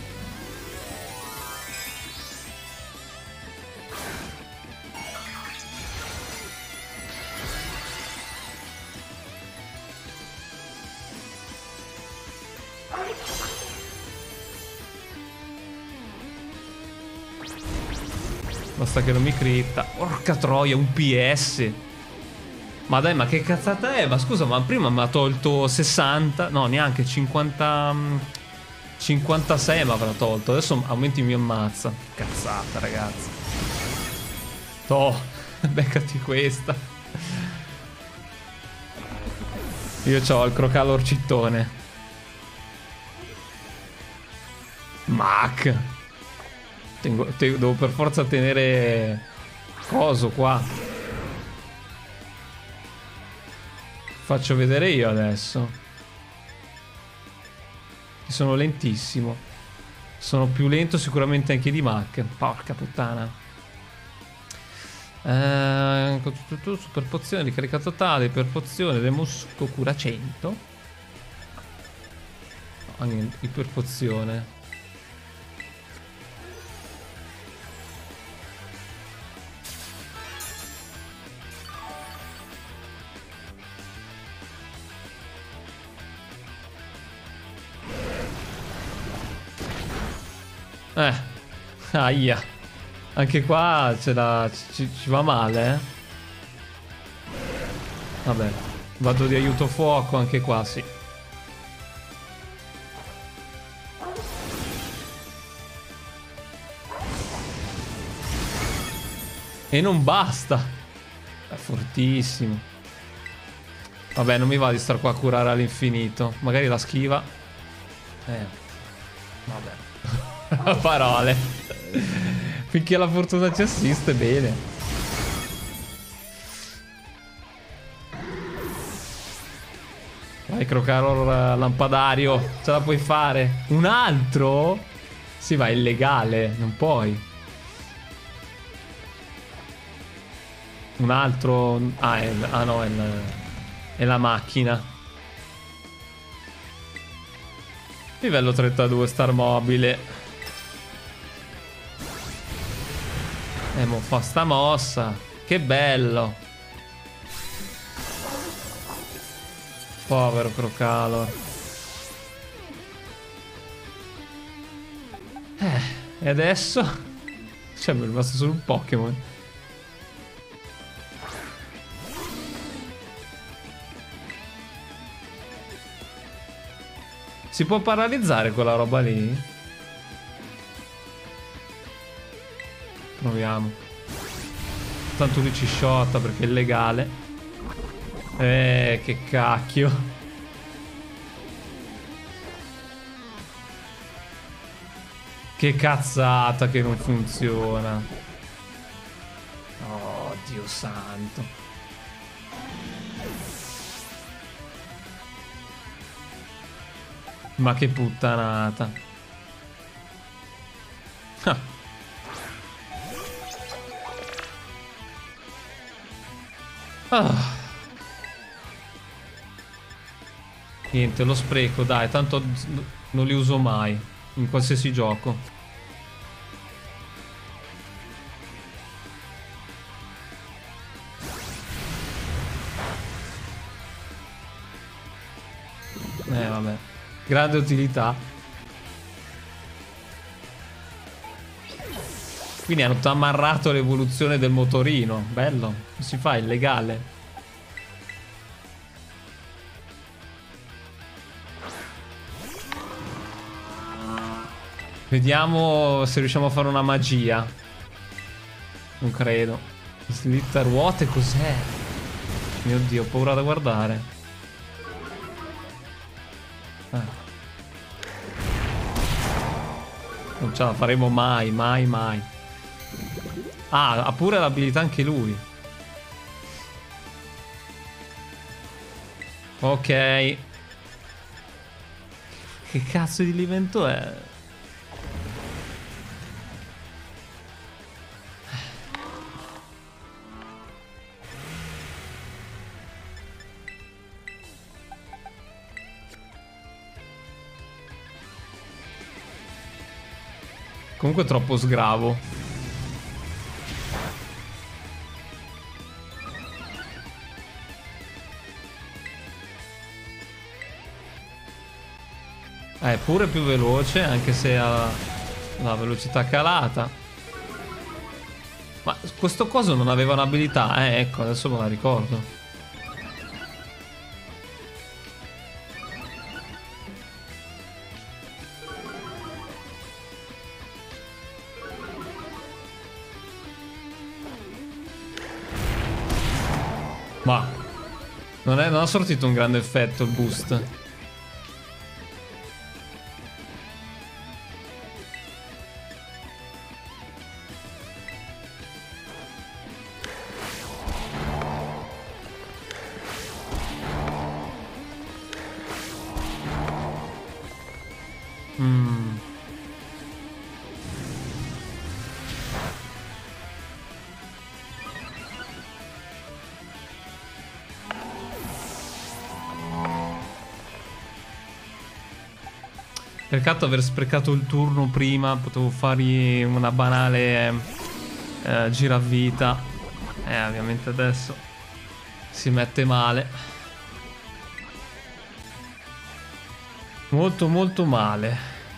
Basta che non mi critta. Porca troia, un PS. Ma dai, ma che cazzata è? Ma scusa, ma prima mi ha tolto 60. No, neanche 50. 56 mi avrà tolto. Adesso aumenti il mio ammazza. Cazzata, ragazzi. Toh, beccati questa. Io c'ho il Crocalor cittone. Mac. Devo per forza tenere coso qua. Faccio vedere io adesso. Sono lentissimo. Sono più lento sicuramente anche di Mac. Porca puttana. Super pozione, ricarica totale, per pozione, Remusco cura 100. Iper pozione. Aia. Anche qua ci va male, eh. Vabbè. Vado di aiuto fuoco anche qua, sì. E non basta. È fortissimo. Vabbè, non mi va di star qua a curare all'infinito. Magari la schiva. Vabbè. Parole. Finché la fortuna ci assiste, bene. Vai, Crocalor lampadario. Ce la puoi fare. Un altro? Sì, ma è illegale. Non puoi. Un altro... Ah, no, è la macchina. Livello 32, star mobile. Mo fa sta mossa. Che bello. Povero Crocalor. E adesso? Cioè, mi è rimasto solo un Pokémon. Si può paralizzare quella roba lì? Proviamo. Tanto lui ci sciotta perché è illegale. Che cacchio. Che cazzata che non funziona. Oh, Dio santo. Ma che puttanata. Ah. Ah. Niente, lo spreco, dai, tanto non li uso mai in qualsiasi gioco. Vabbè. Grande utilità. Quindi hanno amarrato l'evoluzione del motorino. Bello. Non si fa, è illegale. Vediamo se riusciamo a fare una magia. Non credo. Slitta ruote cos'è? Mio Dio, ho paura da guardare. Non ce la faremo mai, mai, mai. Ah, ha pure l'abilità anche lui. Ok. Che cazzo di livello è? Comunque è troppo sgravo. È pure più veloce, anche se ha la velocità calata. Ma questo coso non aveva un'abilità, ecco, adesso me la ricordo. Ma non ha sortito un grande effetto il boost. Peccato aver sprecato il turno prima, potevo fargli una banale giravvita. Ovviamente adesso si mette male. Molto molto male.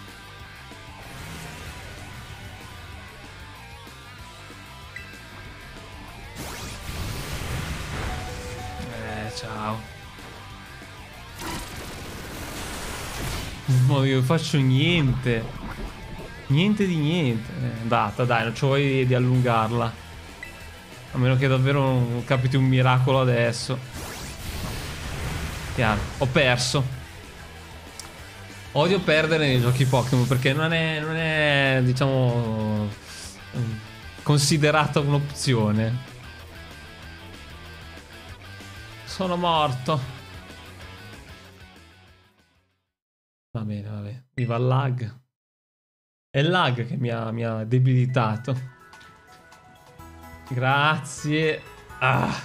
Ciao. No, io faccio niente. Niente di niente. È andata, dai, non c'ho voglia di allungarla. A meno che davvero non capiti un miracolo adesso. Chiaro, ho perso. Odio perdere nei giochi Pokémon perché non è, diciamo, considerata un'opzione. Sono morto. Va bene, va bene. Viva il lag. È il lag che mi ha debilitato. Grazie. Ah.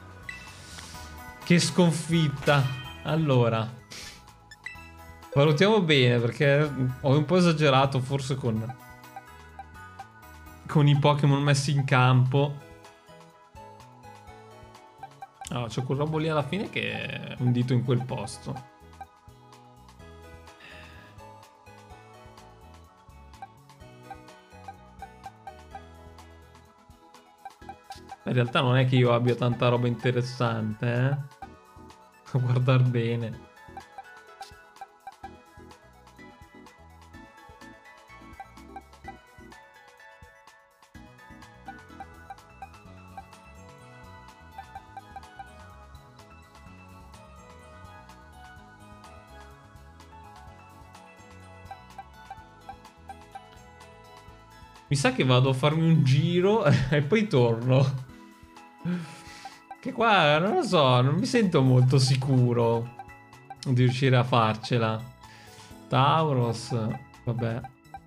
Che sconfitta. Allora. Valutiamo bene perché ho un po' esagerato forse con i Pokémon messi in campo. Allora, c'è quel robo lì alla fine che è un dito in quel posto. In realtà non è che io abbia tanta roba interessante, a guardar bene. Mi sa che vado a farmi un giro e poi torno. Che qua, non lo so, non mi sento molto sicuro di riuscire a farcela. Tauros, vabbè.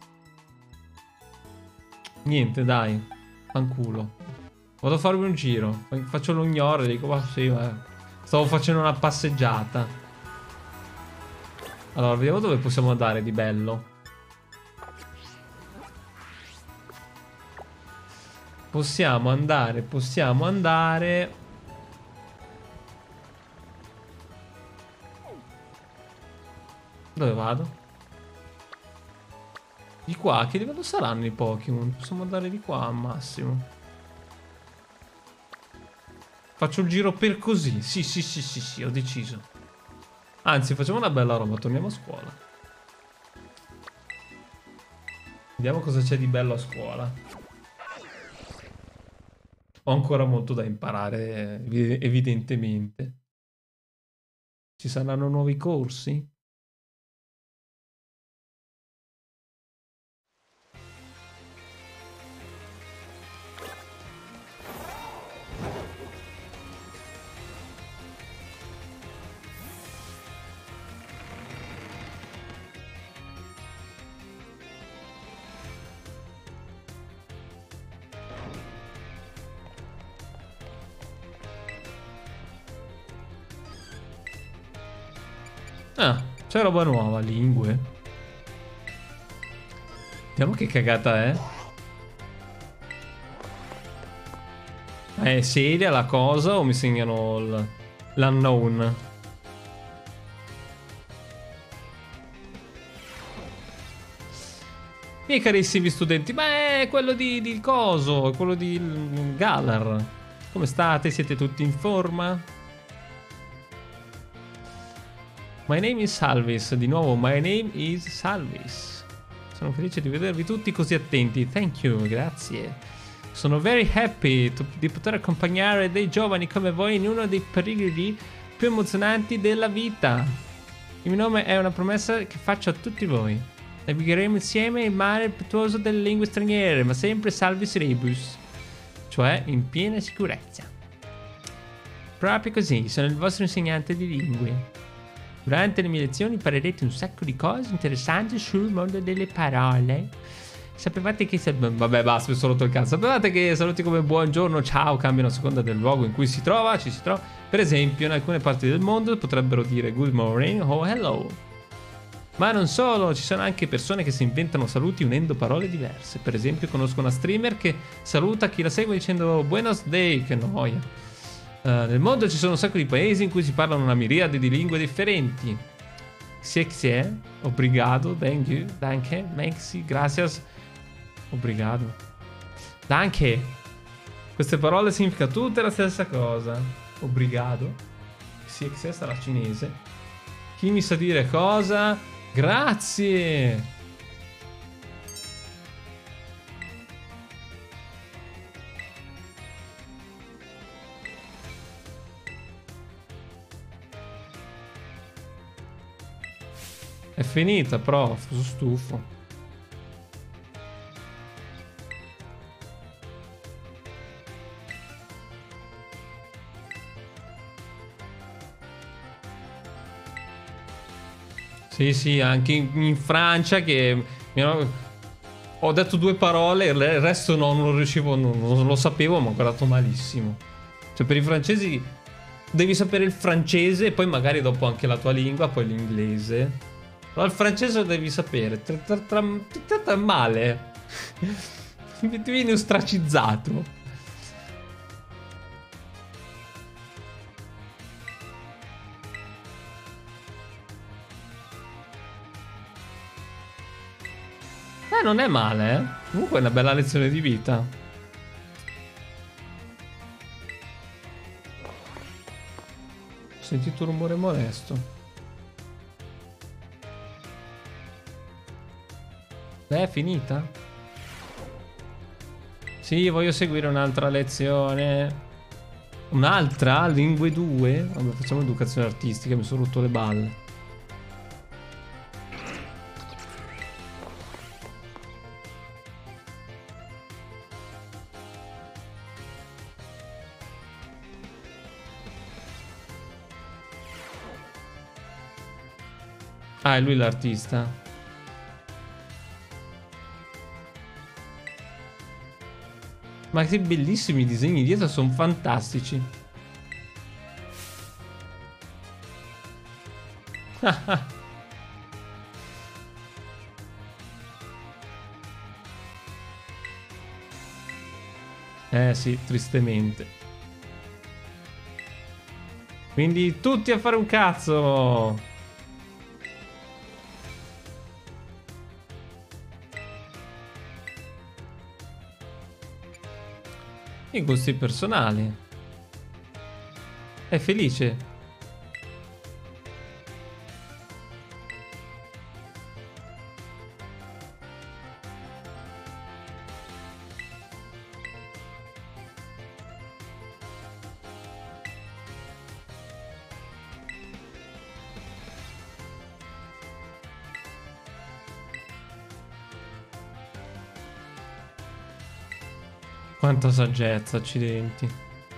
Niente, dai, fanculo. Vado a farmi un giro. Faccio l'ognore e dico, ma sì, stavo facendo una passeggiata. Allora, vediamo dove possiamo andare di bello. Possiamo andare. Dove vado? Di qua, che livello saranno i Pokémon? Possiamo andare di qua al massimo. Faccio il giro per così. Sì, ho deciso. Anzi, facciamo una bella roba, torniamo a scuola. Vediamo cosa c'è di bello a scuola. Ho ancora molto da imparare, evidentemente. Ci saranno nuovi corsi? Ah, c'è roba nuova, lingue. Vediamo che cagata è. È seria la cosa o mi segnano l'unknown? Miei carissimi studenti, ma è quello di coso, quello di Galar. Come state? Siete tutti in forma? My name is Salvis. Di nuovo, my name is Salvis. Sono felice di vedervi tutti così attenti. Thank you, grazie. Sono very happy di poter accompagnare dei giovani come voi in uno dei periodi più emozionanti della vita. Il mio nome è una promessa che faccio a tutti voi. Navigheremo insieme il mare impetuoso delle lingue straniere, ma sempre salvis rebus, cioè in piena sicurezza. Proprio così, sono il vostro insegnante di lingue. Durante le mie lezioni imparerete un sacco di cose interessanti sul mondo delle parole. Sapevate che vabbè, basta, mi sono rotto il cazzo. Sapevate che saluti come buongiorno, ciao cambiano a seconda del luogo in cui ci si trova. Per esempio, in alcune parti del mondo potrebbero dire good morning o hello. Ma non solo, ci sono anche persone che si inventano saluti unendo parole diverse. Per esempio, conosco una streamer che saluta chi la segue dicendo buenos day, che noia. Nel mondo ci sono un sacco di paesi in cui si parlano una miriade di lingue differenti. Xie, obrigado, thank you, danke, merci, gracias, obrigado, danke. Queste parole significano tutte la stessa cosa. Obrigado. Xie sarà cinese. Chi mi sa dire cosa? Grazie. È finita, prof, sono stufo. Sì, anche in Francia che ho detto 2 parole, il resto no, non lo riuscivo, non lo sapevo, ma ho guardato malissimo. Cioè per i francesi devi sapere il francese e poi magari dopo anche la tua lingua, poi l'inglese. Però il francese lo devi sapere. Tra male. Ti vieni ostracizzato. Non è male, eh. Comunque è una bella lezione di vita. Ho sentito un rumore molesto. Beh, è finita? Sì, voglio seguire un'altra lezione. Un'altra? Lingue 2? Vabbè, facciamo educazione artistica, mi sono rotto le balle. Ah, è lui l'artista. Ma che bellissimi i disegni dietro, sono fantastici. Sì, tristemente. Quindi tutti a fare un cazzo. I gusti personali. È felice. Quanta saggezza, accidenti.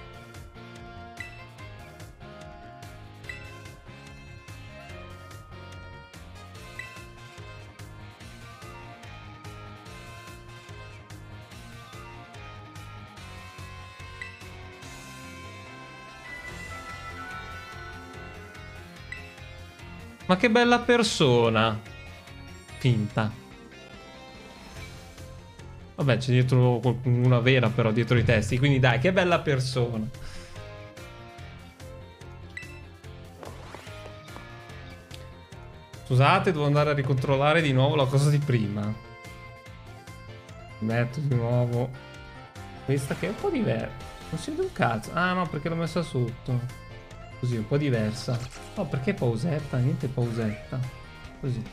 Ma che bella persona. Finta. Vabbè, c'è dietro una vera però dietro i testi. Quindi dai, che bella persona. Scusate, devo andare a ricontrollare di nuovo la cosa di prima. Metto di nuovo questa che è un po' diversa. Non si vede un cazzo. Ah no, perché l'ho messa sotto. Così, un po' diversa. No, perché pausetta? Niente pausetta. Così.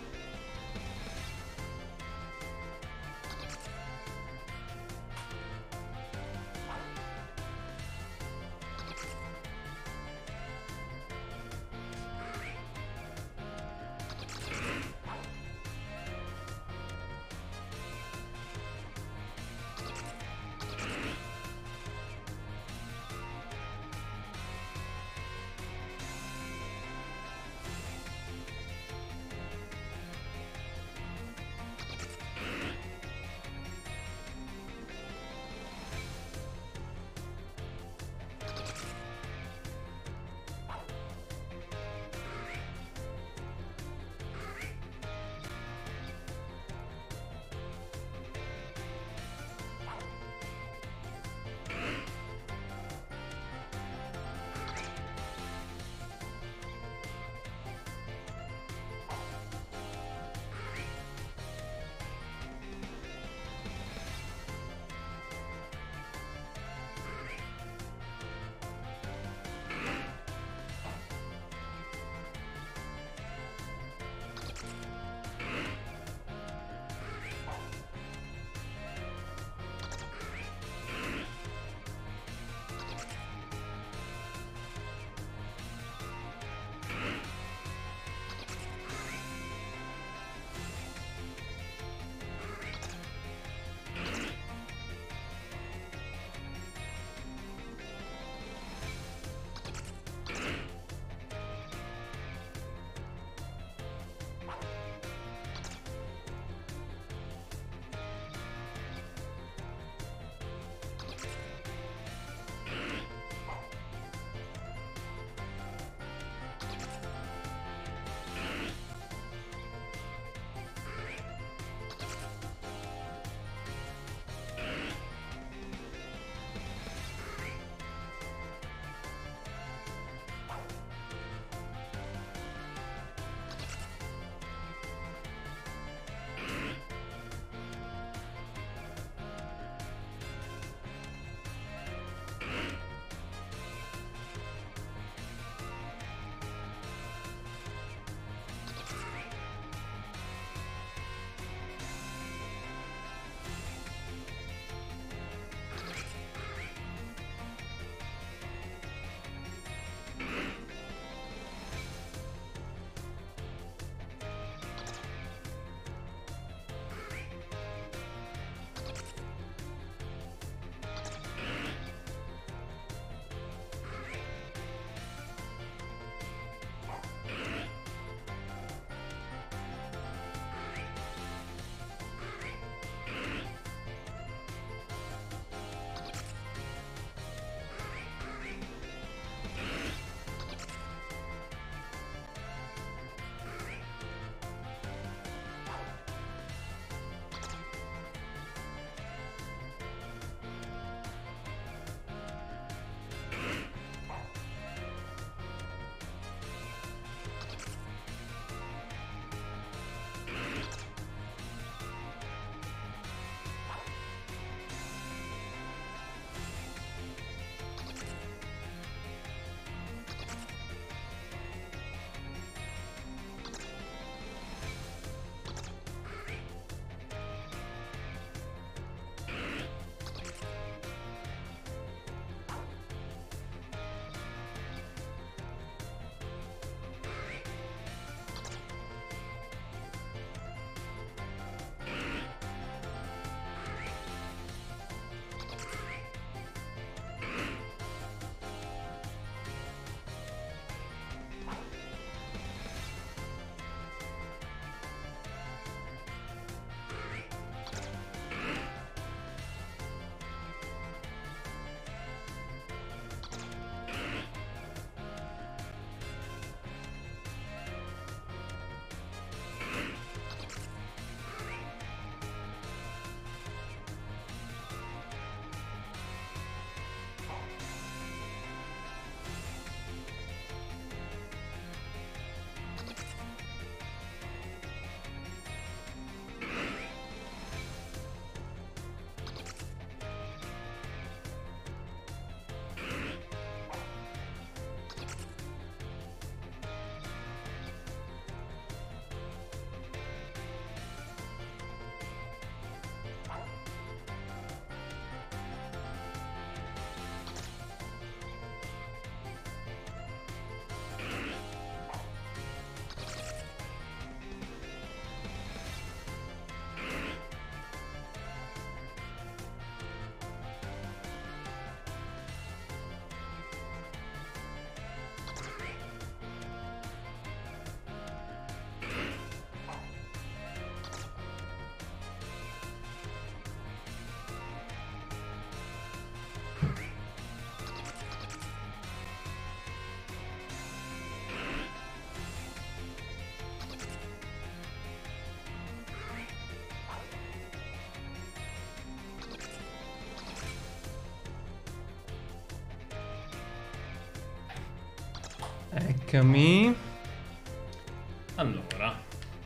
Eccomi. Allora.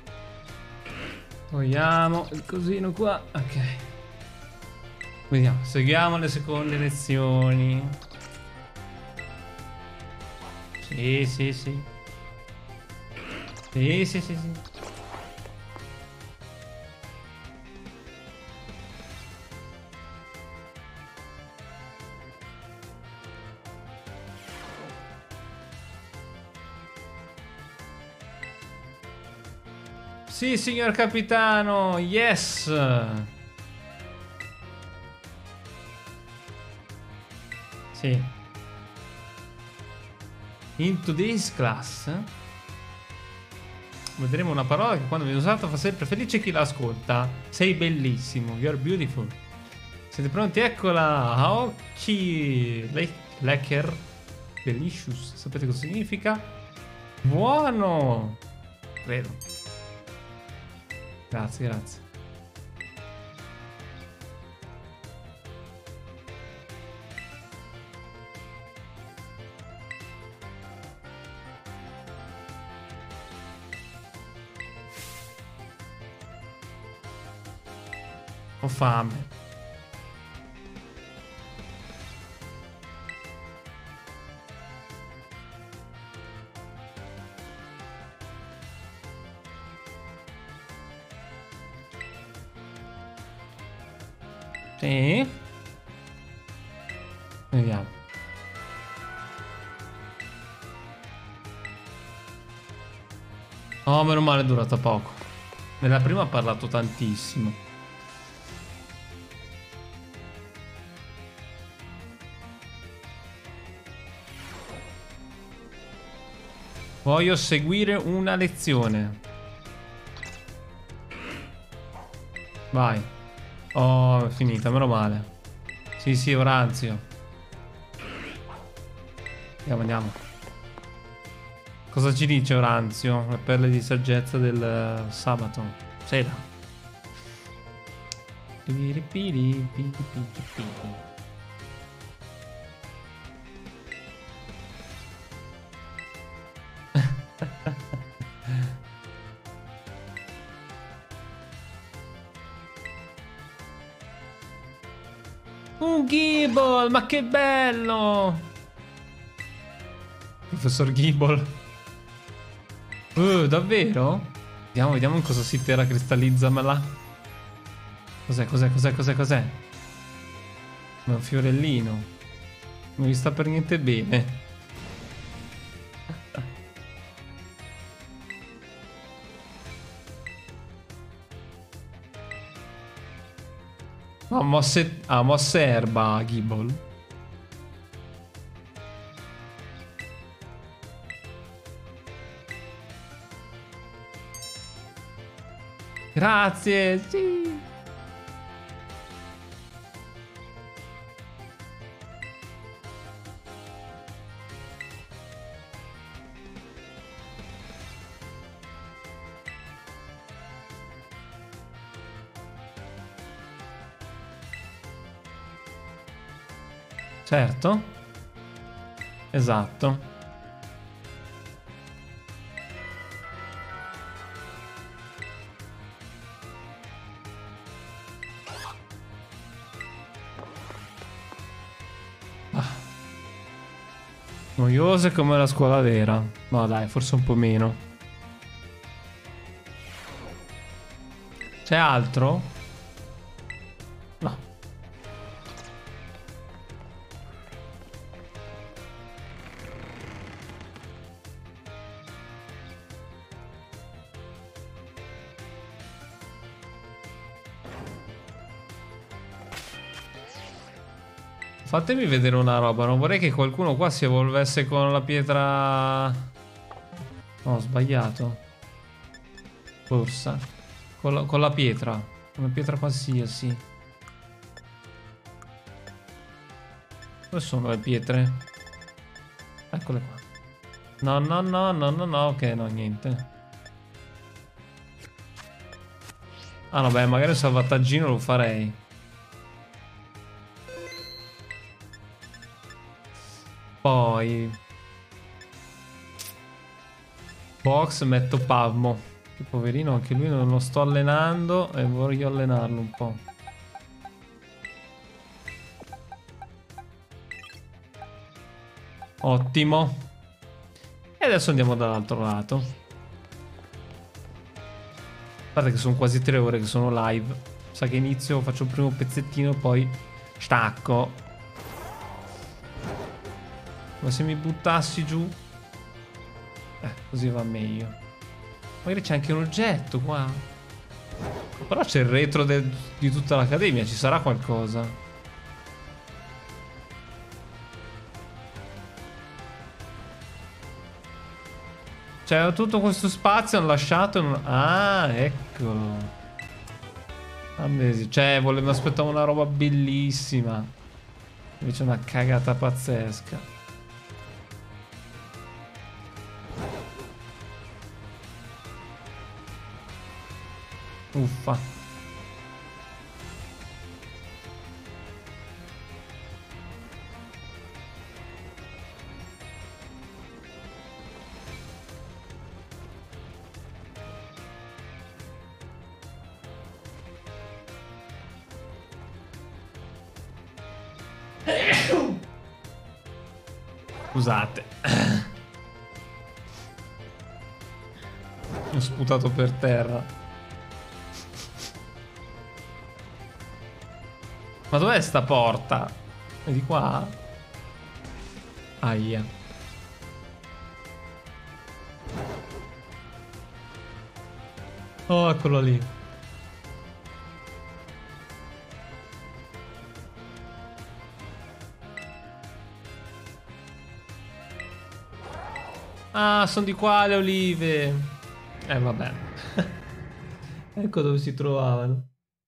Togliamo il cosino qua. Ok. Vediamo. Seguiamo le seconde lezioni. Sì, sì, sì. Sì, sì, sì, sì. Sì, signor capitano, yes! Sì. In today's class vedremo una parola che quando viene usata fa sempre felice chi la ascolta. Sei bellissimo, you're beautiful. Siete pronti? Eccola! Aoki Lecker Delicious. Sapete cosa significa? Buono! Credo. Grazie, grazie. Ho fame. Sì. Vediamo. Oh, meno male è durata poco. Nella prima ha parlato tantissimo. Voglio seguire una lezione. Vai. Oh, è finita, meno male. Sì, sì, Orazio. Andiamo, andiamo. Cosa ci dice Orazio? Le perle di saggezza del sabato. Sera. Un Gibbon, ma che bello! Professor Gibbon. Davvero? Vediamo, vediamo in cosa si terra cristallizzamela. Cos'è, cos'è, cos'è, cos'è, cos'è? Un fiorellino. Non mi sta per niente bene. Mosse erba, Gibbon. Grazie, sì. Certo. Esatto. Noiose come la scuola vera. No, dai, forse un po' meno. C'è altro? No. Fatemi vedere una roba. Non vorrei che qualcuno qua si evolvesse con la pietra... No, ho sbagliato. Forse. Con la pietra. Una pietra qualsiasi. Dove sono le pietre? Eccole qua. No, no, no, no, no, no. Ok, no, niente. Ah, no, beh, magari un salvataggino lo farei. Poi... Box, metto Pavmo. Che poverino, anche lui non lo sto allenando e voglio allenarlo un po'. Ottimo. E adesso andiamo dall'altro lato. Guarda che sono quasi 3 ore che sono live. Sa che inizio, faccio il primo pezzettino e poi stacco. Ma se mi buttassi giù... così va meglio. Magari c'è anche un oggetto qua. Però c'è il retro di tutta l'accademia, ci sarà qualcosa. Cioè, tutto questo spazio hanno lasciato... Ah, ecco. Cioè, volevo aspettare una roba bellissima. Invece è una cagata pazzesca. Uffa. Scusate. Ho sputato per terra. Ma dov'è sta porta? È di qua? Aia. Oh, eccolo lì. Ah, sono di qua le olive. Vabbè. Ecco dove si trovavano.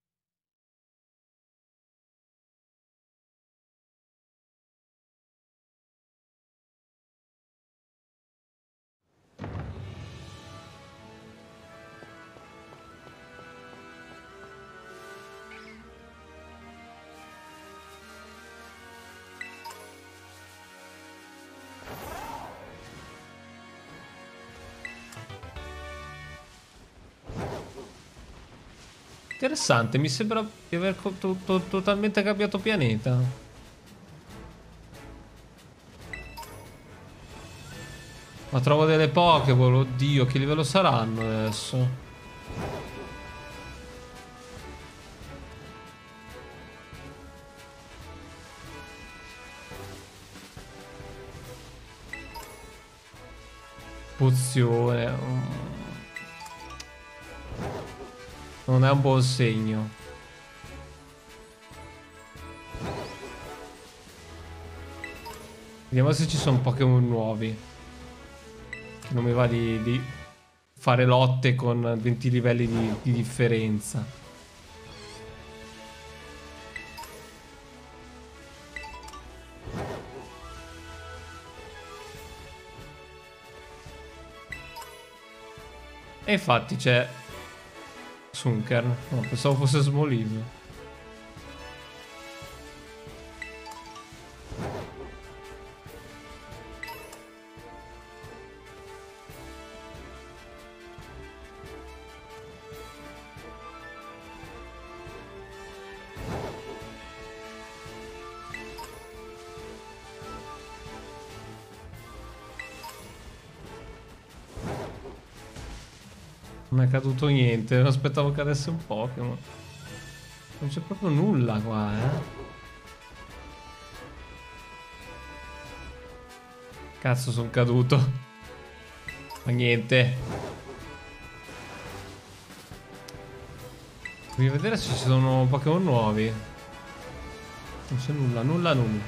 Interessante, mi sembra di aver totalmente cambiato pianeta. Ma trovo delle Pokéball, oddio, che livello saranno adesso? Pozione. Non è un buon segno. Vediamo se ci sono Pokémon nuovi. Che non mi va di fare lotte con 20 livelli di differenza. E infatti c'è Sunkern. No, pensavo fosse Smoliv. Non è caduto niente, non aspettavo cadesse un Pokémon. Non c'è proprio nulla qua, Cazzo, sono caduto. Ma niente. Voglio vedere se ci sono Pokémon nuovi. Non c'è nulla, nulla.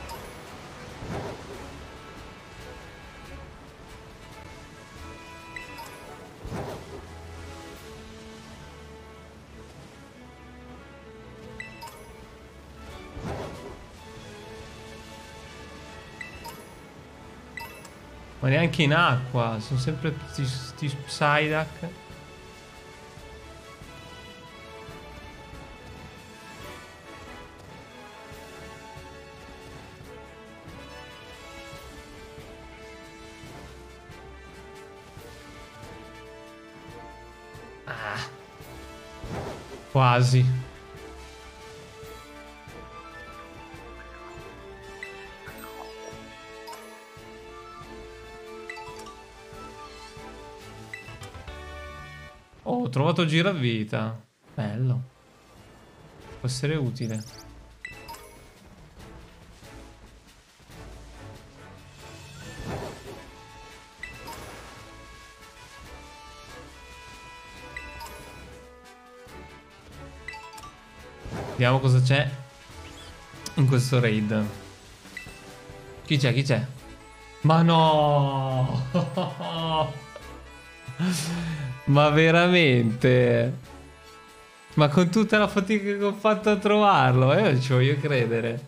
Ma neanche in acqua, sono sempre sti Psyduck. Quasi. Oh, ho trovato giravita. Bello. Può essere utile. Vediamo cosa c'è in questo raid. Chi c'è? Chi c'è? Ma no! Ma veramente? Ma con tutta la fatica che ho fatto a trovarlo, non ci voglio credere.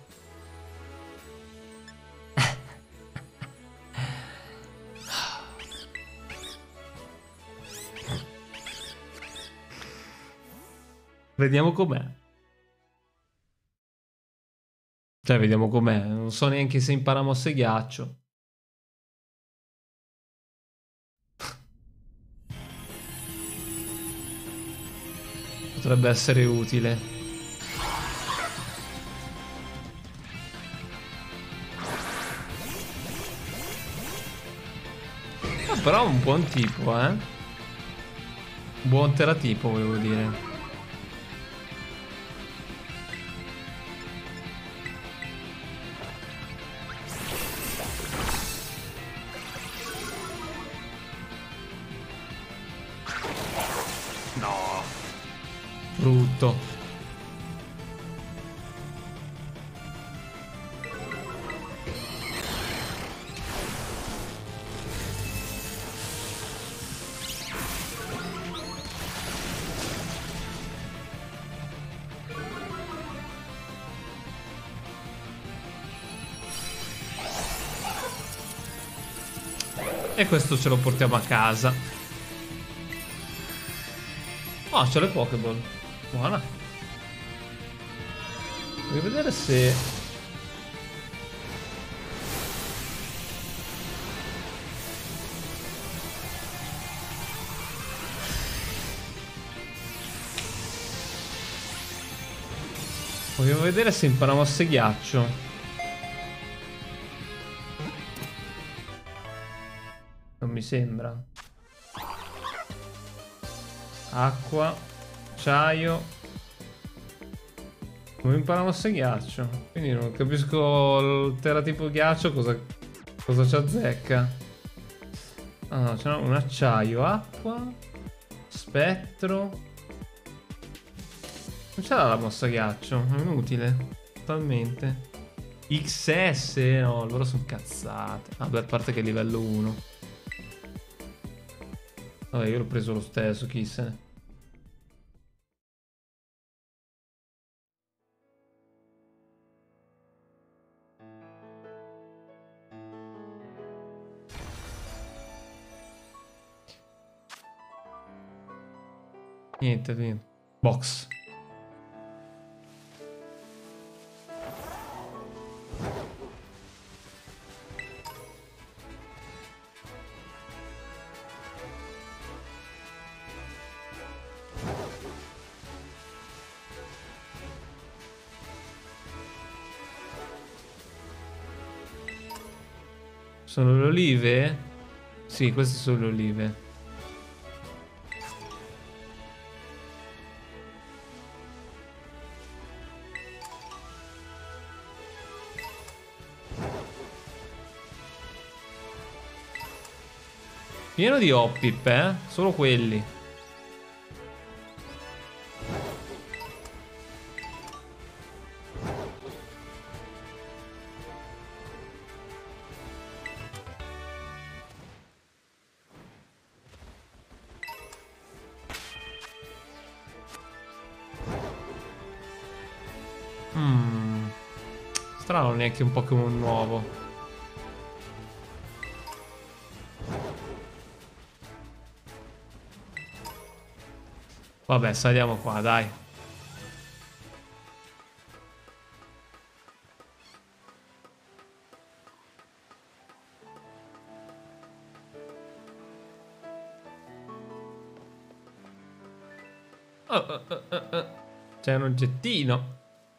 Vediamo com'è. Cioè, vediamo com'è. Non so neanche se impara mosse ghiaccio. Potrebbe essere utile. Ah, però è un buon tipo, eh. Buon teratipo, volevo dire. No. Brutto. E questo ce lo portiamo a casa. Oh, c'ho le Pokéball. Buona. Voglio vedere se... Voglio vedere se impara mosse ghiaccio. Non mi sembra. Acqua. Acciaio. Come impara mosse ghiaccio? Quindi non capisco il teratipo ghiaccio cosa ci azzecca. Ah no, c'è un acciaio, acqua, spettro. Non c'era la mossa ghiaccio, è inutile. Totalmente. XS? No, loro sono cazzate. Vabbè, a parte che è livello 1. Vabbè, io l'ho preso lo stesso, chi se ne... Niente, niente. Box. Sono le olive? Sì, queste sono le olive. Pieno di Hoppip, solo quelli. Strano, neanche un Pokémon nuovo. Vabbè, saliamo qua, dai. C'è un oggettino.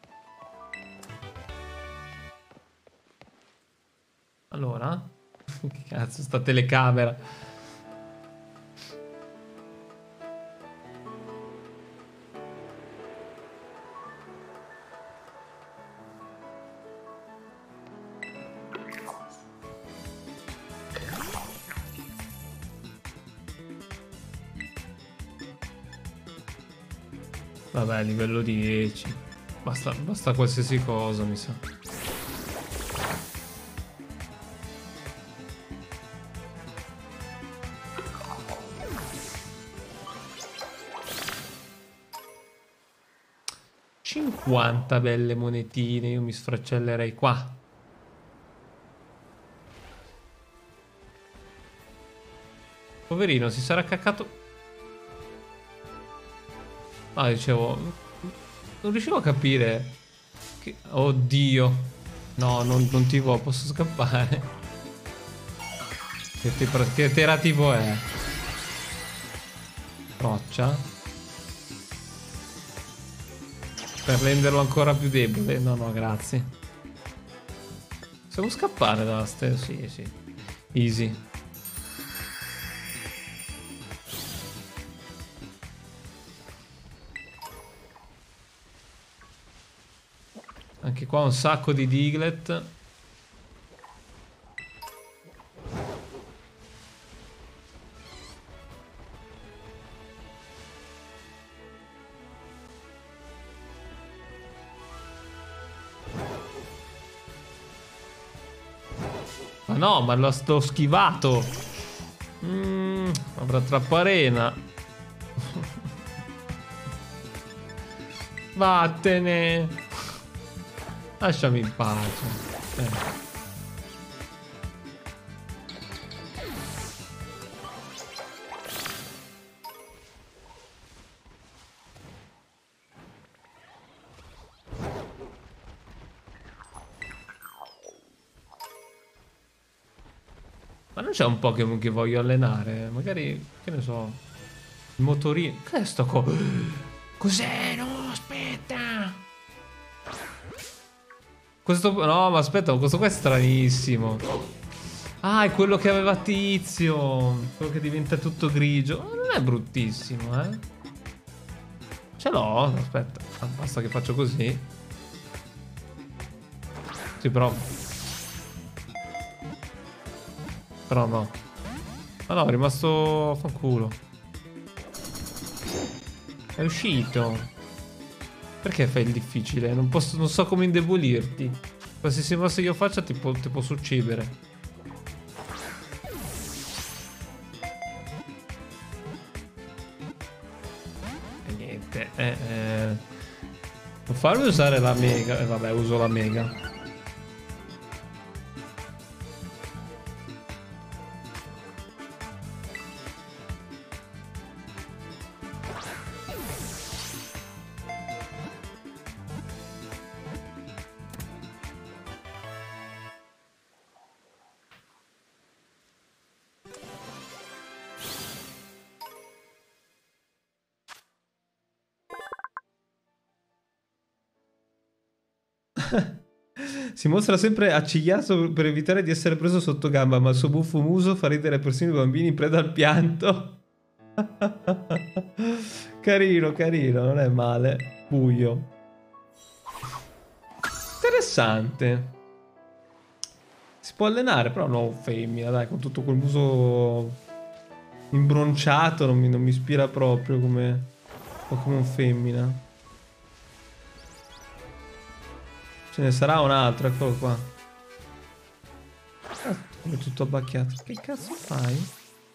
Allora? Che cazzo, sta telecamera. Vabbè, livello 10. Basta qualsiasi cosa, mi sa. Quanta belle monetine, io mi sfracellerei qua. Poverino, si sarà caccato. Ah, dicevo, non riuscivo a capire che... Oddio. No, non ti può, posso scappare. Che tera tipo è? Roccia? Per renderlo ancora più debole? No, no, grazie. Possiamo scappare dalla stella? Sì, sì. Easy. Anche qua un sacco di Diglett. Ma no, ma l'ho schivato. Avrà troppa arena. Vattene. Lasciami in pace. Ma non c'è un Pokémon che voglio allenare? Magari, che ne so, il motorino. Che è sto Cos'è? No, aspetta. Questo... No, ma aspetta, questo qua è stranissimo. Ah, è quello che aveva Tizio. Quello che diventa tutto grigio. Non è bruttissimo, eh. Ce l'ho, aspetta. Basta che faccio così. Sì, però... Però no. Ah no, è rimasto... Fanculo. È uscito. Perché fai il difficile? Non so come indebolirti. Qualsiasi mossa io faccia ti posso uccidere. E niente. Non farmi usare la mega. Vabbè, uso la mega. Si mostra sempre accigliato per evitare di essere preso sotto gamba, ma il suo buffo muso fa ridere persino i bambini in preda al pianto. Carino, carino, non è male. Buio. Interessante. Si può allenare, però no, femmina, dai, con tutto quel muso imbronciato non mi ispira proprio come un femmina. Ce ne sarà un altro, eccolo qua. Ah, è tutto abbacchiato. Che cazzo fai?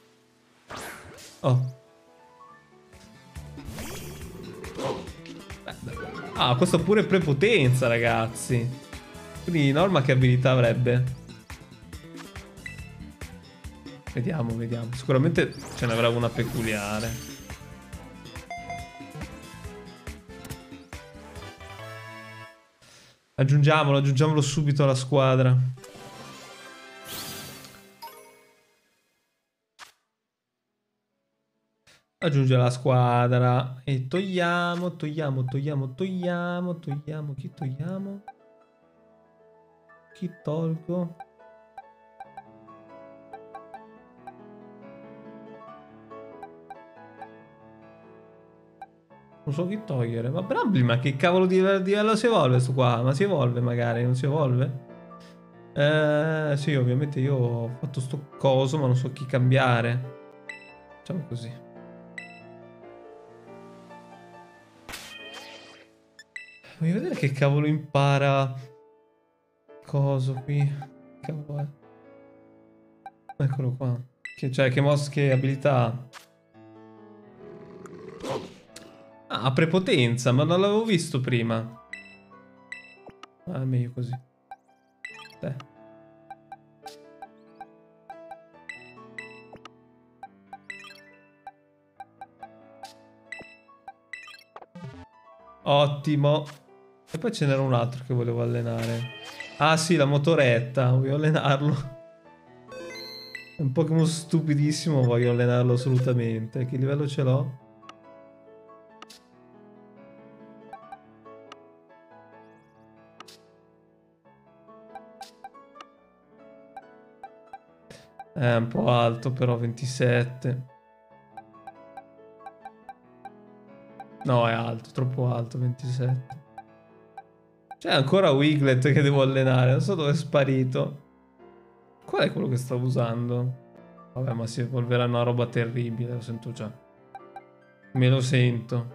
Oh. Ah, questo pure è prepotenza, ragazzi. Quindi Norma che abilità avrebbe? Vediamo, vediamo. Sicuramente ce ne avrà una peculiare. Aggiungiamolo subito alla squadra. Aggiunge la squadra. E togliamo. Chi togliamo? Chi tolgo? Non so chi togliere. Ma Bramble, ma che cavolo di livello si evolve su qua? Ma si evolve magari, non si evolve? Sì, ovviamente io ho fatto sto coso, ma non so chi cambiare. Facciamo così. Voglio vedere che cavolo impara. Coso qui. Che cavolo è? Eccolo qua. Cioè, che abilità? Ah, prepotenza, ma non l'avevo visto prima. Ah, è meglio così. Ottimo. E poi ce n'era un altro che volevo allenare. Ah sì, la motoretta. Voglio allenarlo. È un Pokémon stupidissimo, voglio allenarlo assolutamente. Che livello ce l'ho? È un po' alto però, 27. No, è alto, troppo alto, 27. C'è ancora Wiglet che devo allenare, non so dove è sparito. Qual è quello che stavo usando? Vabbè, ma si evolverà una roba terribile, lo sento già. Me lo sento.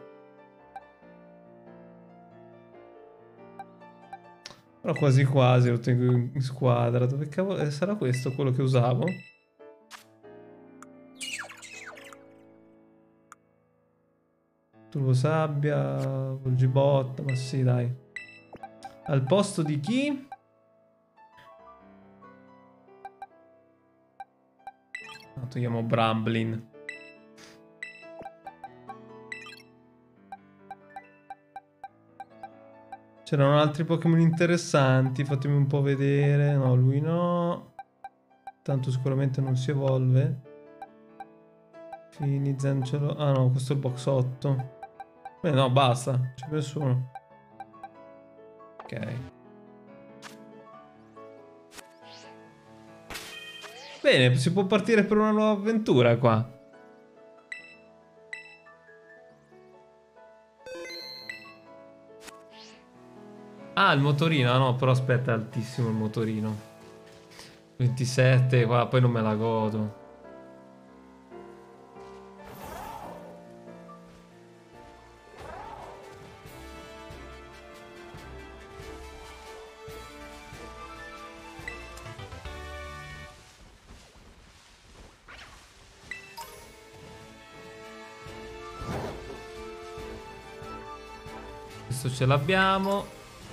Però quasi quasi lo tengo in squadra. Dove cavolo sarà questo quello che usavo? Turbo sabbia, volgibotta, ma sì, dai. Al posto di chi? No, togliamo Bramblin. C'erano altri Pokémon interessanti, fatemi un po' vedere. No, lui no. Tanto sicuramente non si evolve. Finizen ce l'ho. Ah no, questo è il box 8. No, basta, c'è nessuno. Ok. Bene, si può partire per una nuova avventura qua. Ah, il motorino. Ah, no, però aspetta, è altissimo il motorino. 27, qua, poi non me la godo. Questo ce l'abbiamo.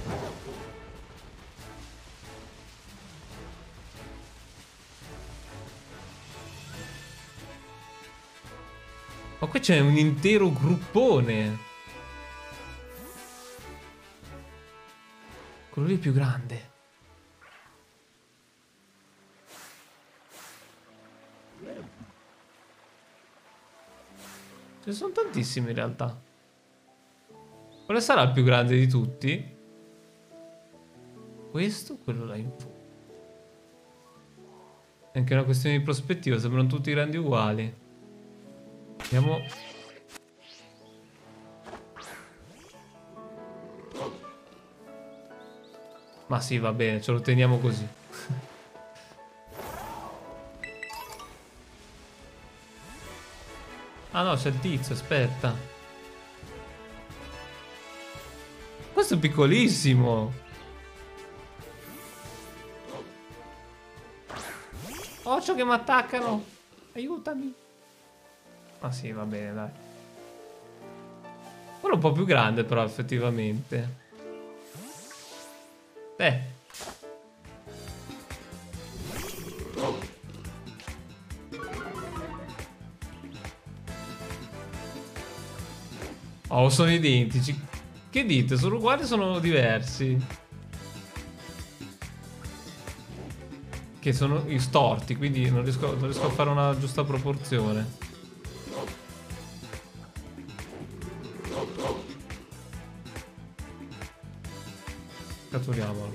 Ma qui c'è un intero gruppone. Quello lì è più grande. Ce ne sono tantissimi in realtà. Quale sarà il più grande di tutti? Questo o quello là in fondo? È anche una questione di prospettiva, sembrano tutti grandi uguali. Andiamo. Ma sì, va bene, ce lo teniamo così. Ah no, c'è il tizio, aspetta. Questo è piccolissimo. Occhio che mi attaccano. Aiutami. Ah sì, va bene, dai. Quello è un po' più grande però, effettivamente. Oh, sono identici. Che dite? Sono uguali o sono diversi? Che sono storti, quindi non riesco a fare una giusta proporzione. Catturiamolo.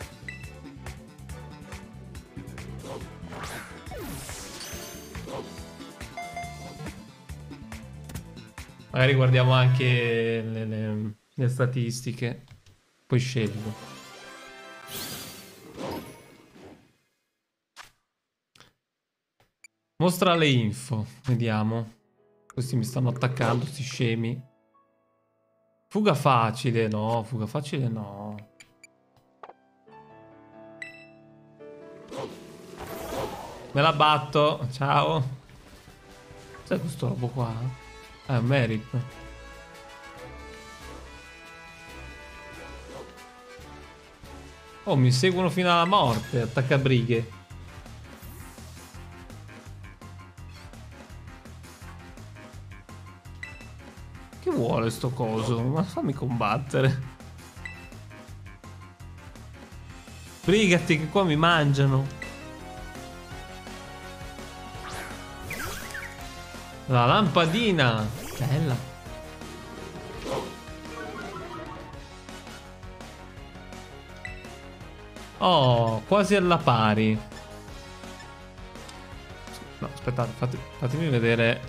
Magari guardiamo anche le statistiche. Poi scelgo. Mostra le info. Vediamo. Questi mi stanno attaccando, sti scemi. Fuga facile, no. Fuga facile, no. Me la batto. Ciao. Cos'è questo robo qua? È un merit. Oh, mi seguono fino alla morte. Attaccabrighe. Che vuole sto coso? Ma fammi combattere. Brigati che qua mi mangiano. La lampadina. Bella. Oh, quasi alla pari. No, aspettate, fatemi vedere.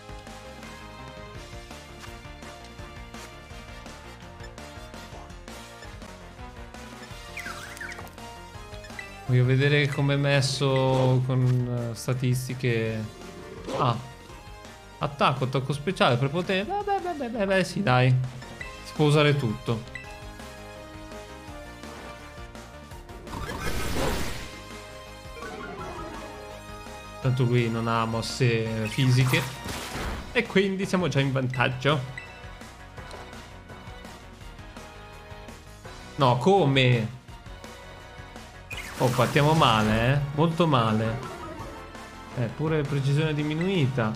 Voglio vedere come è messo con statistiche. Ah, attacco speciale, prepotente. Beh, sì, dai. Si può usare tutto. Tanto lui non ha mosse fisiche. E quindi siamo già in vantaggio. No, come? Oh, partiamo male, eh? Molto male. Pure precisione diminuita.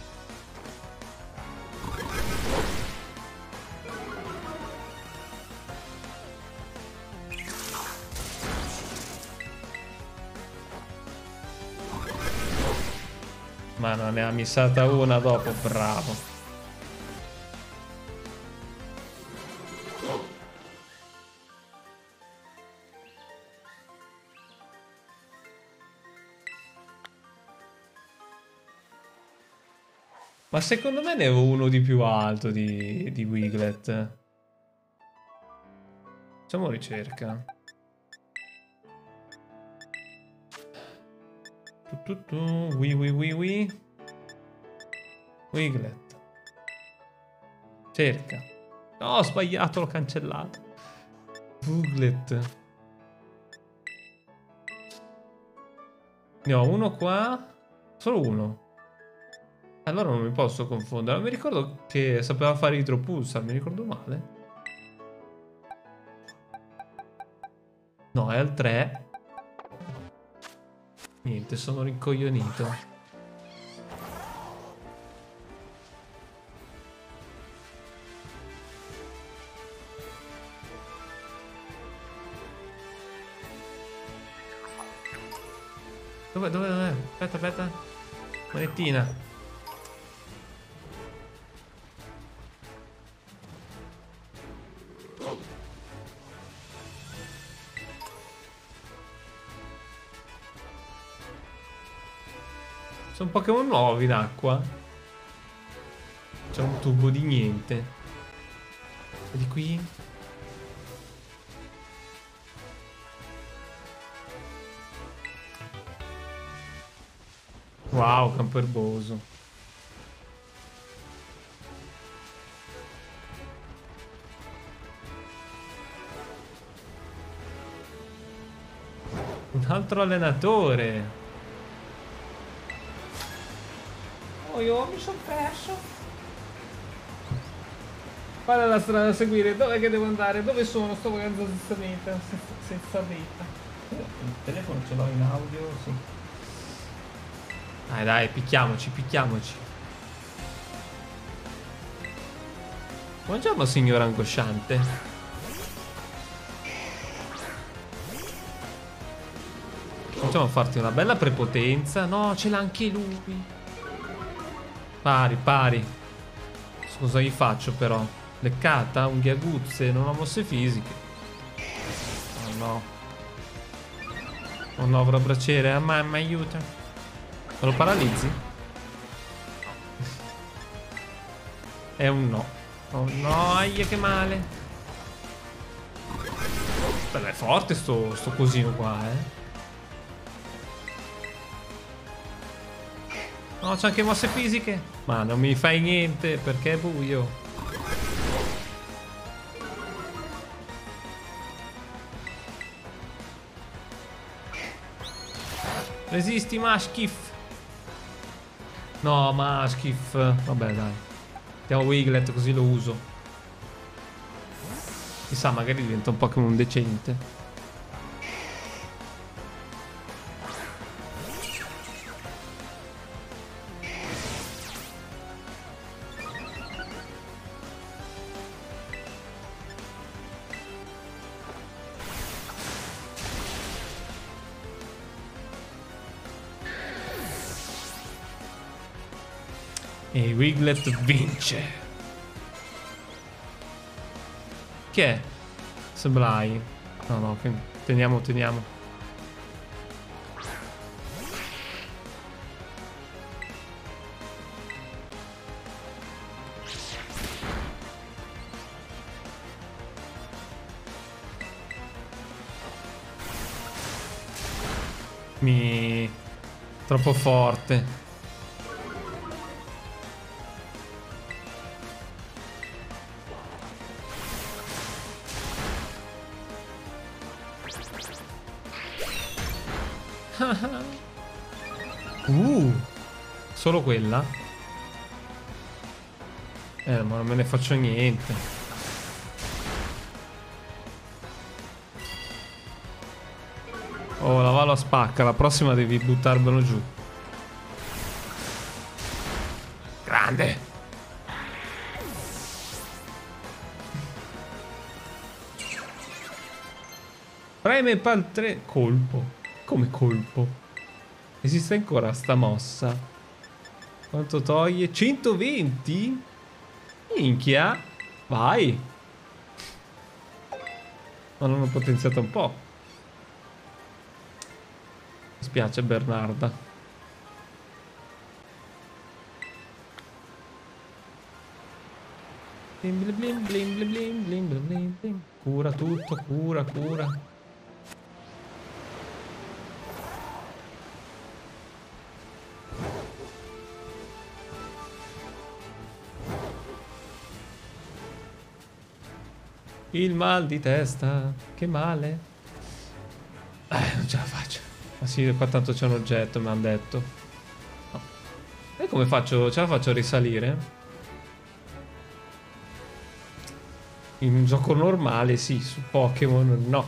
Ma non ne ha missata una dopo, bravo. Ma secondo me ne avevo uno di più alto di Wiglet. Facciamo ricerca. Wiglet. Cerca. No, ho sbagliato, l'ho cancellato. Wiglet. Ne ho uno qua. Solo uno. Allora non mi posso confondere. Mi ricordo che sapeva fare idropulsar. Mi ricordo male. No, è al 3. Niente, sono rincoglionito. Dove? Aspetta. Monettina. Sono Pokémon nuovi in acqua. C'è un tubo di niente. E di qui? Wow, campo erboso. Un altro allenatore. Oh, io mi sono perso. Qual è la strada da seguire? Dove che devo andare? Dove sono? Sto guardando senza vita. Il telefono ce l'ho in audio, sì. Dai, picchiamoci. Buongiorno, signor angosciante. Facciamo farti una bella prepotenza. No, ce l'ha anche lui. Pari. Cosa gli faccio però? Leccata, unghie aguzze, non ho mosse fisiche. no. Oh no, avrò braciere. Ah, mamma, aiuta. Me lo paralizzi? È un no. Oh no, aia, che male. Beh, è forte sto cosino qua, eh. No, c'è anche mosse fisiche. Ma non mi fai niente perché è buio. Resisti, Mashkif. No, Mashkif. Vabbè, dai. Mettiamo Wiglet così lo uso. Chissà, magari diventa un Pokémon decente. E Wiglet vince. Che è? Sublime. No, no, teniamo. Troppo forte. Solo quella? Ma non me ne faccio niente. Oh, la Valo spacca. La prossima devi buttarmelo giù. Grande. Preme pal 3. Colpo. Come colpo? Esiste ancora sta mossa? Quanto toglie? 120? Minchia. Vai. Ma non ho potenziato un po'. Mi spiace, Bernarda. Blim blim blim blim blim blim blim blim. Cura tutto, cura. Il mal di testa, che male. Non ce la faccio. Ma sì, qua tanto c'è un oggetto, mi hanno detto. No. E come faccio? Ce la faccio a risalire? In un gioco normale sì, su Pokémon no.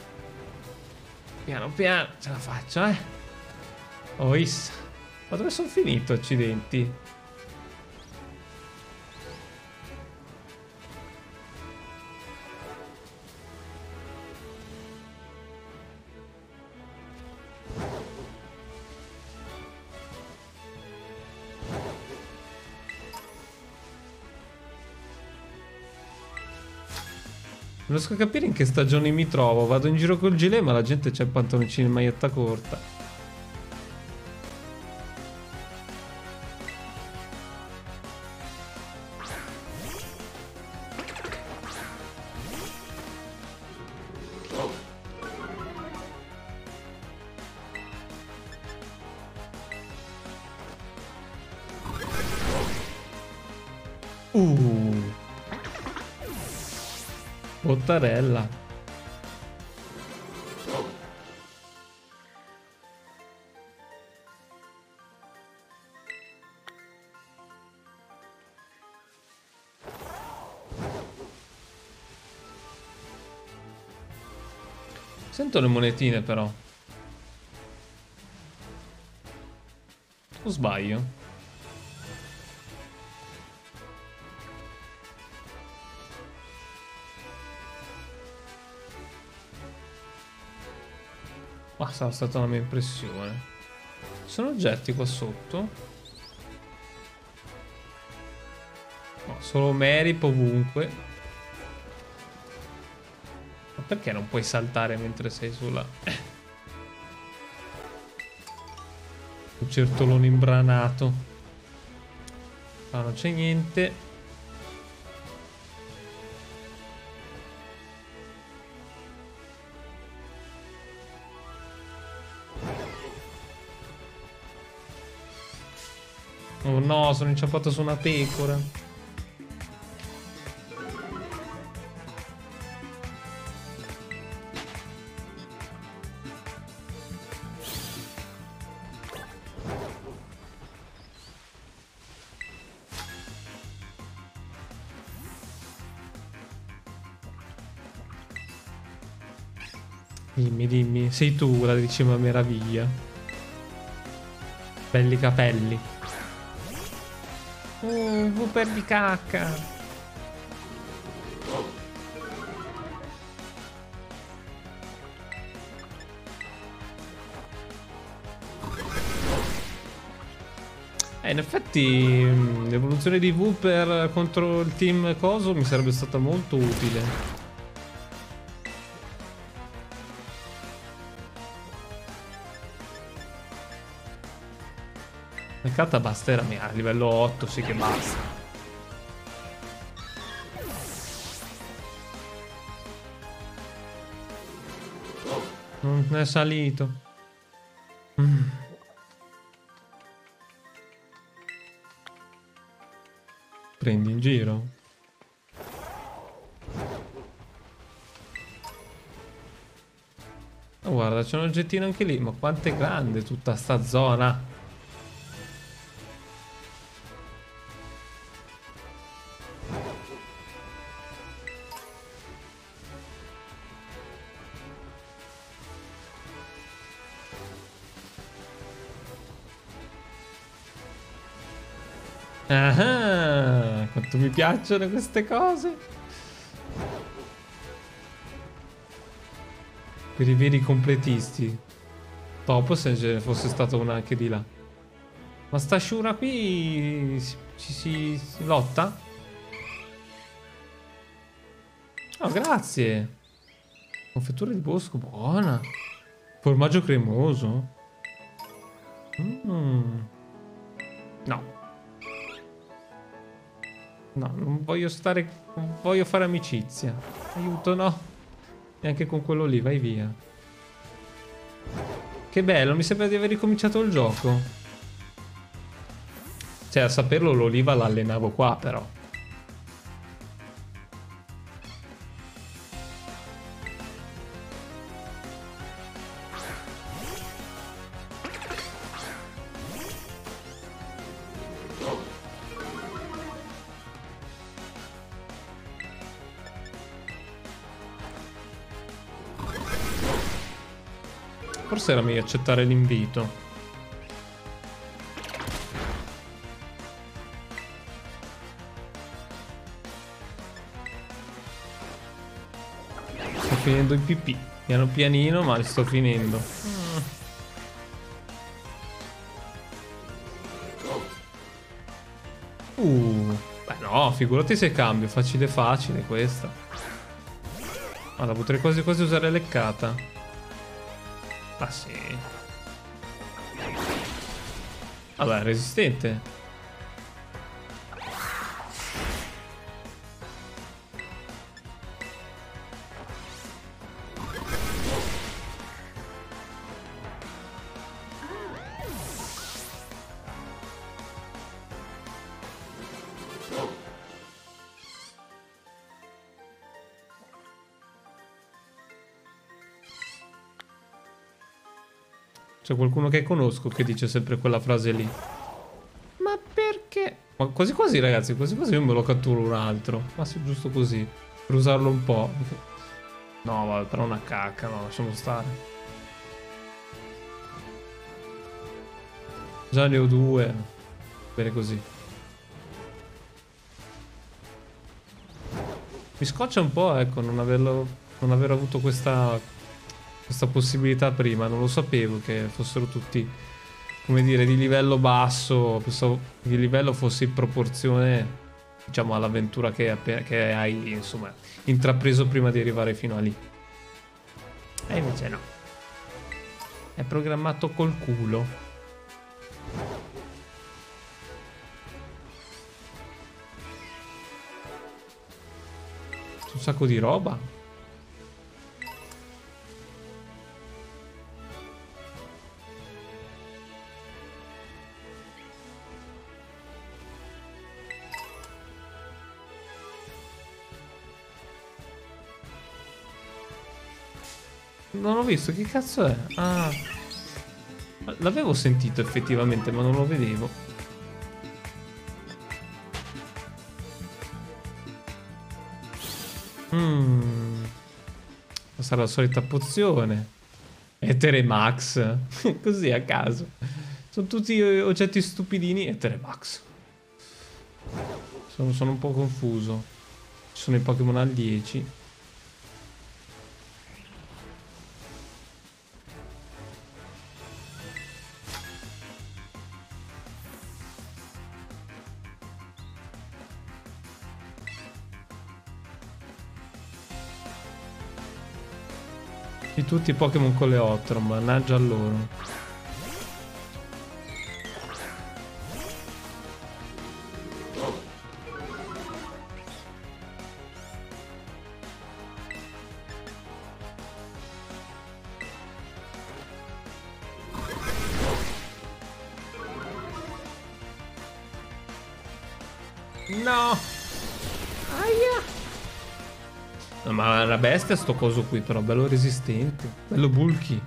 Piano ce la faccio, eh. Oh, issa. Ma dove sono finito, accidenti? Non riesco a capire in che stagione mi trovo. Vado in giro col gilet, ma la gente c'ha i pantaloncini in maglietta corta. Bottarella. Sento le monetine però. O sbaglio? Ma sarà stata una mia impressione. Ci sono oggetti qua sotto? No, solo Merip ovunque. perché non puoi saltare mentre sei sulla... Un certolone imbranato. Ah, non c'è niente. Oh no, sono inciampato su una pecora. Dimmi, dimmi, sei tu la decima meraviglia. Belli capelli. Wooper di cacca. In effetti l'evoluzione di Wooper contro il team Coso mi sarebbe stata molto utile. La carta basta, era mia, a livello 8 sì che basta. Non è salito. Prendi in giro. Oh, guarda, c'è un oggettino anche lì. Ma quanto è grande tutta sta zona. Ah, quanto mi piacciono queste cose. Per i veri completisti. Dopo se ce ne fosse stata una anche di là. Ma sta Shura qui si lotta? Oh, grazie. Confettura di bosco, buona. Formaggio cremoso. No. No, non voglio stare... Non voglio fare amicizia. Aiuto, no. Neanche con quello lì, vai via. Che bello, mi sembra di aver ricominciato il gioco. Cioè, a saperlo l'oliva l'allenavo qua, però. Forse era meglio accettare l'invito. Sto finendo i pipì. Piano pianino, ma li sto finendo. Beh no, figurati se cambio. Facile facile questa. Guarda, potrei quasi quasi usare leccata. Ah sì. Vabbè, resistente. C'è qualcuno che conosco che dice sempre quella frase lì. Ma perché? Ma quasi quasi ragazzi, quasi quasi io me lo catturo un altro. Ma sì, giusto così. Per usarlo un po'. No, vabbè, però una cacca, no, lasciamo stare. Già ne ho due. Bene così. Mi scoccia un po', ecco, non aver avuto questa possibilità prima. Non lo sapevo che fossero tutti, come dire, di livello basso. Pensavo che il livello fosse in proporzione, diciamo, all'avventura che hai, insomma, intrapreso prima di arrivare fino a lì. E invece no. È programmato col culo. Un sacco di roba. Non ho visto, che cazzo è? Ah, l'avevo sentito effettivamente, ma non lo vedevo. Sarà la solita pozione. Etere Max. Così a caso. Sono tutti oggetti stupidini. Etere Max. Sono un po' confuso. Ci sono i Pokémon al 10. Di tutti i Pokémon con le Ottron, mannaggia a loro. No! Aia! No, ma la bestia sto coso qui, però bello resistente. Bello bulky.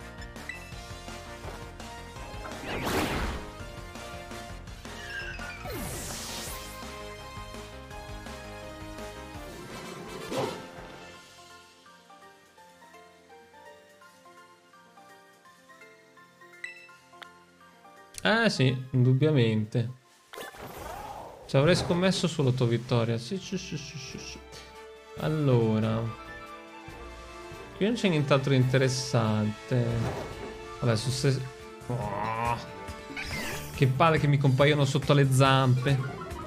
Sì, indubbiamente. Ci avrei scommesso sulla tua vittoria. Sì. Allora, qui non c'è nient'altro interessante. Vabbè, oh, che palle che mi compaiono sotto le zampe.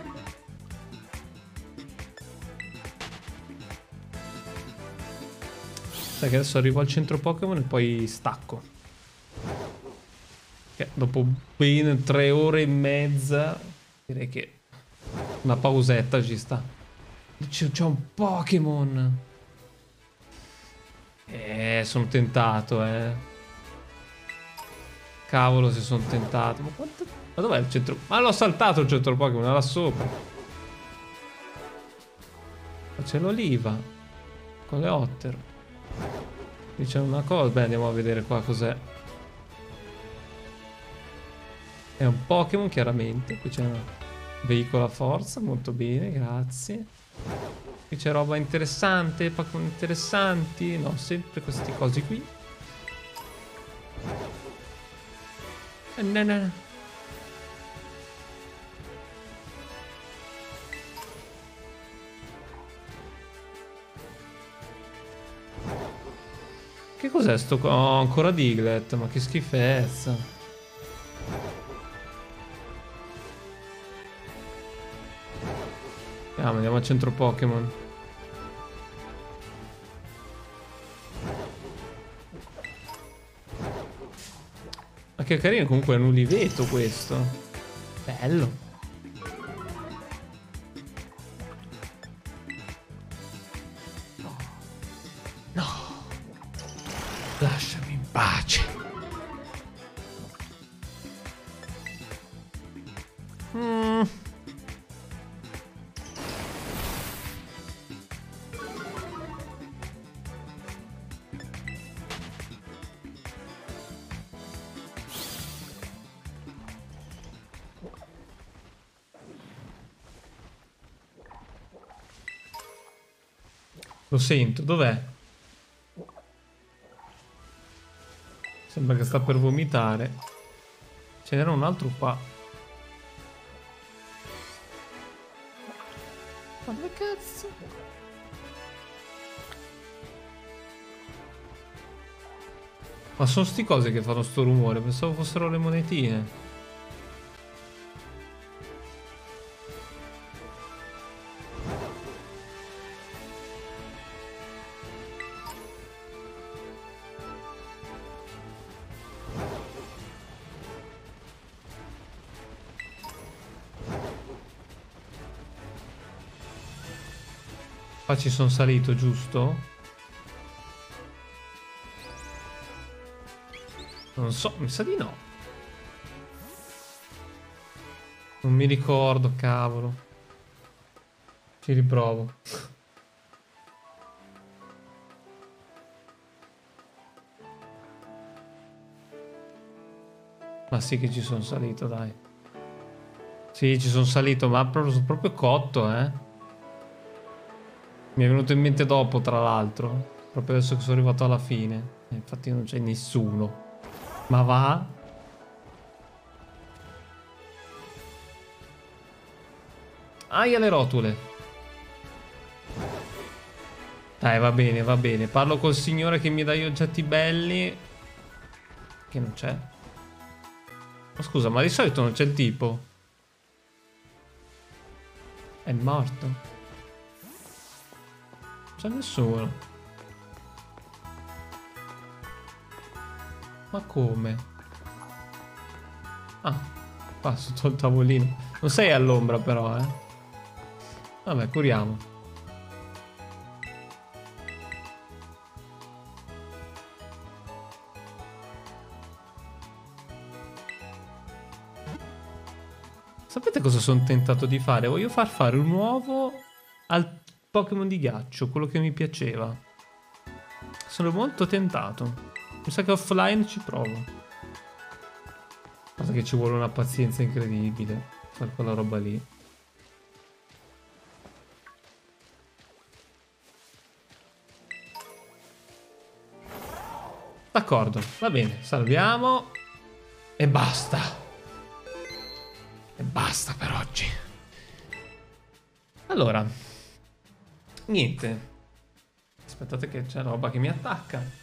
Sai che adesso arrivo al centro Pokémon e poi stacco. Che dopo ben 3 ore e mezza direi che una pausetta ci sta. C'è un Pokémon. Sono tentato, Cavolo se sono tentato. Ma dov'è il centro? Ma l'ho saltato il centro Pokémon, là sopra. Ma c'è l'oliva. Con le otter. Qui c'è una cosa. Beh, andiamo a vedere qua cos'è. È un Pokémon, chiaramente. Qui c'è un veicolo a forza. Molto bene, grazie. Qui c'è roba interessante, Pokémon interessanti. No, sempre queste cose qui. No. Che cos'è sto qua? Oh, ancora Diglett, ma che schifezza. Andiamo al centro Pokémon. Ma che carino, comunque è un uliveto questo. Bello. No. Lasciami in pace. Lo sento, dov'è? Sembra che sta per vomitare. Ce n'era un altro qua. Ma dove cazzo? Ma sono sti cose che fanno sto rumore. Pensavo fossero le monetine. Qua ci sono salito, giusto? Non so, mi sa di no. Non mi ricordo, cavolo. Ci riprovo. Ma sì che ci sono salito, dai. Sì, ci sono salito, ma sono proprio cotto, eh. Mi è venuto in mente dopo, tra l'altro. Proprio adesso che sono arrivato alla fine. Infatti non c'è nessuno. Ma va? Aia le rotule. Dai, va bene, va bene. Parlo col signore che mi dà gli oggetti belli. Che non c'è. Ma scusa, ma di solito non c'è il tipo. È morto. Non c'è nessuno. Ma come? Ah, qua sotto il tavolino. Non sei all'ombra però, eh. Vabbè, curiamo. Sapete cosa sono tentato di fare? Voglio far fare un uovo al Pokémon di ghiaccio, quello che mi piaceva. Sono molto tentato. Mi sa che offline ci provo. Cosa che ci vuole una pazienza incredibile fare quella roba lì. D'accordo, va bene, salviamo e basta. E basta per oggi. Allora, niente. Aspettate che c'è roba che mi attacca.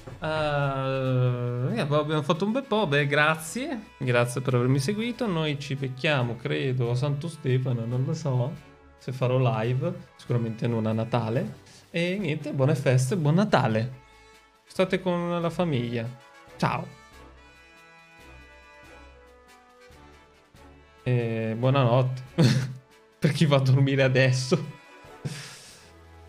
Abbiamo fatto un bel po', beh, grazie. Grazie per avermi seguito. Noi ci becchiamo, credo, a Santo Stefano, non lo so. Se farò live, sicuramente non a Natale. E niente, buone feste, buon Natale. State con la famiglia. Ciao. E buonanotte per chi va a dormire adesso.